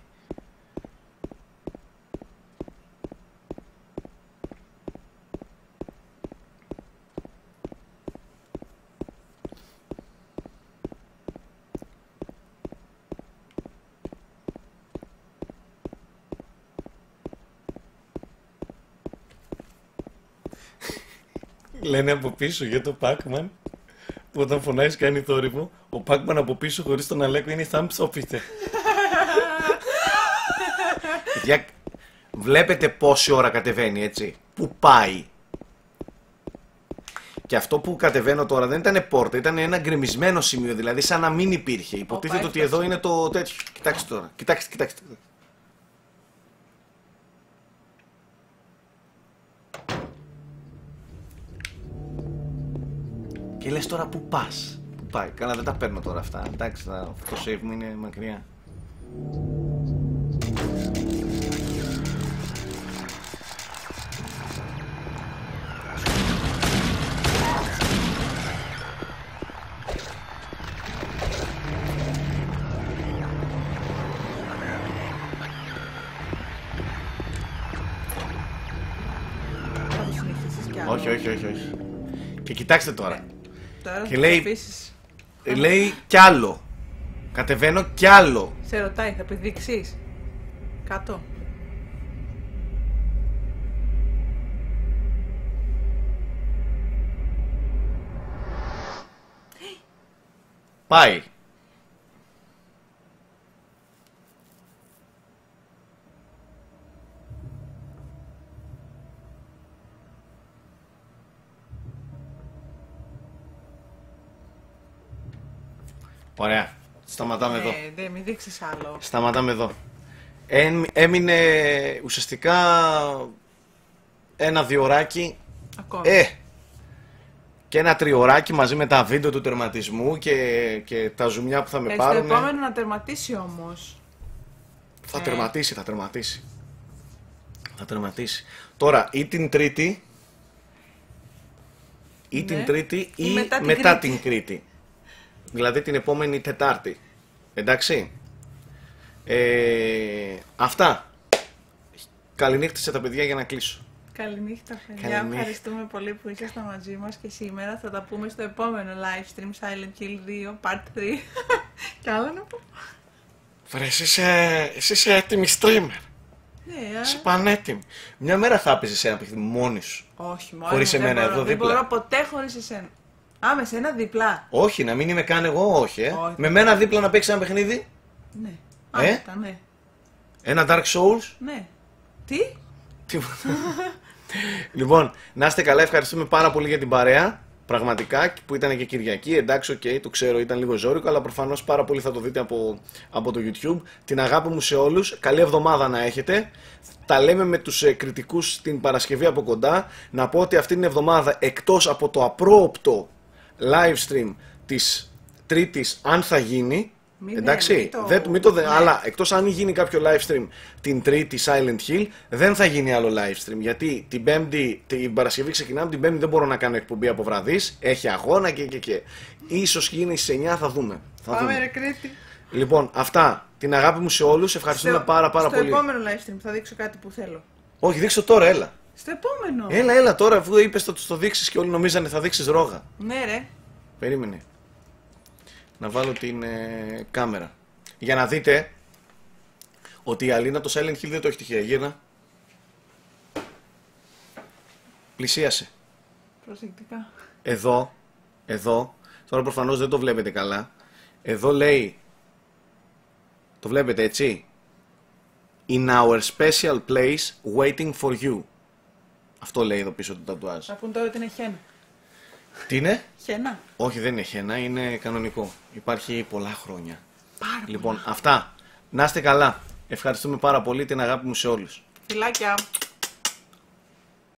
Λένε από πίσω για το Pac-Man που όταν φωνάζεις κάνει θόρυβο, ο Pac-Man από πίσω χωρίς τον Αλέκο είναι σαν ψόφιστε. Παιδιά, βλέπετε πόση ώρα κατεβαίνει έτσι, που πάει. Και αυτό που κατεβαίνω τώρα δεν ήταν πόρτα, ήταν ένα γκρεμισμένο σημείο, δηλαδή σαν να μην υπήρχε. Υποτίθεται ότι εδώ είναι το τέτοιο. Κοιτάξτε τώρα, κοιτάξτε, κοιτάξτε. Και λες τώρα που πας, που πάει. Καλά δεν τα παίρνω τώρα αυτά, εντάξει, αυτό το save μου είναι μακριά. Όχι, όχι, όχι, όχι. Και κοιτάξτε τώρα. Ε, τώρα Και θα λέει- το αφήσεις. Λέει κι άλλο. Κατεβαίνω κι άλλο. Σε ρωτάει, θα πηδήξεις. Κάτω. Πάει. Ωραία. Σταματάμε εδώ. Ε, δεν, μην δείξεις άλλο. Σταματάμε εδώ. Έμ- Έμεινε ουσιαστικά ένα διωράκι. Ακόμη. Ε! Και ένα τριωράκι μαζί με τα βίντεο του τερματισμού και, και τα ζουμιά που θα με Ε, στο πάρουν. επόμενο να τερματίσει όμως. Θα Ε. τερματίσει, θα τερματίσει. Θα τερματίσει. Τώρα, ή την Τρίτη, ή Ναι. την Τρίτη ή Ή μετά, μετά την την, Κρήτη. Κρήτη. Δηλαδή την επόμενη Τετάρτη. Εντάξει. Ε, αυτά. Καληνύχτησε τα παιδιά για να κλείσω. Καληνύχτα, παιδιά. Καληνύχτα. Ευχαριστούμε πολύ που ήσασταν μαζί μας και σήμερα. Θα τα πούμε στο επόμενο live stream Silent Hill δύο Part τρία. Κι άλλα να πω. Βρε, εσύ είσαι, εσύ είσαι έτοιμη streamer. Ναι, Είσαι α, πανέτοιμη. Μια μέρα θα έπαιζες ένα παιχνίδι μόνη σου. όχι, μόνο Χωρίς μου, δεν εμένα μπορώ, εδώ δεν δίπλα. μπορώ ποτέ χωρίς εσένα. Α, με σένα διπλά. Όχι, να μην είμαι καν εγώ, όχι. Ε. Όχι. Με μένα δίπλα να παίξει ένα παιχνίδι. Ναι. Ε? Άνετα, ναι. Ένα Dark Souls. Ναι. Τι? Τίποτα. Λοιπόν, να είστε καλά, ευχαριστούμε πάρα πολύ για την παρέα. Πραγματικά που ήταν και Κυριακή. Εντάξει, οκ, okay, το ξέρω, ήταν λίγο ζώρικο, αλλά προφανώς πάρα πολύ θα το δείτε από, από το YouTube. Την αγάπη μου σε όλους. Καλή εβδομάδα να έχετε. Τα λέμε με τους ε, κριτικούς την Παρασκευή από κοντά. Να πω ότι αυτή την εβδομάδα, εκτός από το απρόοπτο live stream της Τρίτης, αν θα γίνει. Μην- Εντάξει, ναι, μην το- δεν, μην το, δε- ναι. αλλά εκτός αν γίνει κάποιο live stream την Τρίτη Silent Hill, δεν θα γίνει άλλο live stream. Γιατί την Πέμπτη, την Παρασκευή ξεκινάμε, την Πέμπτη δεν μπορώ να κάνω εκπομπή από βραδύς. Έχει αγώνα και και και. Ίσως γίνει στις εννιά, θα δούμε. Θα Πάμε δούμε. ρε Κρήτη. Λοιπόν, αυτά. Την αγάπη μου σε όλους. Ευχαριστούμε Στο- πάρα πάρα στο πολύ. επόμενο live stream θα δείξω κάτι που θέλω. Όχι, δείξω τώρα, έλα. Στο επόμενο. Έλα, έλα τώρα, αφού είπες το, το δείξεις και όλοι νομίζανε θα δείξεις ρόγα. Ναι ρε. Περίμενε. Να βάλω την ε, κάμερα. Για να δείτε ότι η Αλίνα το Silent Hill δεν το έχει τυχαία. Γύρνα. Πλησίασε. Προσεκτικά. Εδώ, εδώ, τώρα προφανώς δεν το βλέπετε καλά. Εδώ λέει, το βλέπετε έτσι. In our special place waiting for you. Αυτό λέει εδώ πίσω το τατουάζ. Θα πούν τώρα ότι είναι χένα. Τι είναι? Χένα. Όχι, δεν είναι χένα, είναι κανονικό. Υπάρχει πολλά χρόνια. Πάρα Λοιπόν, αυτά. Να είστε καλά. Ευχαριστούμε πάρα πολύ, την αγάπη μου σε όλους. Φιλάκια.